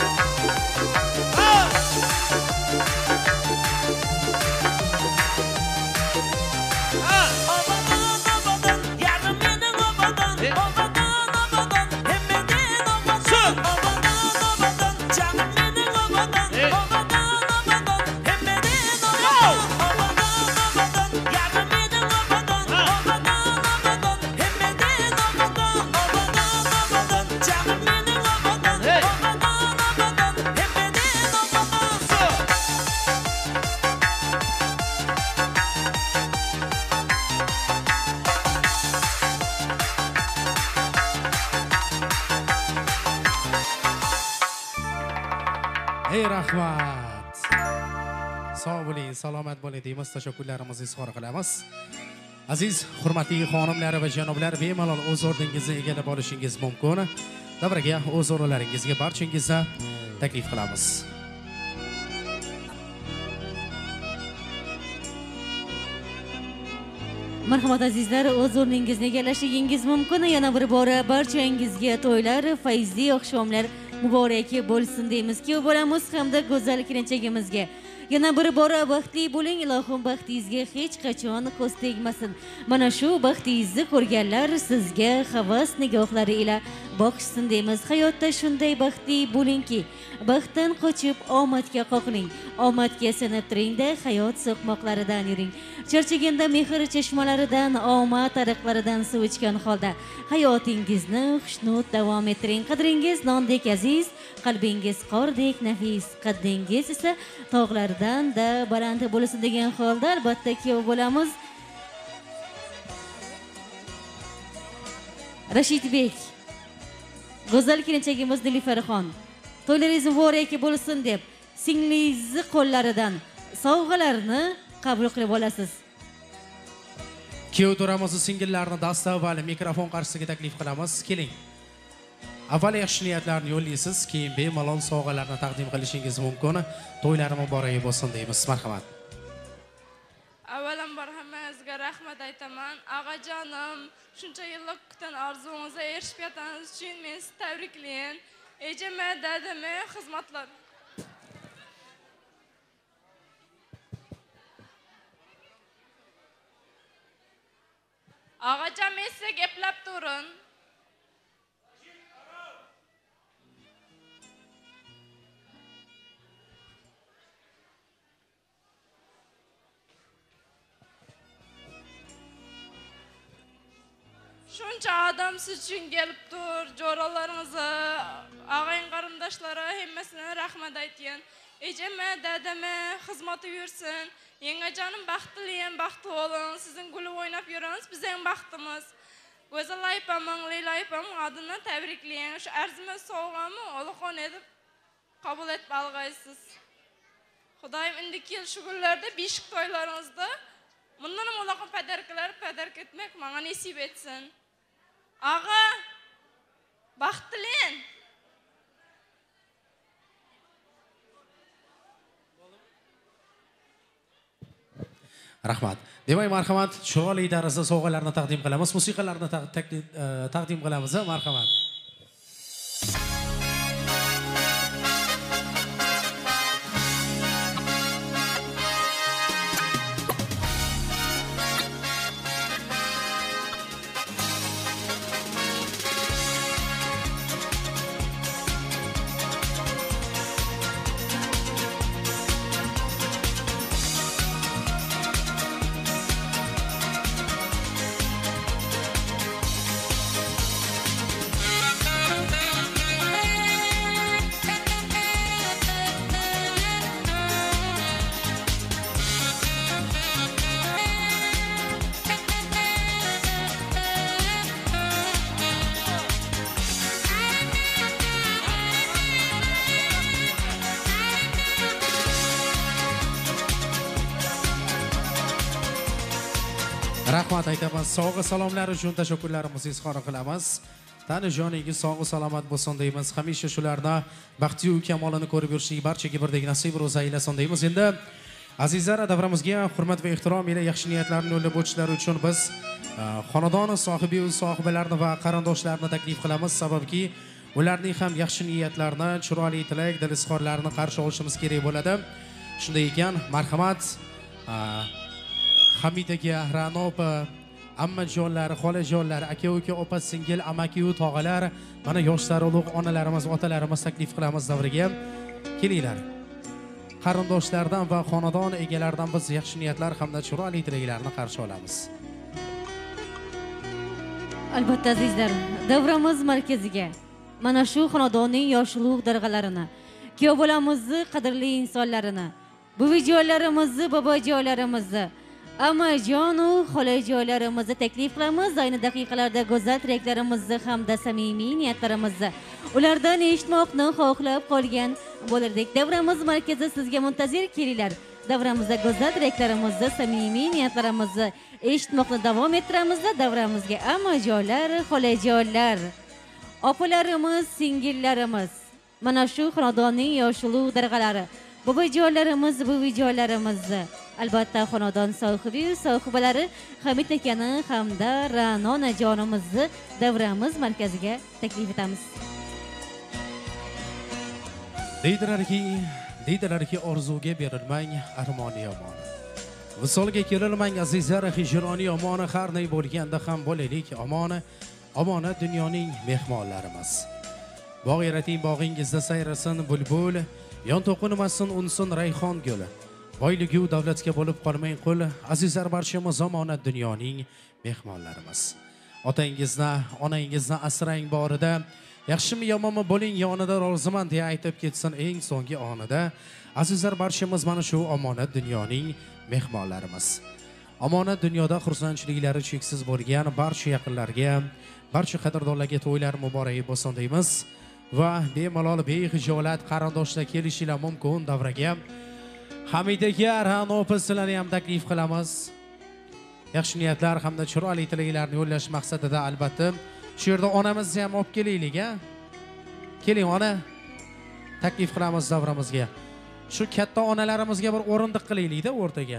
Ey rahmat. Sog' bo'ling, salomat bo'ling deymiz, tashakkurlarimizni izhor qilamiz. Aziz, hurmatli xonimlar va janoblar, bemalol o'z o'rningizni egallab olishingiz mumkin. Davraga o'z o'rinlaringizga barchangizni taklif qilamiz. Marhamat azizlar, o'z o'rningizni egallashingiz mumkin. Yana bir bora barchangizga to'ylar, fayzli oqshomlar muborak bo'lsin deymiz. Kuyov bo'lamiz hamda go'zal kelinchagimizga yana bir bora baxtli bo'ling, ilohim baxtingizga hech qachon ko'z tegmasin. Mana shu baxtingizni ko'rganlar sizga havas nigohlari ila boqishsin deymiz. Hayotda shunday baxtli bo'lingki, baxtdan qochib omadga qoqiling, omadga sinib turingda, hayot so'qmoqlaridan yuring. Charchaganda mehr chashmalaridan, omad ariqlaridan suv ichgan holda hayotingizni xushnud davom ettiring. Qadringiz nondek aziz, qalbingiz qordek nafis, qaddingiz esa tog'lardan da baland bo'lsin degan holda albatta kuyov bo'lamiz. Rashidbek, go'zal kelinchagimiz Nilufaraxon, to'ylaringiz muborak bo'lsin deb singlingizni qo'llaridan sovg'alarni qabul qilib olasiz. Kuyov to'ramizni singillarni dasta avval mikrofon qarshisiga taklif qilamiz. Keling. Avval yaxshi niyatlarni yo'llaysiz, keyin bemalol sovg'alarni taqdim qilishingiz mumkin. To'ylari muborak bo'lsin deymiz. Marhamat. Avvalambor hammangizga rahmat aytaman. Og'ajonim, shuncha yillik kutgan orzungizga erishib yetganingiz uchun men sizni tabriklayman. Ejama, dadama xizmatlar. Og'ajon, men sizga gaplab turing. Shuncha odam siz uchun kelib tur, jo'ralaringizni, og'ayin qarindoshlari hammasini rahmat aytgan. Ejama, dadama xizmati yursin. Yengajonim baxtliyan, baxtli bo'ling. Sizning gulib o'ynab yurasiz, bizning baxtimiz. Go'zal aypaming, Leyla aypaming adından tabriklayman. Shu arzimas sovg'amni Allohxon edib qabul etib olg'aysiz. Xudoyim indiki yil shu kunlarda beshik to'ylaringizda bundan ham Allohning padark etmek menga nasib etsin. Ağa, baxtliyan. Rahmat. Demak, marhamat, chiroyli tarzda sovg'alarni taqdim qilamiz, musiqalarni taqdim qilamiz. Marhamat. Rahmat aytaman. Sog'i salomlar uchun tashakkurlarimizni izhor qilamiz. Tani joningiz sog'i salomat bo'lsin deymiz. Hamisha shularni baxtiyu kamolini ko'rib yurishlik barchaga birdek nasib ro'za aylasin deymiz. Endi azizlar, davramizga hurmat va ehtirom ila yaxshi niyatlarni yo'llab o'tishlari uchun biz xonadon sohibi va sohibalarni va qarindoshlarni taklif qilamiz. Sababki ularning ham yaxshi niyatlarini, chiroyli tilak, dil izhorlarini qarshi olishimiz kerak bo'ladi. Shunday ekan, marhamat Hamid aka, Ra'no opa, ammajonlar, xolajonlar, aka-uka, opa, singil, amaki-yu tog'alar, mana yoshlar, ulug' onalarimiz, otalarimiz taklif qilamiz davriga. Kelinglar. Qarindoshlardan va xonadon egalaridan biz yaxshi niyatlar hamda chiroyli tilaklarni qarshi olamiz. Albatta azizlar, davramiz markaziga mana shu xonadonning yoshliq darg'alarini, kuyov bolamizni qadrli insonlarini, buvijonlarimizni, bobojonlarimizni, amajonu xolajonlarimizni taklif qilamiz. Ayni daqiqalarda go'zal tilaklarimizni hamda samimiy niyatlarimizni ulardan eshitmoqni xohlab qolgan bo'lardik. Davramiz markazi sizga muntazir kelinglar. Davramizda go'zal tilaklarimizni, samimiy niyatlarimizni eshitmoqni davom ettiramiz. Davramizga amajonlar, xolajonlar, opalarimiz, singillarimiz, mana shu xonadonning yoshliq darg'alari, bobojonlarimiz, buvijonlarimizni, albatta xonadon sohibi, sohibalari Hamid akani hamda Ra'no onajonimizni davramiz markaziga taklif etamiz. Deydilarki orzuga berilmang, armoni yomon. Visolga kelilmang azizlar, hijroni yomon, har ne bo'lganda ham bo'laylik omoni. Omona dunyoning mehmonlarimiz. Bog' yarating, bog'ingizda sayrasin bulbul, yon to'qinmasin unsin rayhon guli. Boyligu davlatga bo'lib qolmang qul, azizlar barchamiz omonat dunyoning mehmonlarimiz. Otangizni, onangizni asrang borida, yaxshimi yomonmi bo'ling yonida, roziman deya aytib ketsin eng so'nggi onida. Azizlar barchamiz mana shu omonat dunyoning mehmonlarimiz. Omonat dunyoda xursandchiliklari cheksiz bo'lgan barcha yaqinlarga, barcha qadrdonlarga to'ylar muborak bo'lsin deymiz va bemalol behijolat qarindoshlar kelishinglar mumkin davraga. Hamid aka, Ra'no opa sizlarni ham taklif qilamiz. Yaxshi niyatlar hamda chiroyli tilaklarni yo'llash maqsadida albatta shu yerda onamizni ham olib kelaylik, ha? Keling ona. Taklif qilamiz davramizga. Shu katta onalarimizga bir o'rindiq qilaylik-da o'rtaga.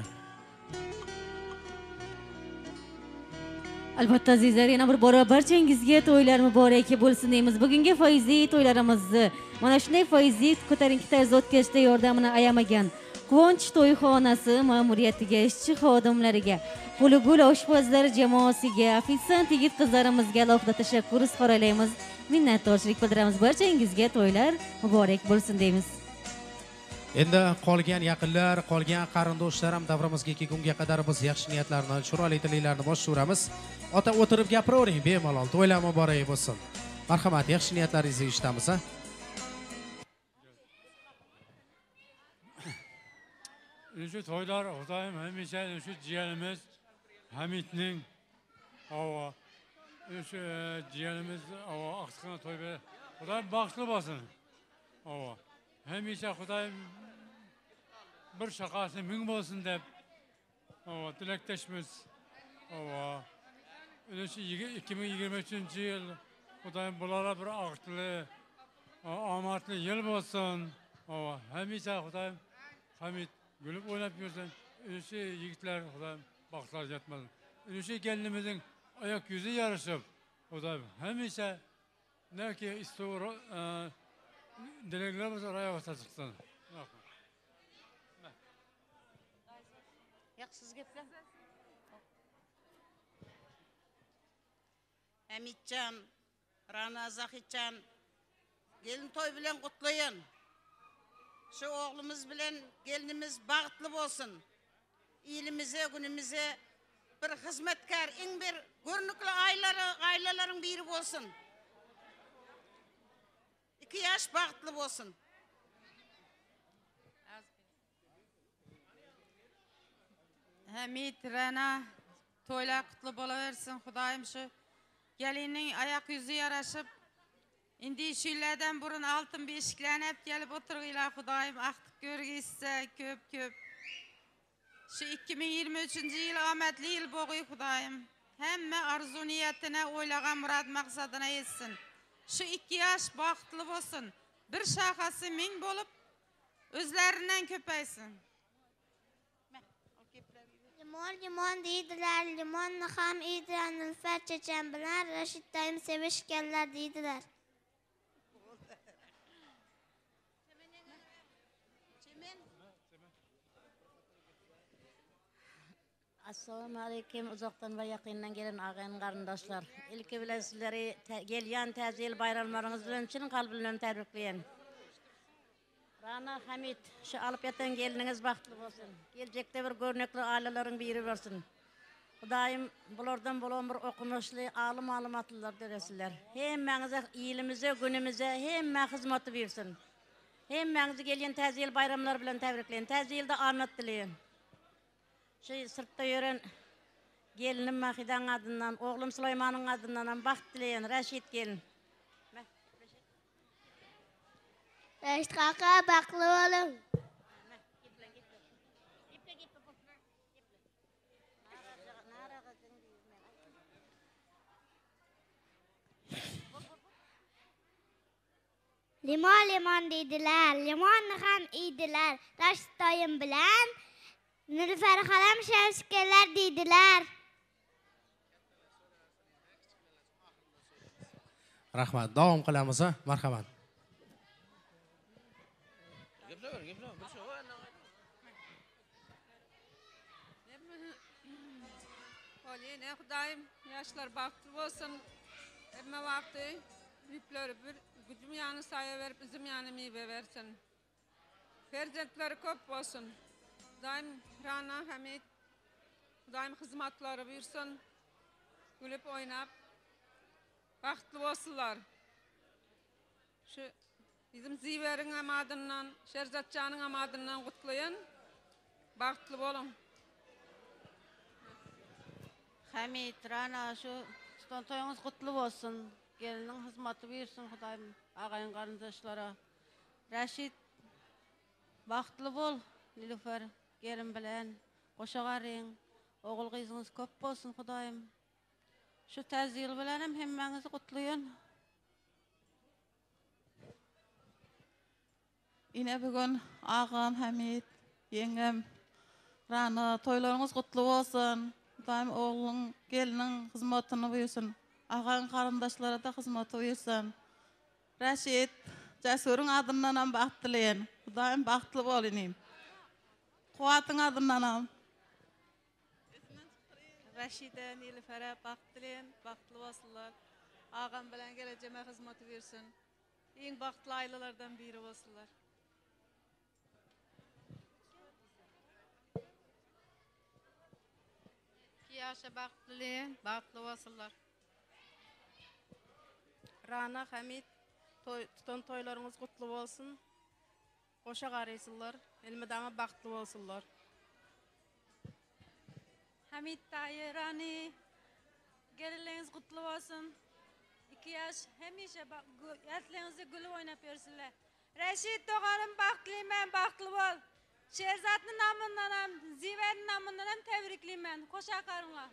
Albatta azizlar, yana bir bora barchangizga to'ylar muborak bo'lsin deymiz. Bugungi foizli to'ylarimizni mana shunday foizli ko'tarinki tarzda o'tkazishda yordamini ayamagan Quvonch to'yxonasi ma'muriyatiga, ishchi xodimlariga, Qo'ligul oshpazlar jamoasiga, ofitsiant yigit qizlarimizga alohida tashakkur izhor etamiz. Minnatdorchilik bildiramiz. Barchangizga to'ylar muborak bo'lsin deymiz. Endi qolgan yaqinlar, qolgan qarindoshlar ham davramizga kelgunga qadar biz yaxshi niyatlarni, chiroyli tilaklarni boshlaymiz. Ota o'tirib gapiravering bemalol. To'ylar muborak bo'lsin. Marhamat, yaxshi niyatlaringizni eshitamiz, ha? Şu toylar Xudoyim hamisha şu jiyanimiz Hamidning şu jiyanimiz aqsqana to'y berdi. Xudoyim baxtli bo'lsin. Hamisha Xudoyim bir shaqasi ming bo'lsin deb tilakdoshmiz. Şu 2023-yil Xudoyim bularga bir aqtli, omadli yil bo'lsin. Hamisha Xudoyim Hamid gülüp oynap yursun. Şu yigitler Xudoyim baxtlar yetmesin. Şu gelinimizin ayak yüzü yarışıp Xudoyim hamisha neki istiyor dileklerimiz oraya çıksın. Yaxsız gepler. Hamidcan, Ra'no Zahidcan, gelin toy bilen kutlayın. Şu oğlumuz bilen gelinimiz bağıtlı olsun. İyilimize, günümüze bir hizmetkar, en bir görünüklü ailelerin biri olsun. 2 yaş bağıtlı olsun. Hamid, Ra'no to'ylar qutlu bo'laversin. Xudoyim shu gelinin ayak yüzü yaraşıp indi şuylardan burun altın beshiklarni hep gelip oturg'inglar. Xudoyim aqtib ko'rgizsa ko'p Şu 2023 yıl ametli yıl boğuy Hudayım. Hemme arzu niyetine oylagan murad maksadına yetsin. Şu 2 yaş baktlı olsun. Bir şakası min bolup özlerinden köpeysin. Limon limon deydiler, limon ham iyidiler, Nilüfer çeçen bilen, Reşit dayım sevişkenler deydiler. Assalamu alaikum. Uzaktan ve yakından gelen ağayn karındaşlar. İlki bilen sizleri gelyen tezil bayramlarınız bilen için kalbinden tebrikleyen. Rana Hamid, şu alıp yatan geliniz baktlı olsun. Gelecekte bir görnekli ailelerin biri versin. Hudayım bulardan bulan bir okumuşlu alım atlılar deresizler. Hemmenize iyilimize, günümüze hemme hizmeti versin. Hemmenize gelyen tezil bayramlar bilen tebrikleyen. Tezilde anlat dileyin. Sırtta yören gelinim Mahidan adından, oğlum Süleyman'ın adından baxt dileyen Reşit gelin. Reşit kaka baklı olun. Limon limon deydiler, limon ham iydiler. Reşit dayım bilen Nilüfer halam şevşkeler deydiler. Rahmat. Davom qilamiz, marhamat. Ne Hudayım yaşlar baktı olsun. Emme vakti büyükleri bir gücüm yanı sayı verip bizim yanı meyve versin. Ferzentleri köp olsun. Daim Rana Hamid, daim hizmetleri buyursun, gülüp oynap, baktlı olsunlar. Şu bizim Ziver'in amadından, Şerzatcan'ın amadından kutlayın, baktlı olun. Hamid, Rana şu toyunuz kutlu olsun, gelinin hizmeti buyursun Hudayım ağayın karındaşlara. Reşit, baktlı bol, Nilüfer. Gelin bilen, koşagarın, oğul kızınız köp olsun Hudayım. Şu tezil bilenim hemmenizi kutlayın. Yine bugün ağam Hamid, yengem Rana toylarınız kutlu olsun. Hudayım oğlun gelinin hizmetini buyursun. Ağam karındaşlara da hizmeti buyursun. Reşit, Cesur'un adından baxt dileyin. Hudayım baktlı olayım. Kuatın adından al. Reşide, Nilüfer'e baktılayın, baktlı olsunlar. Ağam bilen geleceğime hizmeti versin. En baktlı ailelerden biri olsunlar. Yaşa baktılayın, baktlı olsunlar. Rana Hamid, tutan toylarınız kutlu olsun. Koşa qarıysınlar, elmidama baktlı olsunlar. Hamid dayı, Rani, gelirleriniz kutlu olsun. 2 yaş hemişe etlerinizi gülü oynap versinler. Reşit doğanım baktılıyım ben, baktlı bol. Şerzat'ın namından hem, Ziver'in namından hem tebrikliyim ben. Koşa karınla.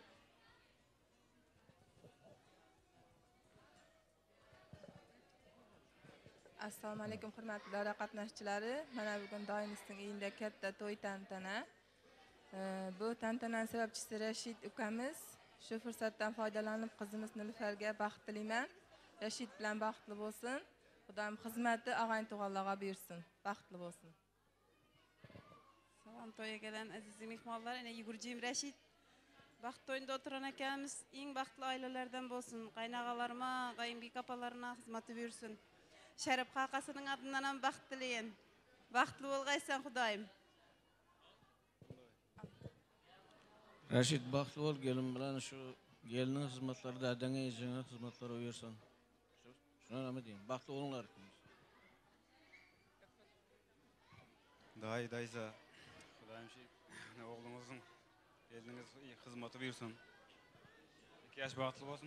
Assalomu alaykum hurmatli davra qatnashchilari. Mana bugun doimizning uyida katta to'y tantana. Bu tantananing sababchisi Rashid ukamiz. Shu fursatdan foydalanib qizimiz Nilüferga baxt tilayman. Rashid bilan baxtli bo'lsin. Xudoim xizmati og'ayn tug'anlarga buyursin. Baxtli bo'lsin. Salam to'yga gelen aziz mehmonlar, ene Yugurciyim Reşit. Baxt toyunda oturan ekanimiz en baxtlı ailelerden bolsun. Qaynağalarıma, qayınbek apalarına hizmeti buyursun. Şerif Kakası'nın adından hem baxt dileyin. Baxtlı bolğaysan Hudayım. Reşit baxtlı ol, gelin bilen şu gelinin hizmetleri de denge izine hizmetleri uyursan. Şuna ne diyeyim? Baxtlı olunlar. Dayza, Hudayım oğlumuzun geliniz iyi hizmeti buyursun. 2 yaş baxtlı olsun.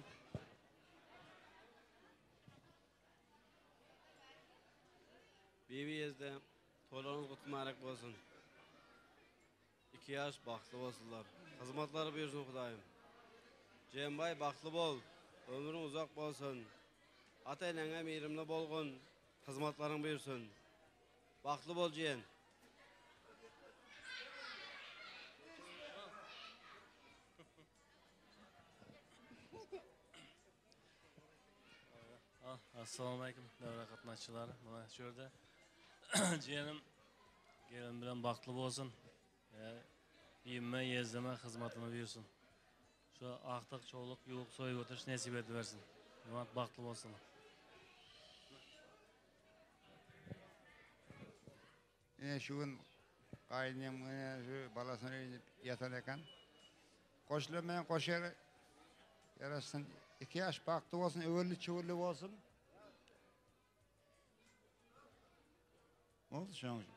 Bebiyizde toylarınız kutlu mübarek olsun. 2 yaş baxtlı olsunlar. Xizmatları buyursun Xudayım. Cembay baxtlı bol. Ömrün uzak bolsun. Ata-enаңа meyrimli bolğun. Xizmatların buyursun. Baxtlı bol ciyen. Assalomu alaykum davra qatnashchilari. Mana shu yerda jiyanim kelin bilan baxtli bo'lsin. Yemma, yezdama xizmatini buyursin. Shu aqtiq, cho'liq, yo'q so'yib o'tirish nasib etib bersin. Umid baxtli bo'lsin. Şu gün qaynım şu balasını yatan ekan. Qo'shilmayan qo'shar yarasın. 2 yaş baxtli olsun, öğürlü çığırlı olsun. Ne oldu şu an?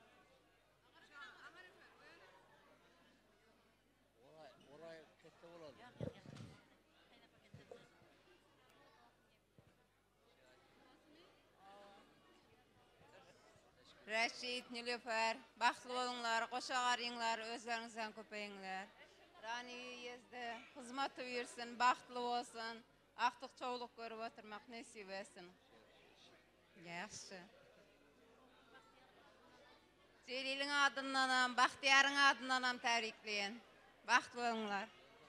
Reşit, Nilüfer, baxtlı olunlar, qoşağarıyınlar, özlerinizden köpeyinler. Rani yezdi, hizmeti buyursun, baxtlı olsun, aqtiq çoğuluk görüp oturmak nasip etsin. Yaxşı. Celil'in adındanam, Baxtiyar'ın adındanam təbrikleyin. Baxtlı olunlar.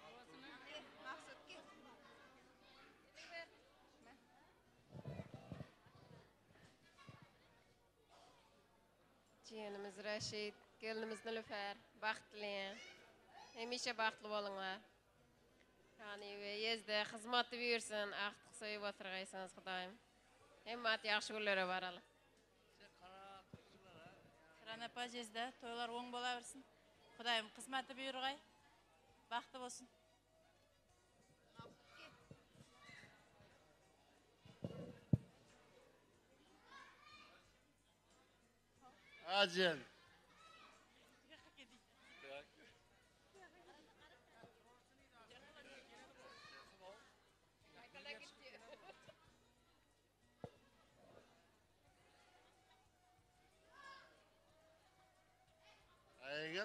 Ciğenimiz Reşit, gelinimiz Nilüfer, baxtlıyan. Hemişe baxtlı olunlar. Yani yezde xizmatı buyursun, aqtiq soyup oturğaysınız Xudayım. Hemmat yaxşı günlere baralı. Ranapa jezde toylar oң bola bersin. Xudayım xizmati buyurgay. Baxtlı olsun. Acil. Aygın.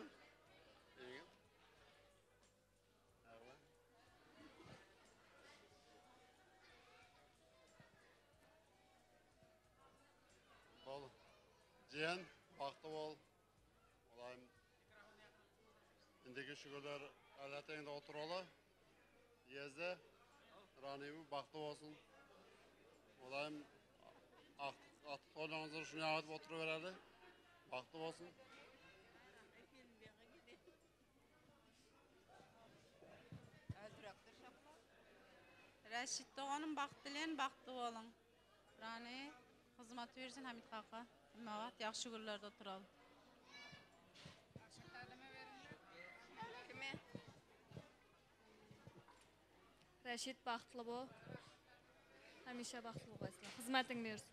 Bol. Cihan, baxtlı bol. Olayım. Indiki şükürler alatayında oturalı. Yezde. Ranimi baxtlı olsun. Olayım. Aqtiq toylarınızı şunu yağıtıp oturuveradi. Baxtlı olsun. Reşit doğanın baxtlıyan baxtlı olun. Rani hizmet versin Hamid Kaka. Mavat yaxşı günlerde oturalım. Kime? Reşit baxtlı bol. Hemişe baxtlı bo'lsizlar. Xizmating bersin.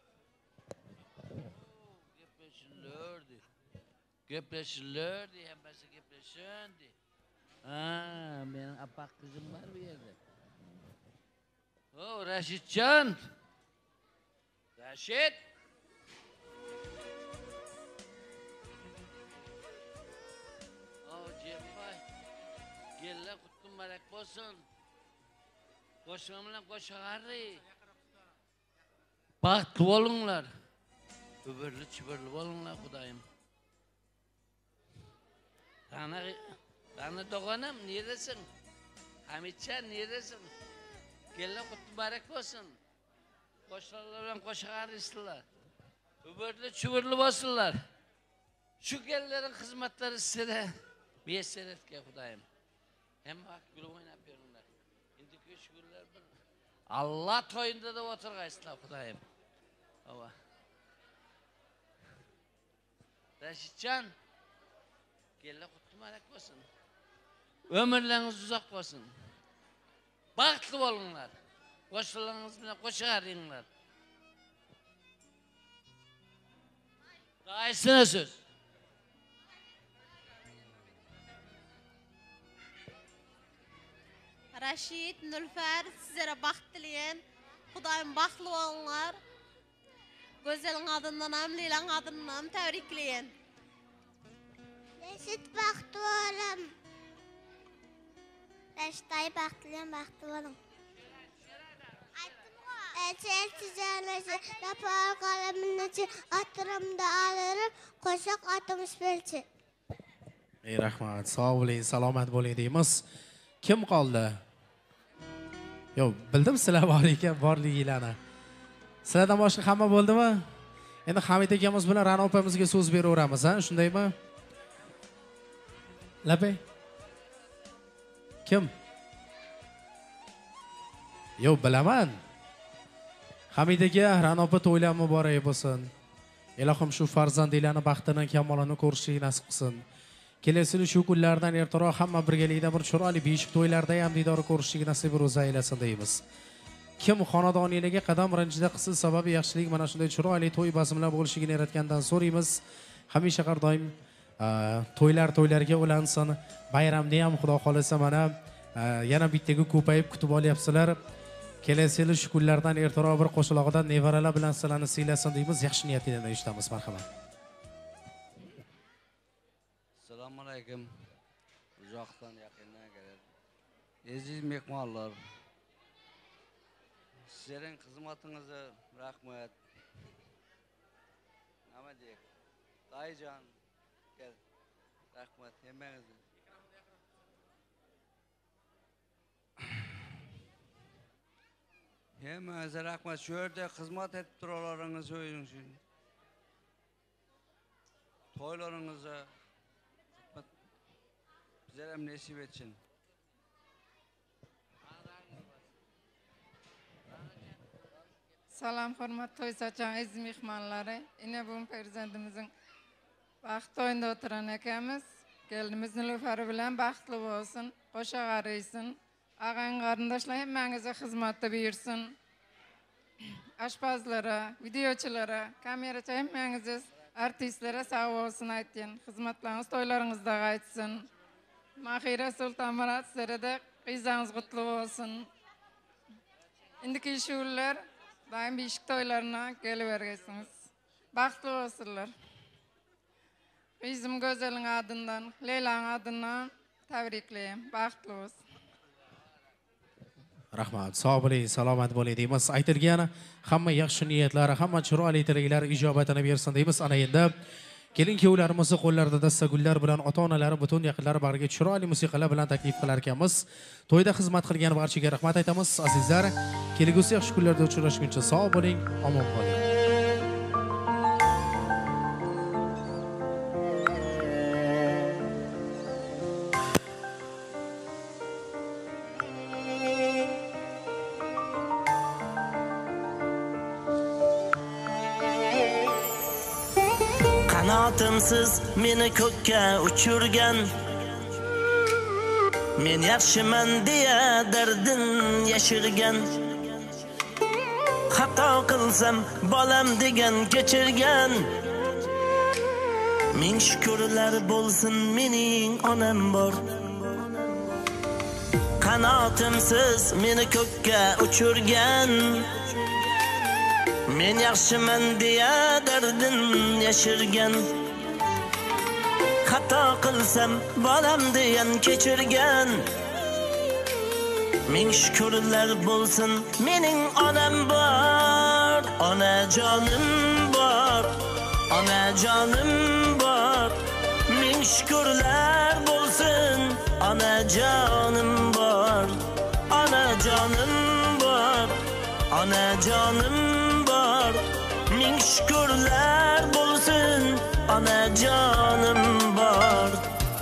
Gepleşirlerdi, hemmesi gepleşirdi. Benim apak kızım var bir yerde. Reşitcan. Reşit. Cembay. Gelle kutlum merak olsun. Koşmamla koşarı. Baxtlı olunlar. Öbürlü çöbürlü olunlar Xudayım. Rana doğanım neredesin? Hamitcan neredesin? Gelle kutlu barek olsun. Koşarlarla koşar istiler. Öbürlü çöbürlü olsunlar. Şu gellerin hizmetleri size bir eser etki Xudayım. Hem bak gülü oynap yorumlar. İndiki şükürler bir. Allah toyunda da oturgaysınlar Xudayım. Ava. Reşitcan. Gelle kutlu barek olsun. Ömürleriniz uzak olsun. Baxtlı olunlar. Koşularınız bilen koşarınlar. Dayısına söz. Reşit, Nülfer, sizlere baxtlıyan. Xudayım baxtlı olunlar. Gözelin adından, Leylan adından təbrikleyin. Reşit baktı oğlum. Reşit dayı baktı oğlum. Elçi ticareti rapor kalemini atırımda alırım. Koşak 65. Ey rahmat, sağ bo'ling, salomat bo'ling deymiz. Kim qoldi? Yo, bildim sizlar bor ekan, borliginglarni. Sizlardan boshqa hamma bo'ldimi? Endi Hamid akamiz bilan Ra'no opamizga so'z beraveramiz, ha? Shundaymi? Labay. Kim? Yo, bilaman. Hamid aka, Ra'no opa to'ylar muborak bo'lsin. Ilohim shu farzandinglarni baxtini, kamolini ko'rishni nasib qilsin. Kelasi shu kunlardan ertaroq hamma birgalikda bir chiroyli beshik to'ylarda ham diydor ko'rishni nasib ro'za aylasin deymiz. Kim xonadoniylarga qadam birinchida qilsa sababi yaxshilik mana shunday chiroyli to'y bazmlar bo'lishini yaratgandan so'raymiz. Hamisha har doim to'ylarga ulansin. Bayramda ham xudo xolasa mana yana bittaga ko'payib kutib olyapsizlar. Kelasi shu kunlardan ertaroq bir qo'shilog'idan nevaralar bilan sizlarni siylasin deymiz. Yaxshi niyatingizdan eshitamiz, marhamat. Assalomu alaykum. Uzoqdan yaqindan keladi. Aziz mehmonlar. Sizlarning xizmatingizga rahmat. Nima deyek? Dayjon, kel. Rahmat hammangizga. Hammangizga rahmat. Shu yerda xizmat etib turalaringiz o'ying. To'ylaringizga bizler hem nasip etsin. Salam hurmat to'y sochan aziz mehmonlari. Ine bu farzandimizin baxt to'yida o'tiran akamiz. Gelinimiz Nilufar bilan baxtli bo'lsin, qo'sha qaraysin. Ağan qarindoshlar hammangizga xizmatda buyursin. Aşpazlara, videochilara, kamerachi hammangiz artistlere sağ olsun aytın. Xizmatlarınız to'ylaringizda qaytsin. Mahira Sultan Murat sizlere de qizangiz qutlu olsun. Indiki şuurlar daim beshik to'ylarına kelivergesiniz. Baxtli olsunlar. Qizim Go'zalning adından, Leyla'nın adından tabrikleyim. Baxtli olsun. Rahmat, sog' bo'ling, salomat bo'ling deymiz. Aytilgan hamma yaxshi niyatlar, hamma chiroyli tilaklar ijobatini bersin deymiz. Ana endi kelin-kuyovlarimizni qo'llarida dastagullar bilan ota-onalari, butun yaqinlari bariga chiroyli musiqalar bilan taklif qilar ekanmiz. To'yda xizmat qilgan barchaga rahmat aytamiz. Azizlar, kelgusi yaxshi kunlarda uchrashguncha sog' bo'ling, omon qoling. Qanotimsiz meni ko'kka uchurgan, men yaxshiman deya dardin yashirgan, xato qilsam bolam degan kechirgan, ming shukrlar bo'lsin mening onam bor. Qanotimsiz meni ko'kka uchurgan, men yaxshiman deya dardin yashirgan, xato qilsam bolam degan kechirgan, ming shukrlar bo'lsin mening onam bor. Onajonim bor, onajonim bor, ming shukrlar bo'lsin. Onajonim bor, onajonim bor, onajonim bor, ming shukrlar bo'lsin. Onajonim bor.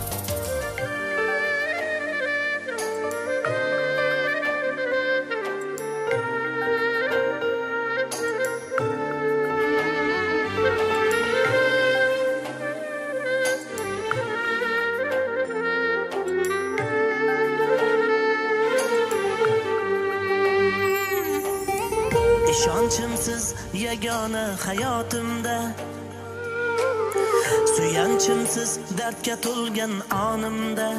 İşonchimsiz yagona hayotimda, suyanchimsiz dardga to'lgan onimda,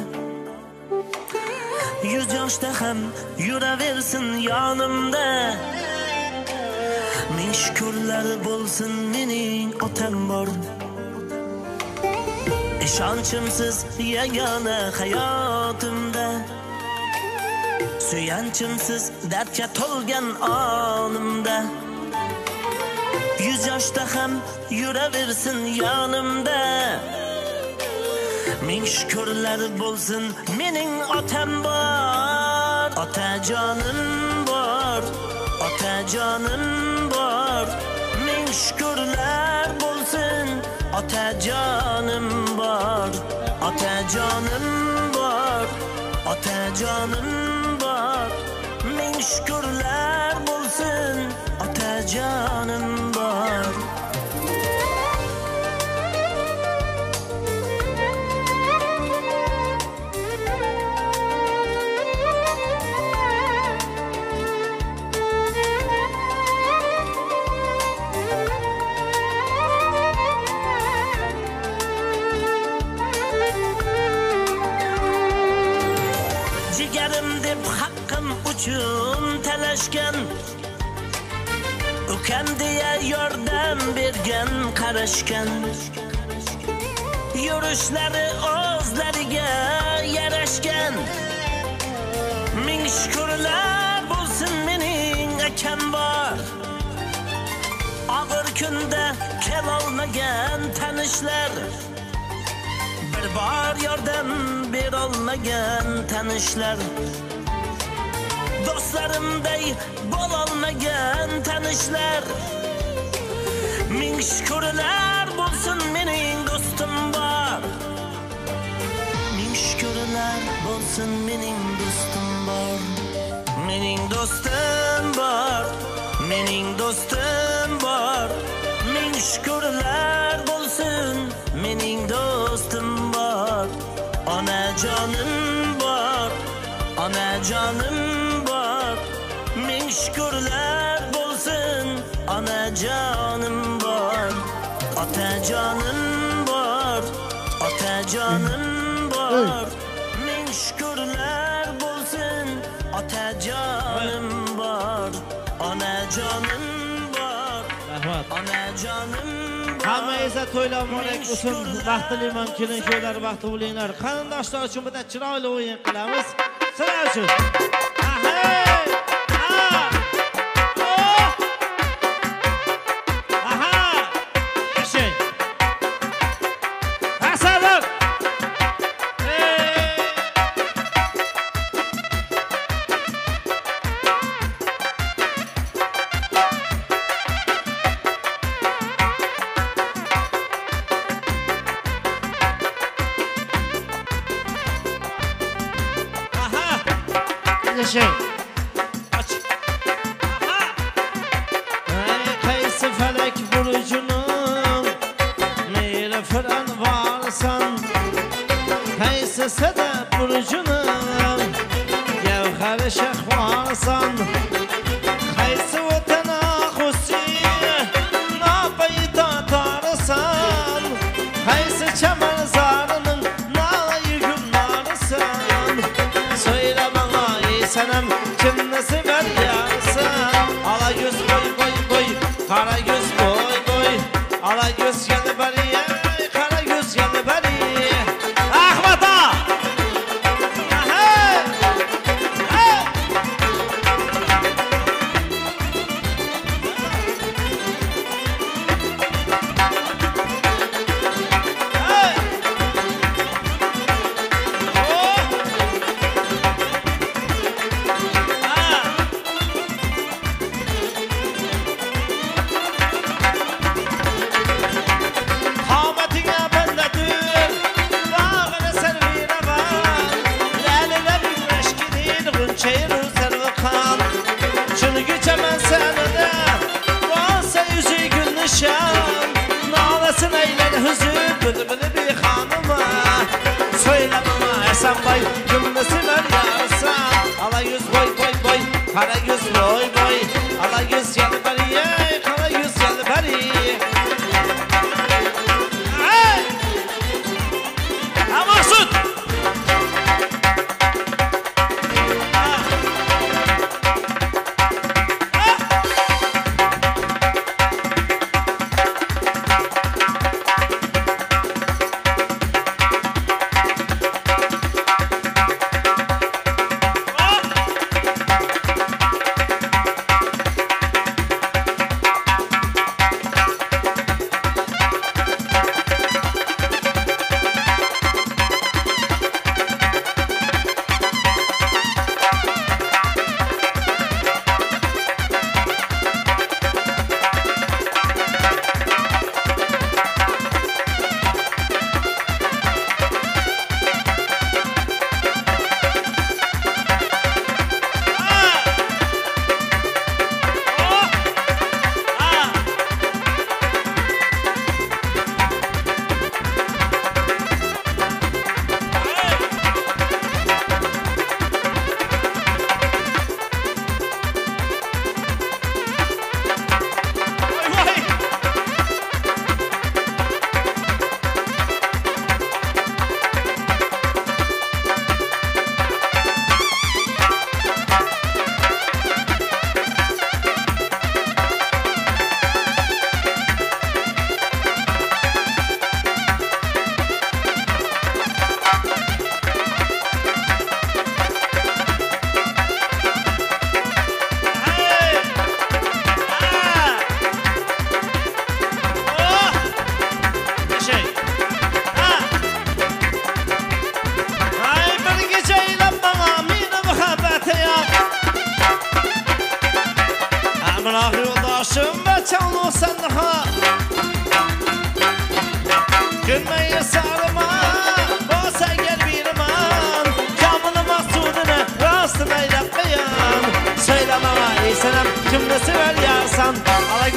yuz yoshda ham yuraversin yonimda, ming shukrlar bo'lsin mening otam bor. İşançımsız yegane hayatımda Suyançımsız dertke tolgan anımda 100 yaşta hem yüreversin yanımda Ming şükürler bolsun mening otam bor Otajonim bor Otajonim bor Ming şükürler bolsun Otajonim bor Otajonim bor Otajonim bor Ming şükürler bolsun Otajonim bor Uchun talashgan ukam deya yordam bergan qarashgan yurishlari o'zlariga yarashgan ming shukrlar bo'lsin mening akam bor og'ir kunda kelolmagan tanishlar bir bor yordam berolmagan tanishlar Dostlarımday bo'lolmagan tanishlar Ming shukrlar bo'lsin mening do'stim bor Ming shukrlar bo'lsin mening do'stim bor Mening do'stim bor Mening do'stim bor Ming shukrlar bo'lsin mening do'stim bor Onajonim bor Onajonim Ming şükürler bolsun Onajonim bor Otajonim bor Otajonim bor Ming şükürler bolsun Otajonim bor Onajonim bor Onajonim bor Hamma esa to'ylab muborak bo'lsin. Vaqtli keling sho'lar vaqti bo'linglar. Qarindoshlar uchun bitta chiroyli o'yin qilamiz. Sizlar uchun. Qaysi falak burjuning meyli firan varsan Qaysi sada burjuning gavhari shahvarsan Qaysi vatana xusi napayta tarsan Qaysi chamal zarining nalayi gullarsan Söyle bana ey sanam kimni sever yarsan Ala göz boy boy boy Kara göz boy boy Ala göz yanı bari Kara göz yanı bari Ahmet ağa Bay cümlesi ver yarsan Ala yüz boy boy boy Kara yüz boy boy Ala yüz yanı bari Kara yüz yanı bari Hey! Amaksut!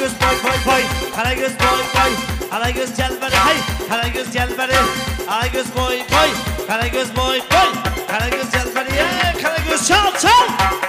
Karagöz boy boy boy, Karagöz boy boy, Karagöz gel beri hay, Karagöz gel beri, Karagöz boy boy, Karagöz boy boy, Karagöz gel beri, Karagöz çal çal.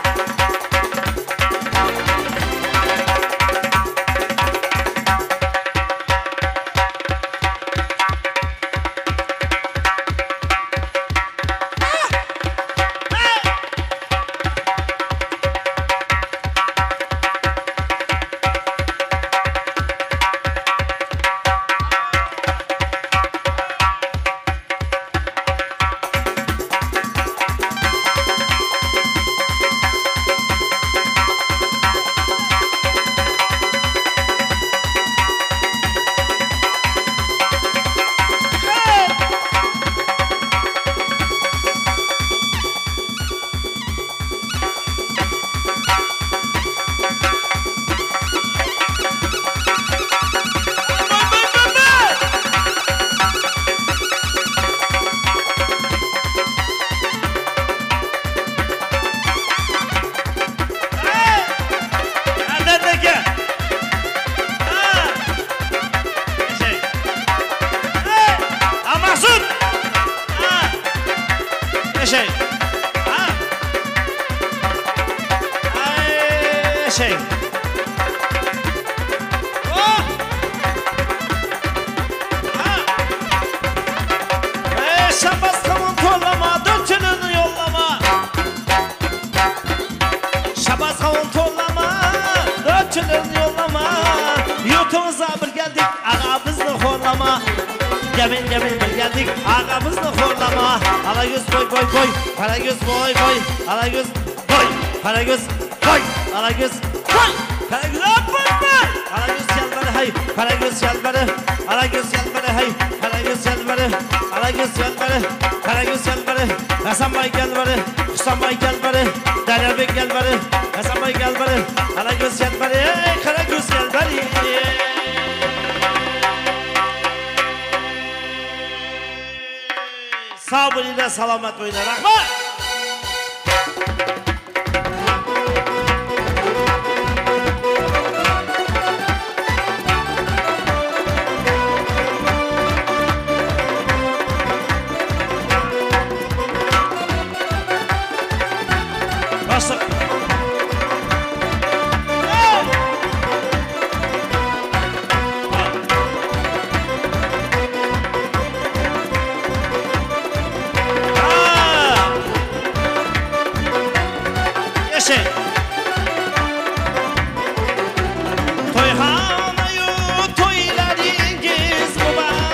Gelin bir geldik ağamızla horlama. Alagöz boy boy boy, Karagöz boy boy, Alagöz boy, Karagöz boy, Alagöz boy, Karagöz boy boy, Alagöz gel beri hay, Karagöz gel beri, Alagöz gel beri hay, Karagöz gel beri, Alagöz gel beri, Karagöz gel beri, Hasan Bay gel beri, Hüsam Bay gel beri, Derya Bey gel beri, Hasan Bay gel beri, Alagöz gel beri, Karagöz gel beri. Sabır ile selamet oyna. Rahmat.